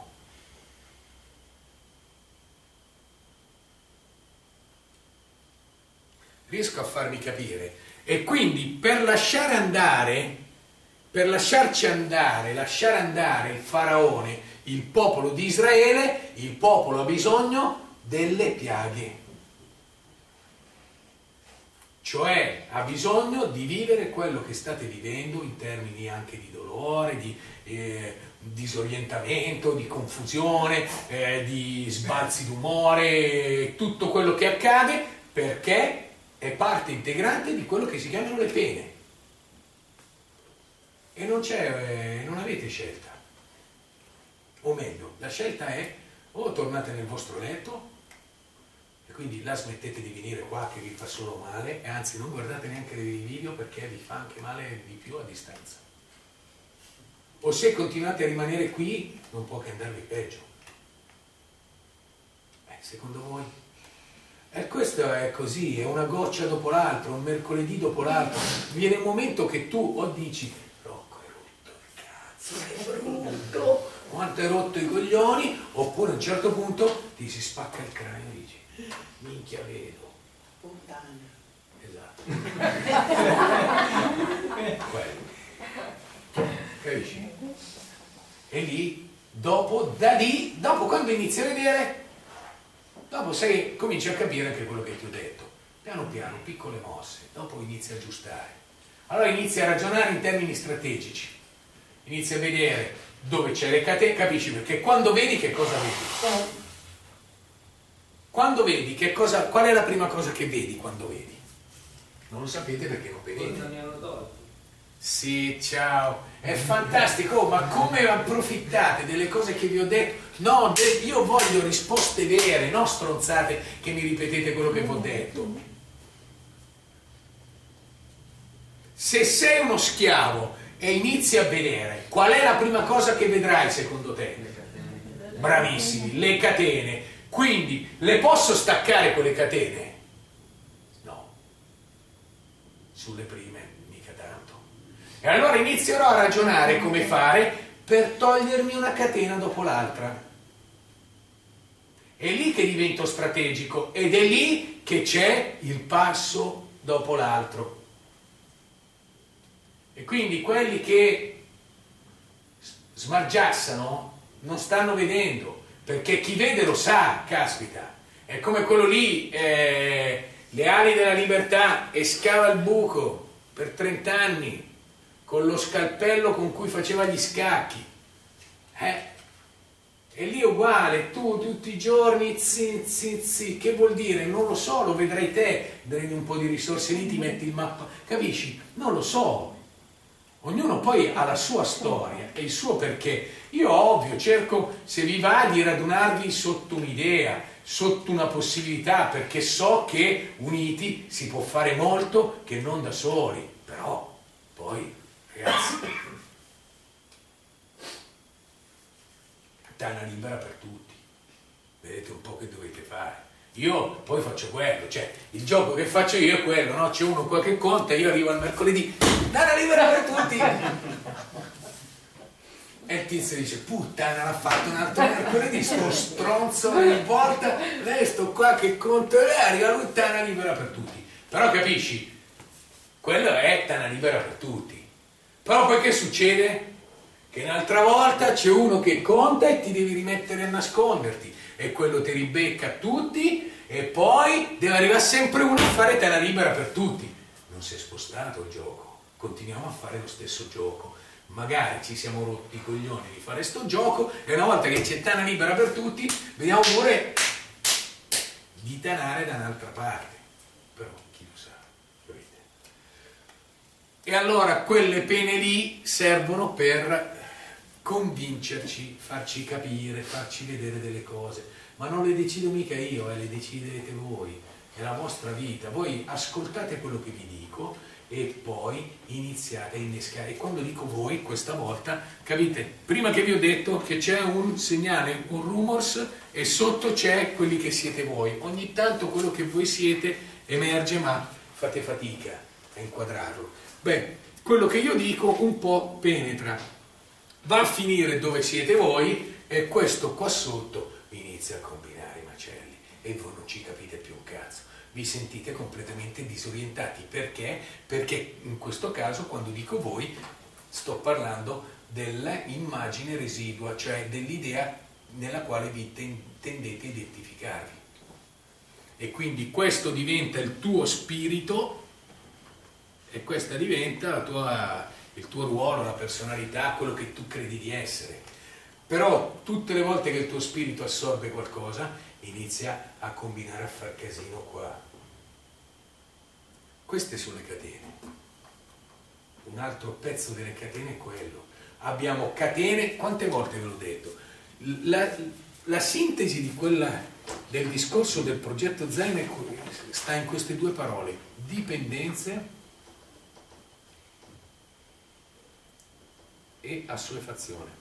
Riesco a farmi capire? E quindi per lasciare andare, per lasciarci andare, lasciare andare il faraone, il popolo di Israele, il popolo ha bisogno delle piaghe. Cioè ha bisogno di vivere quello che state vivendo in termini anche di dolore, di eh, disorientamento, di confusione, eh, di sbalzi d'umore, tutto quello che accade perché è parte integrante di quello che si chiamano le pene. E non c'è, eh, non avete scelta. O meglio, la scelta è o tornate nel vostro letto e quindi là smettete di venire qua che vi fa solo male, e anzi non guardate neanche dei video perché vi fa anche male di più a distanza. O se continuate a rimanere qui non può che andarvi peggio. Eh, secondo voi? E questo è così, è una goccia dopo l'altro, un mercoledì dopo l'altro. Viene un momento che tu o dici Rocco hai rotto il cazzo, è brutto, quanto hai rotto i coglioni, oppure a un certo punto ti si spacca il cranio e dici minchia vedo, Puttana. Esatto. Quello. Capisci? E lì, dopo, da lì, dopo quando inizi a vedere, dopo sei, cominci a capire anche quello che ti ho detto. Piano piano, piccole mosse, dopo inizi a aggiustare. Allora inizi a ragionare in termini strategici, inizi a vedere dove c'è le catene, capisci? Perché quando vedi che cosa vedi? Quando vedi che cosa, qual è la prima cosa che vedi quando vedi? Non lo sapete perché non vedete. Sì, ciao, è fantastico, ma come approfittate delle cose che vi ho detto? No, io voglio risposte vere, non stronzate che mi ripetete quello che vi ho detto. Se sei uno schiavo e inizi a vedere, qual è la prima cosa che vedrai secondo te? Bravissimi, le catene. Quindi, le posso staccare quelle catene? No. Sulle prime, mica tanto. E allora inizierò a ragionare come fare per togliermi una catena dopo l'altra. È lì che divento strategico ed è lì che c'è il passo dopo l'altro. E quindi quelli che smargiassano non stanno vedendo, perché chi vede lo sa, caspita. È come quello lì, eh, le ali della libertà, e scava il buco per trent'anni con lo scalpello con cui faceva gli scacchi. Eh? E lì è uguale, tu tutti i giorni, zi, zi, zi. Che vuol dire? Non lo so, lo vedrai te, prendi un po' di risorse lì, ti metti il mappa, capisci? Non lo so. Ognuno poi ha la sua storia e il suo perché. Io ovvio cerco, se vi va, di radunarvi sotto un'idea, sotto una possibilità, perché so che uniti si può fare molto che non da soli. Però poi, ragazzi, tana libera per tutti. Vedete un po' che dovete fare. Io poi faccio quello, cioè il gioco che faccio io è quello, no? C'è uno qua che conta, io arrivo al mercoledì, tana libera per tutti. E il tizio dice, puttana, l'ha fatto un altro mercoledì, sto stronzo ogni volta, lei sto qua che conto, e arriva lui, tana libera per tutti. Però capisci, quello è tana libera per tutti. Però poi che succede? Che un'altra volta c'è uno che conta e ti devi rimettere a nasconderti. E quello ti ribecca a tutti e poi deve arrivare sempre uno a fare tana libera per tutti. Non si è spostato il gioco, continuiamo a fare lo stesso gioco. Magari ci siamo rotti i coglioni di fare sto gioco e una volta che c'è tana libera per tutti, vediamo pure di tanare da un'altra parte. Però chi lo sa, capite? E allora quelle pene lì servono per convincerci, farci capire, farci vedere delle cose, ma non le decido mica io, eh, le decidete voi, è la vostra vita. Voi ascoltate quello che vi dico e poi iniziate a innescare. E quando dico voi, questa volta, capite, prima che vi ho detto che c'è un segnale, un rumors, e sotto c'è quelli che siete voi. Ogni tanto quello che voi siete emerge, ma fate fatica a inquadrarlo. Beh, quello che io dico un po' penetra, va a finire dove siete voi e questo qua sotto inizia a combinare i macelli e voi non ci capite più un cazzo, vi sentite completamente disorientati. Perché? Perché in questo caso, quando dico voi, sto parlando dell'immagine residua, cioè dell'idea nella quale vi tendete a identificarvi, e quindi questo diventa il tuo spirito e questa diventa la tua, il tuo ruolo, la personalità, quello che tu credi di essere. Però tutte le volte che il tuo spirito assorbe qualcosa, inizia a combinare, a far casino qua. Queste sono le catene. Un altro pezzo delle catene è quello. Abbiamo catene, quante volte ve l'ho detto? La, la sintesi di quella, del discorso del progetto Zen sta in queste due parole: dipendenze e assuefazione.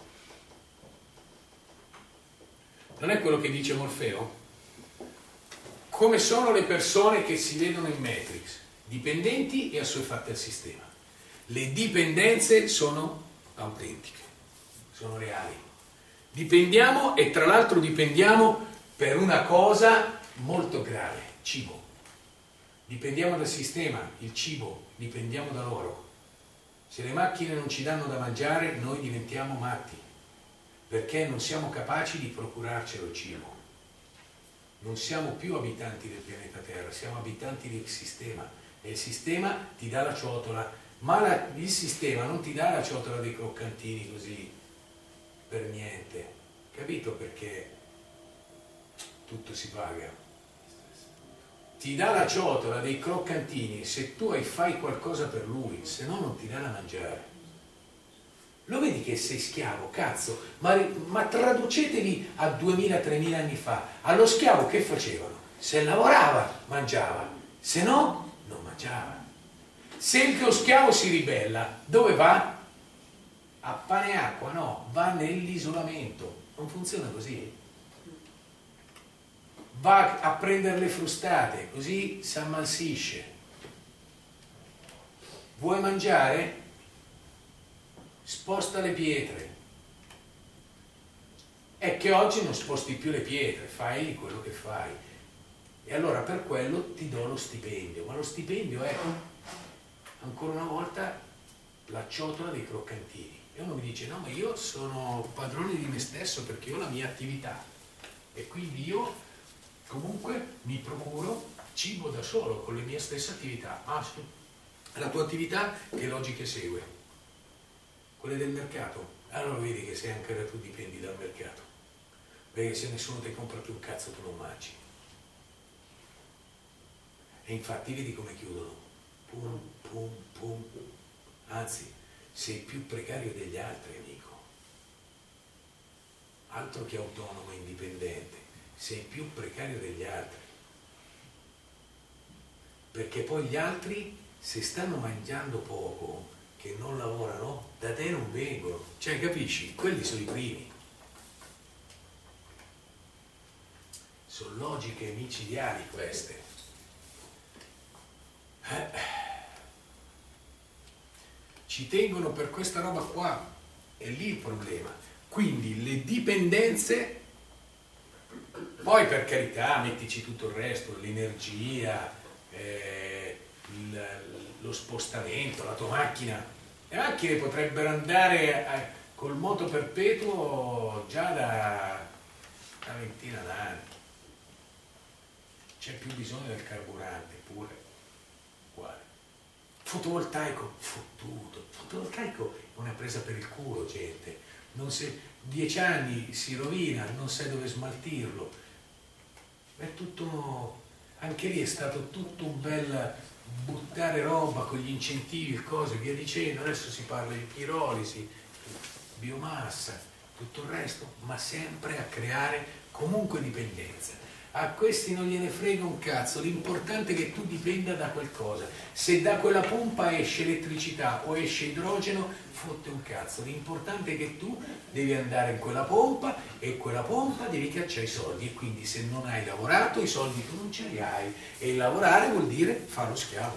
Non è quello che dice Morfeo? Come sono le persone che si vedono in Matrix? Dipendenti e assuefatte al sistema. Le dipendenze sono autentiche, sono reali. Dipendiamo, e tra l'altro dipendiamo per una cosa molto grave: cibo. dipendiamo dal sistema, il cibo, dipendiamo da loro. Se le macchine non ci danno da mangiare, noi diventiamo matti, perché non siamo capaci di procurarcelo il cibo. Non siamo più abitanti del pianeta Terra, siamo abitanti del sistema, e il sistema ti dà la ciotola, ma la, il sistema non ti dà la ciotola dei croccantini così, per niente. Capito perché tutto si paga? Ti dà la ciotola dei croccantini se tu hai, fai qualcosa per lui, se no non ti dà da mangiare. Lo vedi che sei schiavo, cazzo, ma, ma traducetevi a duemila tremila anni fa. Allo schiavo che facevano? Se lavorava, mangiava, se no, non mangiava. Se lo schiavo si ribella, dove va? A pane e acqua, no, va nell'isolamento. Non funziona così. Va a prendere le frustate, così si ammalsisce. Vuoi mangiare? Sposta le pietre. È che oggi non sposti più le pietre, fai quello che fai. E allora per quello ti do lo stipendio. Ma lo stipendio è, ancora una volta, la ciotola dei croccantini. E uno mi dice, no, ma io sono padrone di me stesso perché ho la mia attività. E quindi io comunque mi procuro cibo da solo, con le mie stesse attività. Ah, sì. La tua attività che logiche segue? Quelle del mercato? Allora vedi che sei anche tu dipendi dal mercato. Perché se nessuno ti compra più un cazzo tu non mangi. E infatti vedi come chiudono. Pum, pum, pum. Anzi, sei più precario degli altri, amico. Altro che autonomo e indipendente. Sei più precario degli altri, perché poi gli altri, se stanno mangiando poco, che non lavorano, da te non vengono, cioè capisci? Quelli sono i primi. Sono logiche micidiali queste. Eh. Ci tengono per questa roba qua, è lì il problema. Quindi le dipendenze. Poi per carità mettici tutto il resto, l'energia, eh, il, lo spostamento, la tua macchina. Le macchine potrebbero andare a, col moto perpetuo già da una ventina d'anni. C'è più bisogno del carburante pure. Uguale. Fotovoltaico, fottuto. Fotovoltaico è una presa per il culo, gente. Non se, dieci anni si rovina, non sai dove smaltirlo. È tutto, anche lì è stato tutto un bel buttare roba con gli incentivi e cose, via dicendo. Adesso si parla di pirolisi, biomassa, tutto il resto, ma sempre a creare comunque dipendenza. A questi non gliene frega un cazzo, l'importante è che tu dipenda da qualcosa. Se da quella pompa esce elettricità o esce idrogeno, fotte un cazzo. L'importante è che tu devi andare in quella pompa e quella pompa devi cacciare i soldi, e quindi se non hai lavorato i soldi tu non ce li hai, e lavorare vuol dire fare lo schiavo.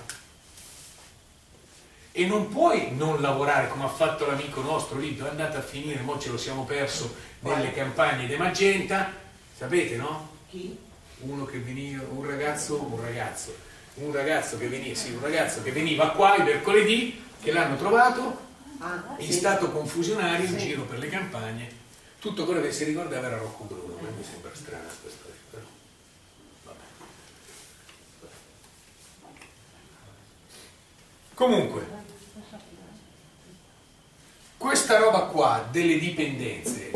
E non puoi non lavorare come ha fatto l'amico nostro lì, dove è andato a finire, mo ce lo siamo perso nelle campagne di Magenta, sapete, no? Chi? Uno che veniva, un ragazzo, un ragazzo, un ragazzo che veniva, sì, un ragazzo che veniva qua il mercoledì, che l'hanno trovato Ah, in sì. stato confusionario, in Sì. giro per le campagne. Tutto quello che si ricordava era Rocco Bruno. A me mi sembra strana questa storia, però vabbè. Comunque, questa roba qua delle dipendenze,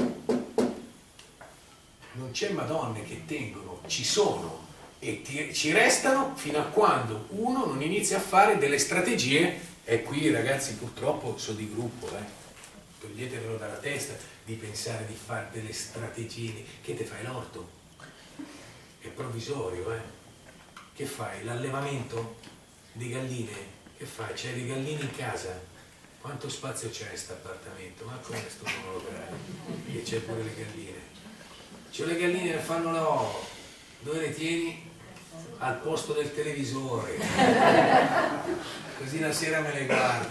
non c'è madonne che tengono, ci sono e ti, ci restano fino a quando uno non inizia a fare delle strategie. E qui ragazzi purtroppo sono di gruppo, eh. Toglietevelo dalla testa di pensare di fare delle strategie. Che te fai l'orto? È provvisorio, eh. Che fai? L'allevamento di galline? Che fai? C'hai le galline in casa? Quanto spazio c'è in questo appartamento? Ma come sto monologare? Che c'è pure le galline. C'ho le galline che fanno l'uovo. Dove le tieni? Al posto del televisore. Così la sera me le guardo.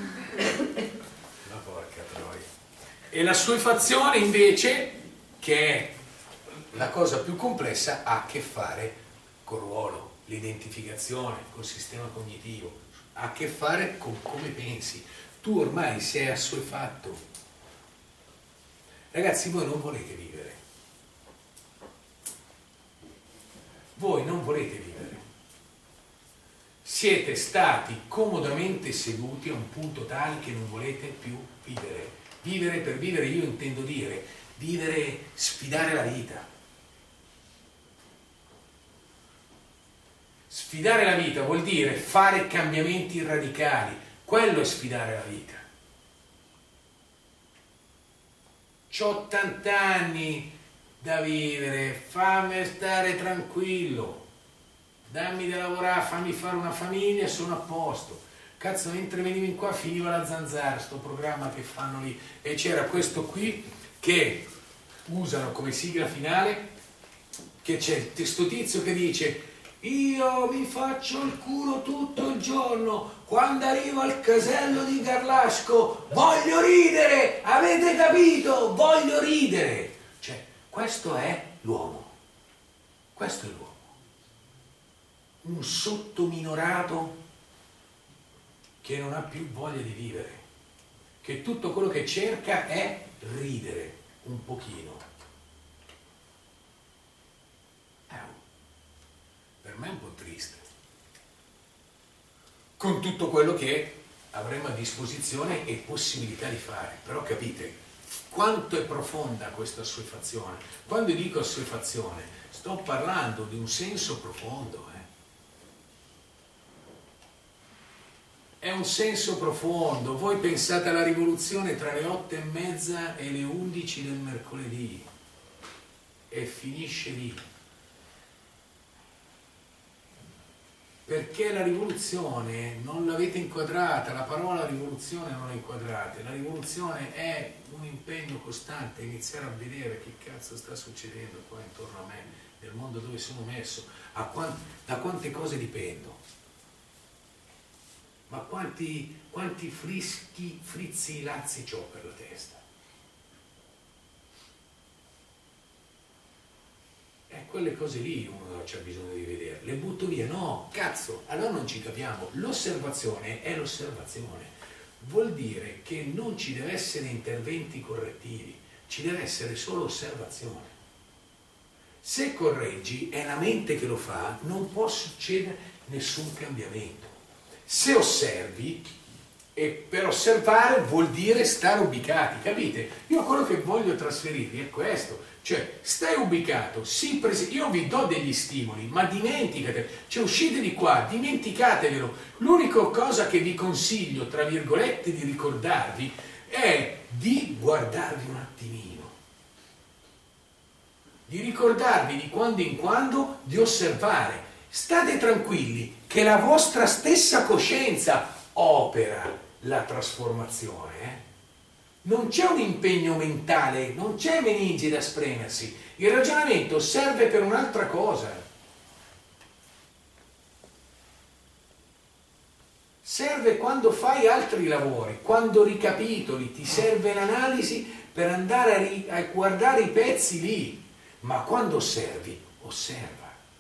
La porca troia. E la suefazione invece, che è la cosa più complessa, ha a che fare col ruolo. l'identificazione col sistema cognitivo, ha a che fare con come pensi. Tu ormai sei assuefatto. Ragazzi, voi non volete vivere. Voi non volete vivere. Siete stati comodamente seduti a un punto tale che non volete più vivere. Vivere per vivere io intendo dire vivere, sfidare la vita. Sfidare la vita vuol dire fare cambiamenti radicali. Quello è sfidare la vita. C'ho ottanta anni da vivere, fammi stare tranquillo, dammi da lavorare, fammi fare una famiglia e sono a posto. Cazzo, mentre venivo in qua finiva la Zanzara, sto programma che fanno lì, e c'era questo qui che usano come sigla finale, che c'è questo tizio che dice: io mi faccio il culo tutto il giorno, quando arrivo al casello di Garlasco voglio ridere, avete capito? Voglio ridere. Cioè, questo è l'uomo, questo è l'uomo, un sottominorato che non ha più voglia di vivere, che tutto quello che cerca è ridere un pochino. Per me è un po' triste, con tutto quello che avremo a disposizione e possibilità di fare. Però capite quanto è profonda questa assuefazione. Quando dico assuefazione sto parlando di un senso profondo, eh? È un senso profondo. Voi pensate alla rivoluzione tra le otto e mezza e le undici del mercoledì e finisce lì. Perché la rivoluzione non l'avete inquadrata, la parola rivoluzione non la inquadrate. La rivoluzione è un impegno costante, iniziare a vedere che cazzo sta succedendo qua intorno a me, nel mondo dove sono messo, a quanti, da quante cose dipendo, ma quanti, quanti frischi, frizzi, lazzi c'ho per la testa. E quelle cose lì uno c'ha bisogno di vedere. Le butto via? No, cazzo, allora non ci capiamo. L'osservazione è l'osservazione. Vuol dire che non ci deve essere interventi correttivi, ci deve essere solo osservazione. Se correggi, è la mente che lo fa, non può succedere nessun cambiamento. Se osservi, e per osservare vuol dire stare ubicati, capite? Io quello che voglio trasferirvi è questo. Cioè, stai ubicato, sì, io vi do degli stimoli, ma dimenticate, cioè uscite di qua, dimenticatevelo. L'unica cosa che vi consiglio, tra virgolette, di ricordarvi è di guardarvi un attimino, di ricordarvi di quando in quando di osservare. State tranquilli che la vostra stessa coscienza opera la trasformazione, eh? Non c'è un impegno mentale, non c'è meninge da spremersi. Il ragionamento serve per un'altra cosa. Serve quando fai altri lavori, quando ricapitoli, ti serve l'analisi per andare a, ri- a guardare i pezzi lì. Ma quando osservi, osserva.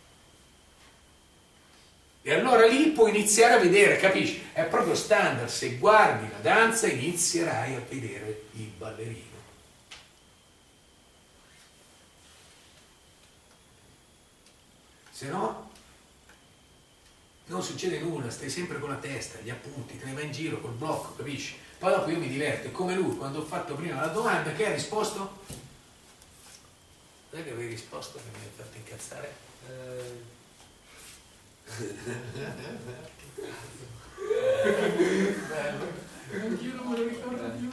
E allora lì puoi iniziare a vedere, capisci? È proprio standard, se guardi la danza inizierai a vedere il ballerino. Se no, non succede nulla, stai sempre con la testa, gli appunti, te ne vai in giro col blocco, capisci? Poi dopo io mi diverto, è come lui, quando ho fatto prima la domanda, che ha risposto? Sai che avevi risposto che mi hai fatto incazzare? Eh... Anch'io non me lo ricordo più.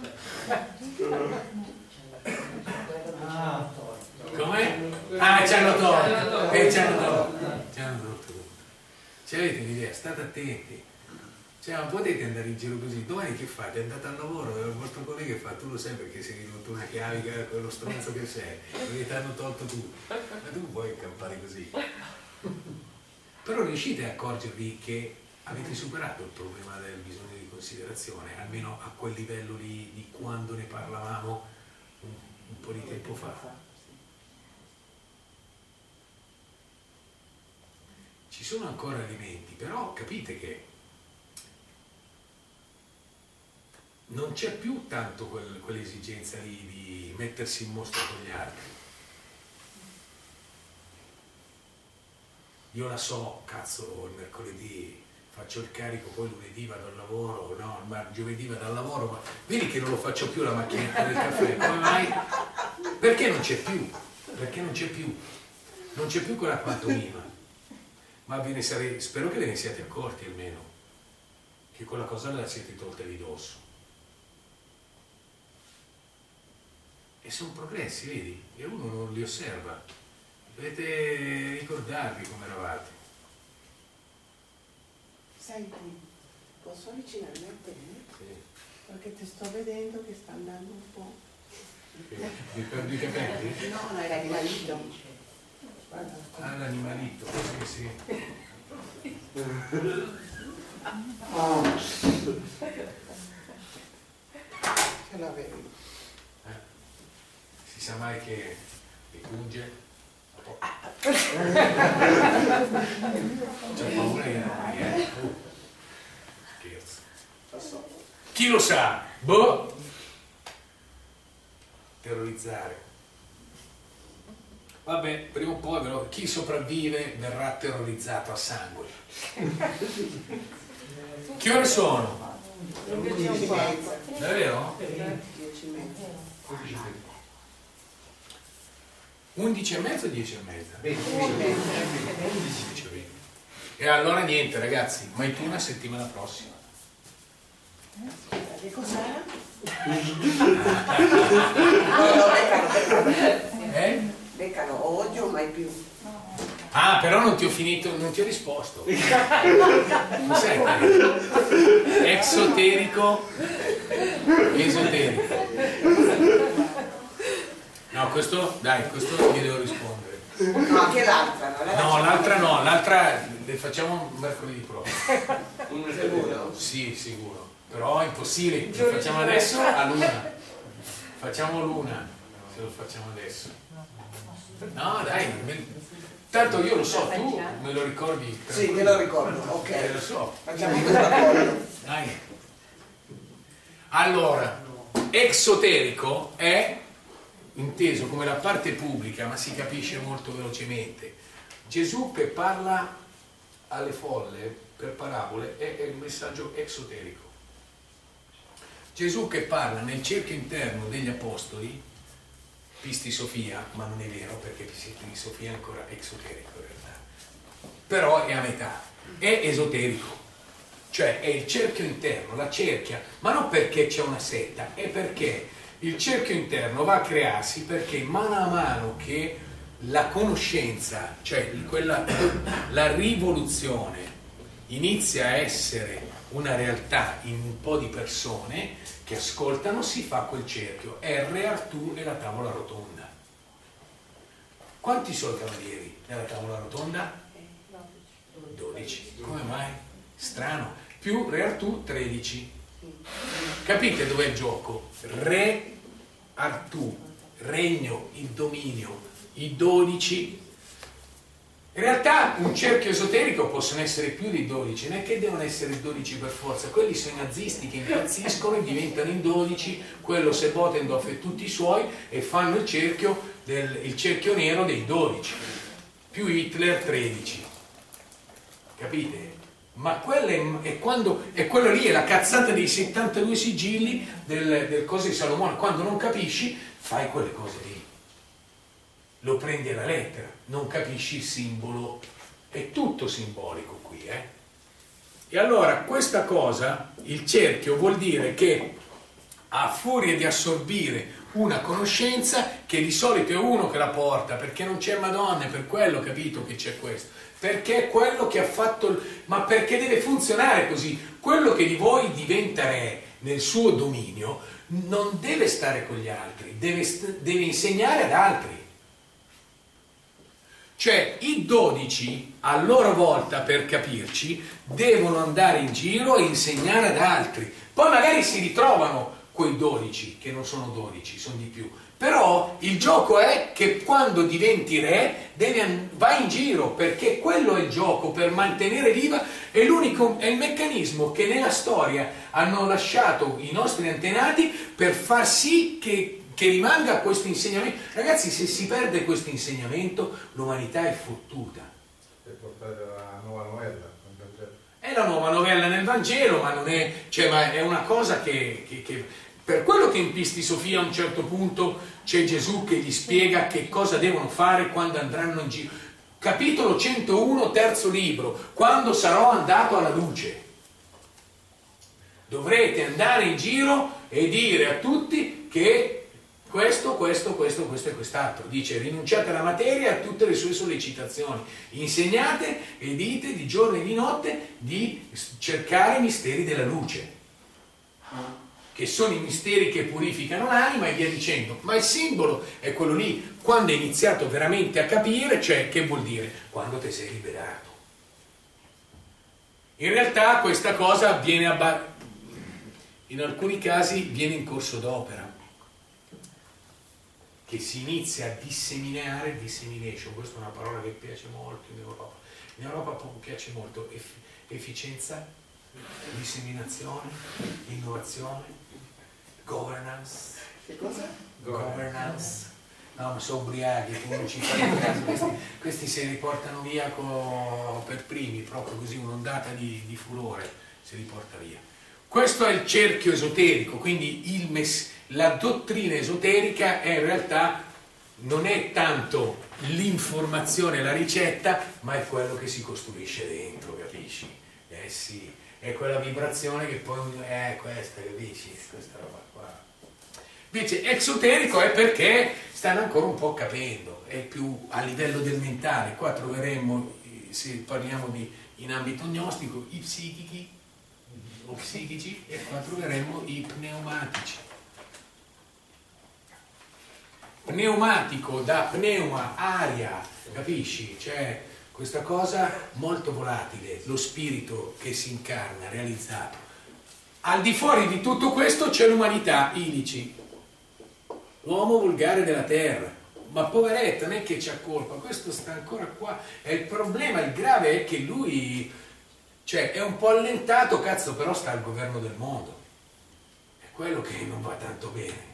Ah, Com'è? Ah, ci hanno tolto. Eh, ci hanno tolto. Ci hanno tolto. Cioè, avete un'idea? State attenti. Cioè, non potete andare in giro così. Domani che fate? Andate al lavoro, il vostro collega fa, tu lo sai perché sei venuto una chiavica, quello stronzo che sei, perché ti hanno tolto tu. Ma tu puoi campare così. Però riuscite a accorgervi che avete superato il problema del bisogno di considerazione, almeno a quel livello lì di quando ne parlavamo un, un po' di tempo fa. ci sono ancora elementi, però capite che non c'è più tanto quel, quell'esigenza di, di mettersi in mostra con gli altri. Io la so, cazzo, il mercoledì faccio il carico, poi lunedì vado al lavoro, no, ma giovedì vado al lavoro, ma vedi che non lo faccio più la macchinetta del caffè, come mai? Perché non c'è più, perché non c'è più, non c'è più quella pantomima, ma ve ne sarei, spero che ve ne siate accorti almeno, che quella cosa la siete tolta di dosso. E sono progressi, vedi, e uno non li osserva, dovete ricordarvi come eravate. Senti, posso avvicinarmi a te? Sì. Perché ti sto vedendo che sta andando un po'. Mi perdi i capelli? No, no, era l'animalito. Guarda. Ah, l'animalito, sì, sì. Ce l'avevo. Eh. Si sa mai che le punge. C'è paura che non eh? Oh. Scherzo. Chi lo sa? Boh. Terrorizzare. Vabbè, prima o poi però chi sopravvive verrà terrorizzato a sangue. Che ore sono? undici e mezza. Davvero? dieci e mezza. undici e mezza o dieci e mezza? undici. E allora niente ragazzi, mai tu una settimana prossima. Che cos'era? No, no, beccano, beccano. Eh? Beccano oggi o mai più. Ah, però non ti ho finito, non ti ho risposto. Cos'è? Exoterico, esoterico. No, questo, dai, questo gli devo rispondere. No, anche l'altra, no? No, l'altra no, l'altra le facciamo mercoledì prossimo. Sicuro? Sì, sicuro. Però è impossibile, lo facciamo adesso a luna. Facciamo l'una, se lo facciamo adesso. No, dai, me- tanto io lo so, tu me lo ricordi? Sì, me lo ricordo, ok. Eh, lo so. Facciamo questo accordo. Dai. Allora, exoterico è inteso come la parte pubblica, ma si capisce molto velocemente. Gesù che parla alle folle per parabole è, è il messaggio exoterico. Gesù che parla nel cerchio interno degli apostoli, Pisti Sofia, ma non è vero perché Pisti Sofia è ancora esoterico in realtà, però è a metà, è esoterico, cioè è il cerchio interno, la cerchia, ma non perché c'è una setta, è perché il cerchio interno va a crearsi perché mano a mano che la conoscenza, cioè quella, la rivoluzione inizia a essere una realtà in un po' di persone che ascoltano, si fa quel cerchio. R, Artù e la tavola rotonda. Quanti sono i cavalieri nella tavola rotonda? dodici. Come mai? Strano. Più Re Artù, tredici. Capite dov'è il gioco? Re Artù, regno, il dominio, i dodici. In realtà un cerchio esoterico possono essere più di dodici, non è che devono essere dodici per forza, quelli sono i nazisti che impazziscono e diventano in dodici, quello Sebotendorf e tutti i suoi, e fanno il cerchio, del, il cerchio nero dei dodici, più Hitler tredici, capite? Ma quella è, è, quando, è quello lì, è la cazzata dei settantadue sigilli del, del coso di Salomone, quando non capisci fai quelle cose lì. Lo prendi alla lettera, non capisci il simbolo, è tutto simbolico qui, eh? E allora questa cosa, il cerchio, vuol dire che a furia di assorbire una conoscenza, che di solito è uno che la porta, perché non c'è Madonna, è per quello, capito, che c'è questo, perché è quello che ha fatto, il... ma perché deve funzionare così, quello che di voi diventa re nel suo dominio, non deve stare con gli altri, deve, deve insegnare ad altri. Cioè i dodici a loro volta, per capirci, devono andare in giro e insegnare ad altri. Poi magari si ritrovano quei dodici, che non sono dodici, sono di più. Però il gioco è che quando diventi re devi, vai in giro, perché quello è il gioco per mantenere viva, è l'unico, è il meccanismo che nella storia hanno lasciato i nostri antenati per far sì che, che rimanga questo insegnamento. Ragazzi, se si perde questo insegnamento l'umanità è fottuta. Per portare la nuova novella. È la nuova novella nel Vangelo, ma non è, cioè, ma è una cosa che, che, che per quello che in Pisti Sofia a un certo punto c'è Gesù che gli spiega che cosa devono fare quando andranno in giro. Capitolo centouno, terzo libro, quando sarò andato alla luce. Dovrete andare in giro e dire a tutti che questo, questo, questo, questo e quest'altro. Dice: rinunciate alla materia e a tutte le sue sollecitazioni. Insegnate e dite di giorno e di notte di cercare i misteri della luce, che sono i misteri che purificano l'anima e via dicendo. Ma il simbolo è quello lì. Quando hai iniziato veramente a capire, cioè, che vuol dire? Quando ti sei liberato. In realtà questa cosa avviene a in alcuni casi viene in corso d'opera, che si inizia a disseminare, dissemination, questa è una parola che piace molto in Europa. In Europa piace molto eff- efficienza, disseminazione, innovazione, governance. Che cosa? Governance. No, ma sono ubriachi, tu non ci fai caso, questi, questi se li portano via co- per primi, proprio così, un'ondata di, di furore se li porta via. Questo è il cerchio esoterico, quindi il mess- la dottrina esoterica è in realtà non è tanto l'informazione, la ricetta, ma è quello che si costruisce dentro, capisci? Eh sì, è quella vibrazione che poi è eh, questa, capisci? Questa roba qua. Invece esoterico è perché stanno ancora un po' capendo, è più a livello del mentale. Qua troveremmo, se parliamo di in ambito gnostico, i psichici o psichici, e qua troveremmo i pneumatici. Pneumatico da pneuma, aria, capisci? C'è questa cosa molto volatile, lo spirito che si incarna, realizzato. Al di fuori di tutto questo c'è l'umanità, Ilici, l'uomo volgare della terra. Ma poveretto, non è che c'ha colpa, questo sta ancora qua. E il problema, il grave è che lui, cioè, è un po' allentato, cazzo, però sta al governo del mondo. È quello che non va tanto bene.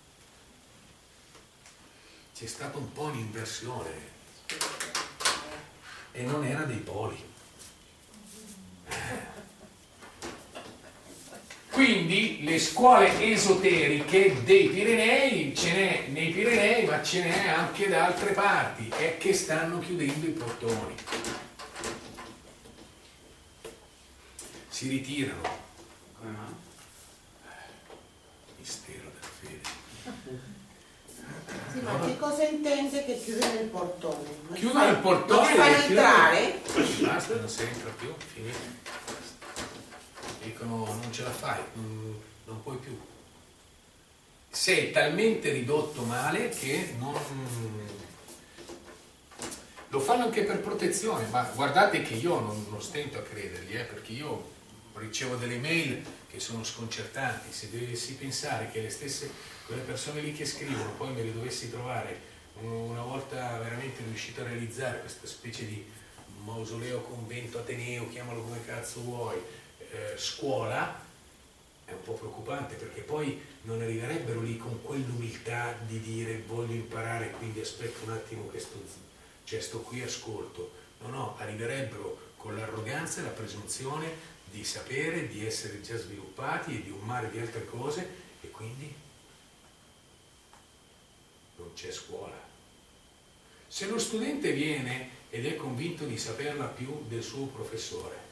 C'è stata un po' un'inversione e non era dei poli. Quindi le scuole esoteriche dei Pirenei, ce n'è nei Pirenei, ma ce n'è anche da altre parti, è che stanno chiudendo i portoni. Si ritirano. Come mai? Mistero della fede. Sì, ma che cosa intende che chiudono il portone? Non Chiudono il portone. Non ti fanno e chiudono- entrare? Basta, non si entra più, finito. Dicono non ce la fai, non, non puoi più. Sei talmente ridotto male che non... Lo fanno anche per protezione, ma guardate che io non, non stento a credergli, eh, perché io ricevo delle mail che sono sconcertanti. Se dovessi pensare che le stesse, quelle persone lì che scrivono, poi me le dovessi trovare una volta veramente riuscito a realizzare questa specie di mausoleo, convento, ateneo, chiamalo come cazzo vuoi, eh, scuola, è un po' preoccupante, perché poi non arriverebbero lì con quell'umiltà di dire voglio imparare, quindi aspetto un attimo che sto, cioè sto qui e ascolto. No, no, arriverebbero con l'arroganza e la presunzione di sapere, di essere già sviluppati e di un mare di altre cose, e quindi non c'è scuola. Se lo studente viene ed è convinto di saperla più del suo professore,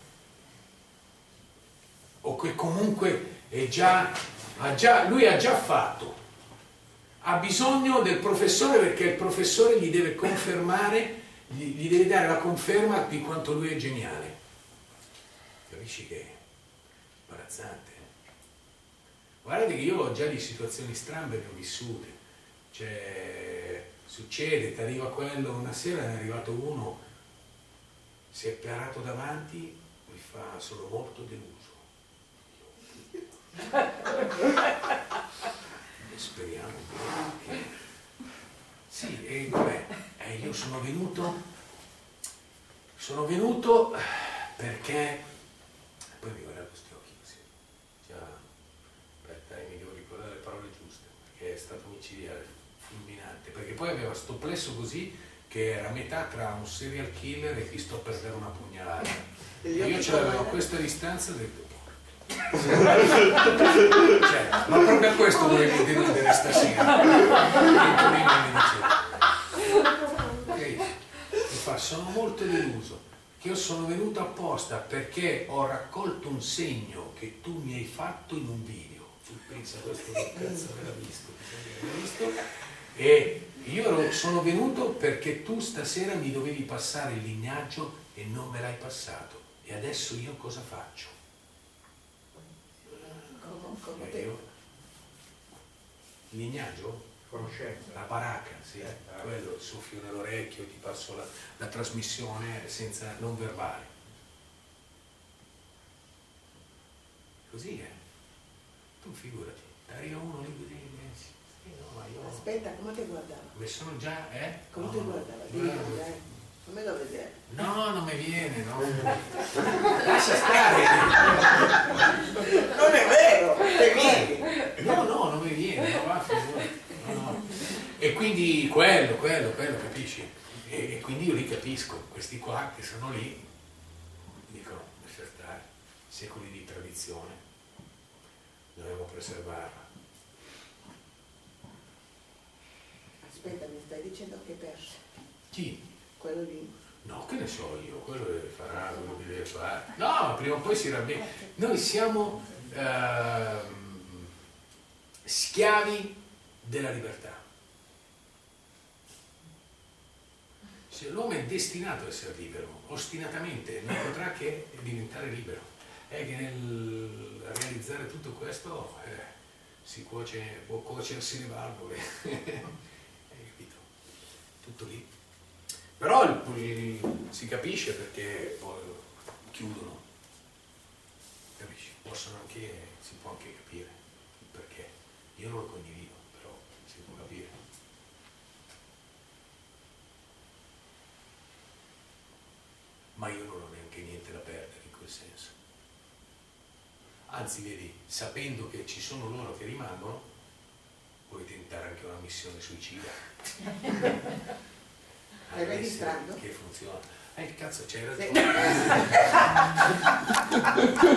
o che comunque è già, ha già, lui ha già fatto, ha bisogno del professore perché il professore gli deve confermare, gli, gli deve dare la conferma di quanto lui è geniale. Capisci che è imbarazzante? Guardate che io ho già di situazioni strambe ne ho vissute, cioè succede, ti arriva quello, una sera è arrivato uno, si è parato davanti, mi fa sono molto deluso. speriamo che... Sì, e vabbè, eh, io sono venuto, sono venuto perché, poi mi guarda questi occhi così, già, aspetta, eh, mi devo ricordare le parole giuste, perché è stato micidiale, fulminante, perché poi aveva sto plesso così che era a metà tra un serial killer e chi sto per dare una pugnalata. E io ce l'avevo a questa distanza e ho detto, cioè, ma proprio a questo volevo deludere stasera. Ok, mi fa, sono molto deluso, che io sono venuto apposta perché ho raccolto un segno che tu mi hai fatto in un video. Tu pensa, questo che cazzo aveva visto, visto, e io ero, sono venuto perché tu stasera mi dovevi passare il lignaggio e non me l'hai passato. E adesso io cosa faccio? Come Eh, io? Il lignaggio? Conoscenza. La baracca, sì, eh, quello, il soffio nell'orecchio, ti passo la, la trasmissione senza, non verbale. Così è. Tu figurati, arriva uno lì così, sì, no, ma io... Aspetta, come ti guardava? Mi sono già, eh? Come no, ti guardava? no, Dimmi, dai. Come lo vedere? no, non mi viene, no. Lascia stare. Non è vero, te vieni. No, no, non mi viene, no, va, figurati. No, no. E quindi quello, quello, quello, capisci? E, e quindi io li capisco, questi qua che sono lì, dicono, lascia stare, secoli di tradizione, dobbiamo preservarla. Aspetta, mi stai dicendo che perse? Chi? Quello lì. No, che ne so io, quello deve fare quello che deve fare. No, prima o poi si rabbia. Noi siamo ehm, schiavi della libertà. Se l'uomo è destinato ad essere libero, ostinatamente non potrà che diventare libero. È che nel realizzare tutto questo eh, si cuoce, può cuocersi le valvole. Hai capito? Tutto lì. Però il, il, si capisce perché poi chiudono, capisci? Possono anche, si può anche capire il perché. Io non lo condivido, però si può capire. Ma io non ho neanche niente da perdere in quel senso. Anzi, vedi, sapendo che ci sono loro che rimangono, puoi tentare anche una missione suicida. Stai registrando? Che funziona. Eh, cazzo, c'hai Sì. ragione.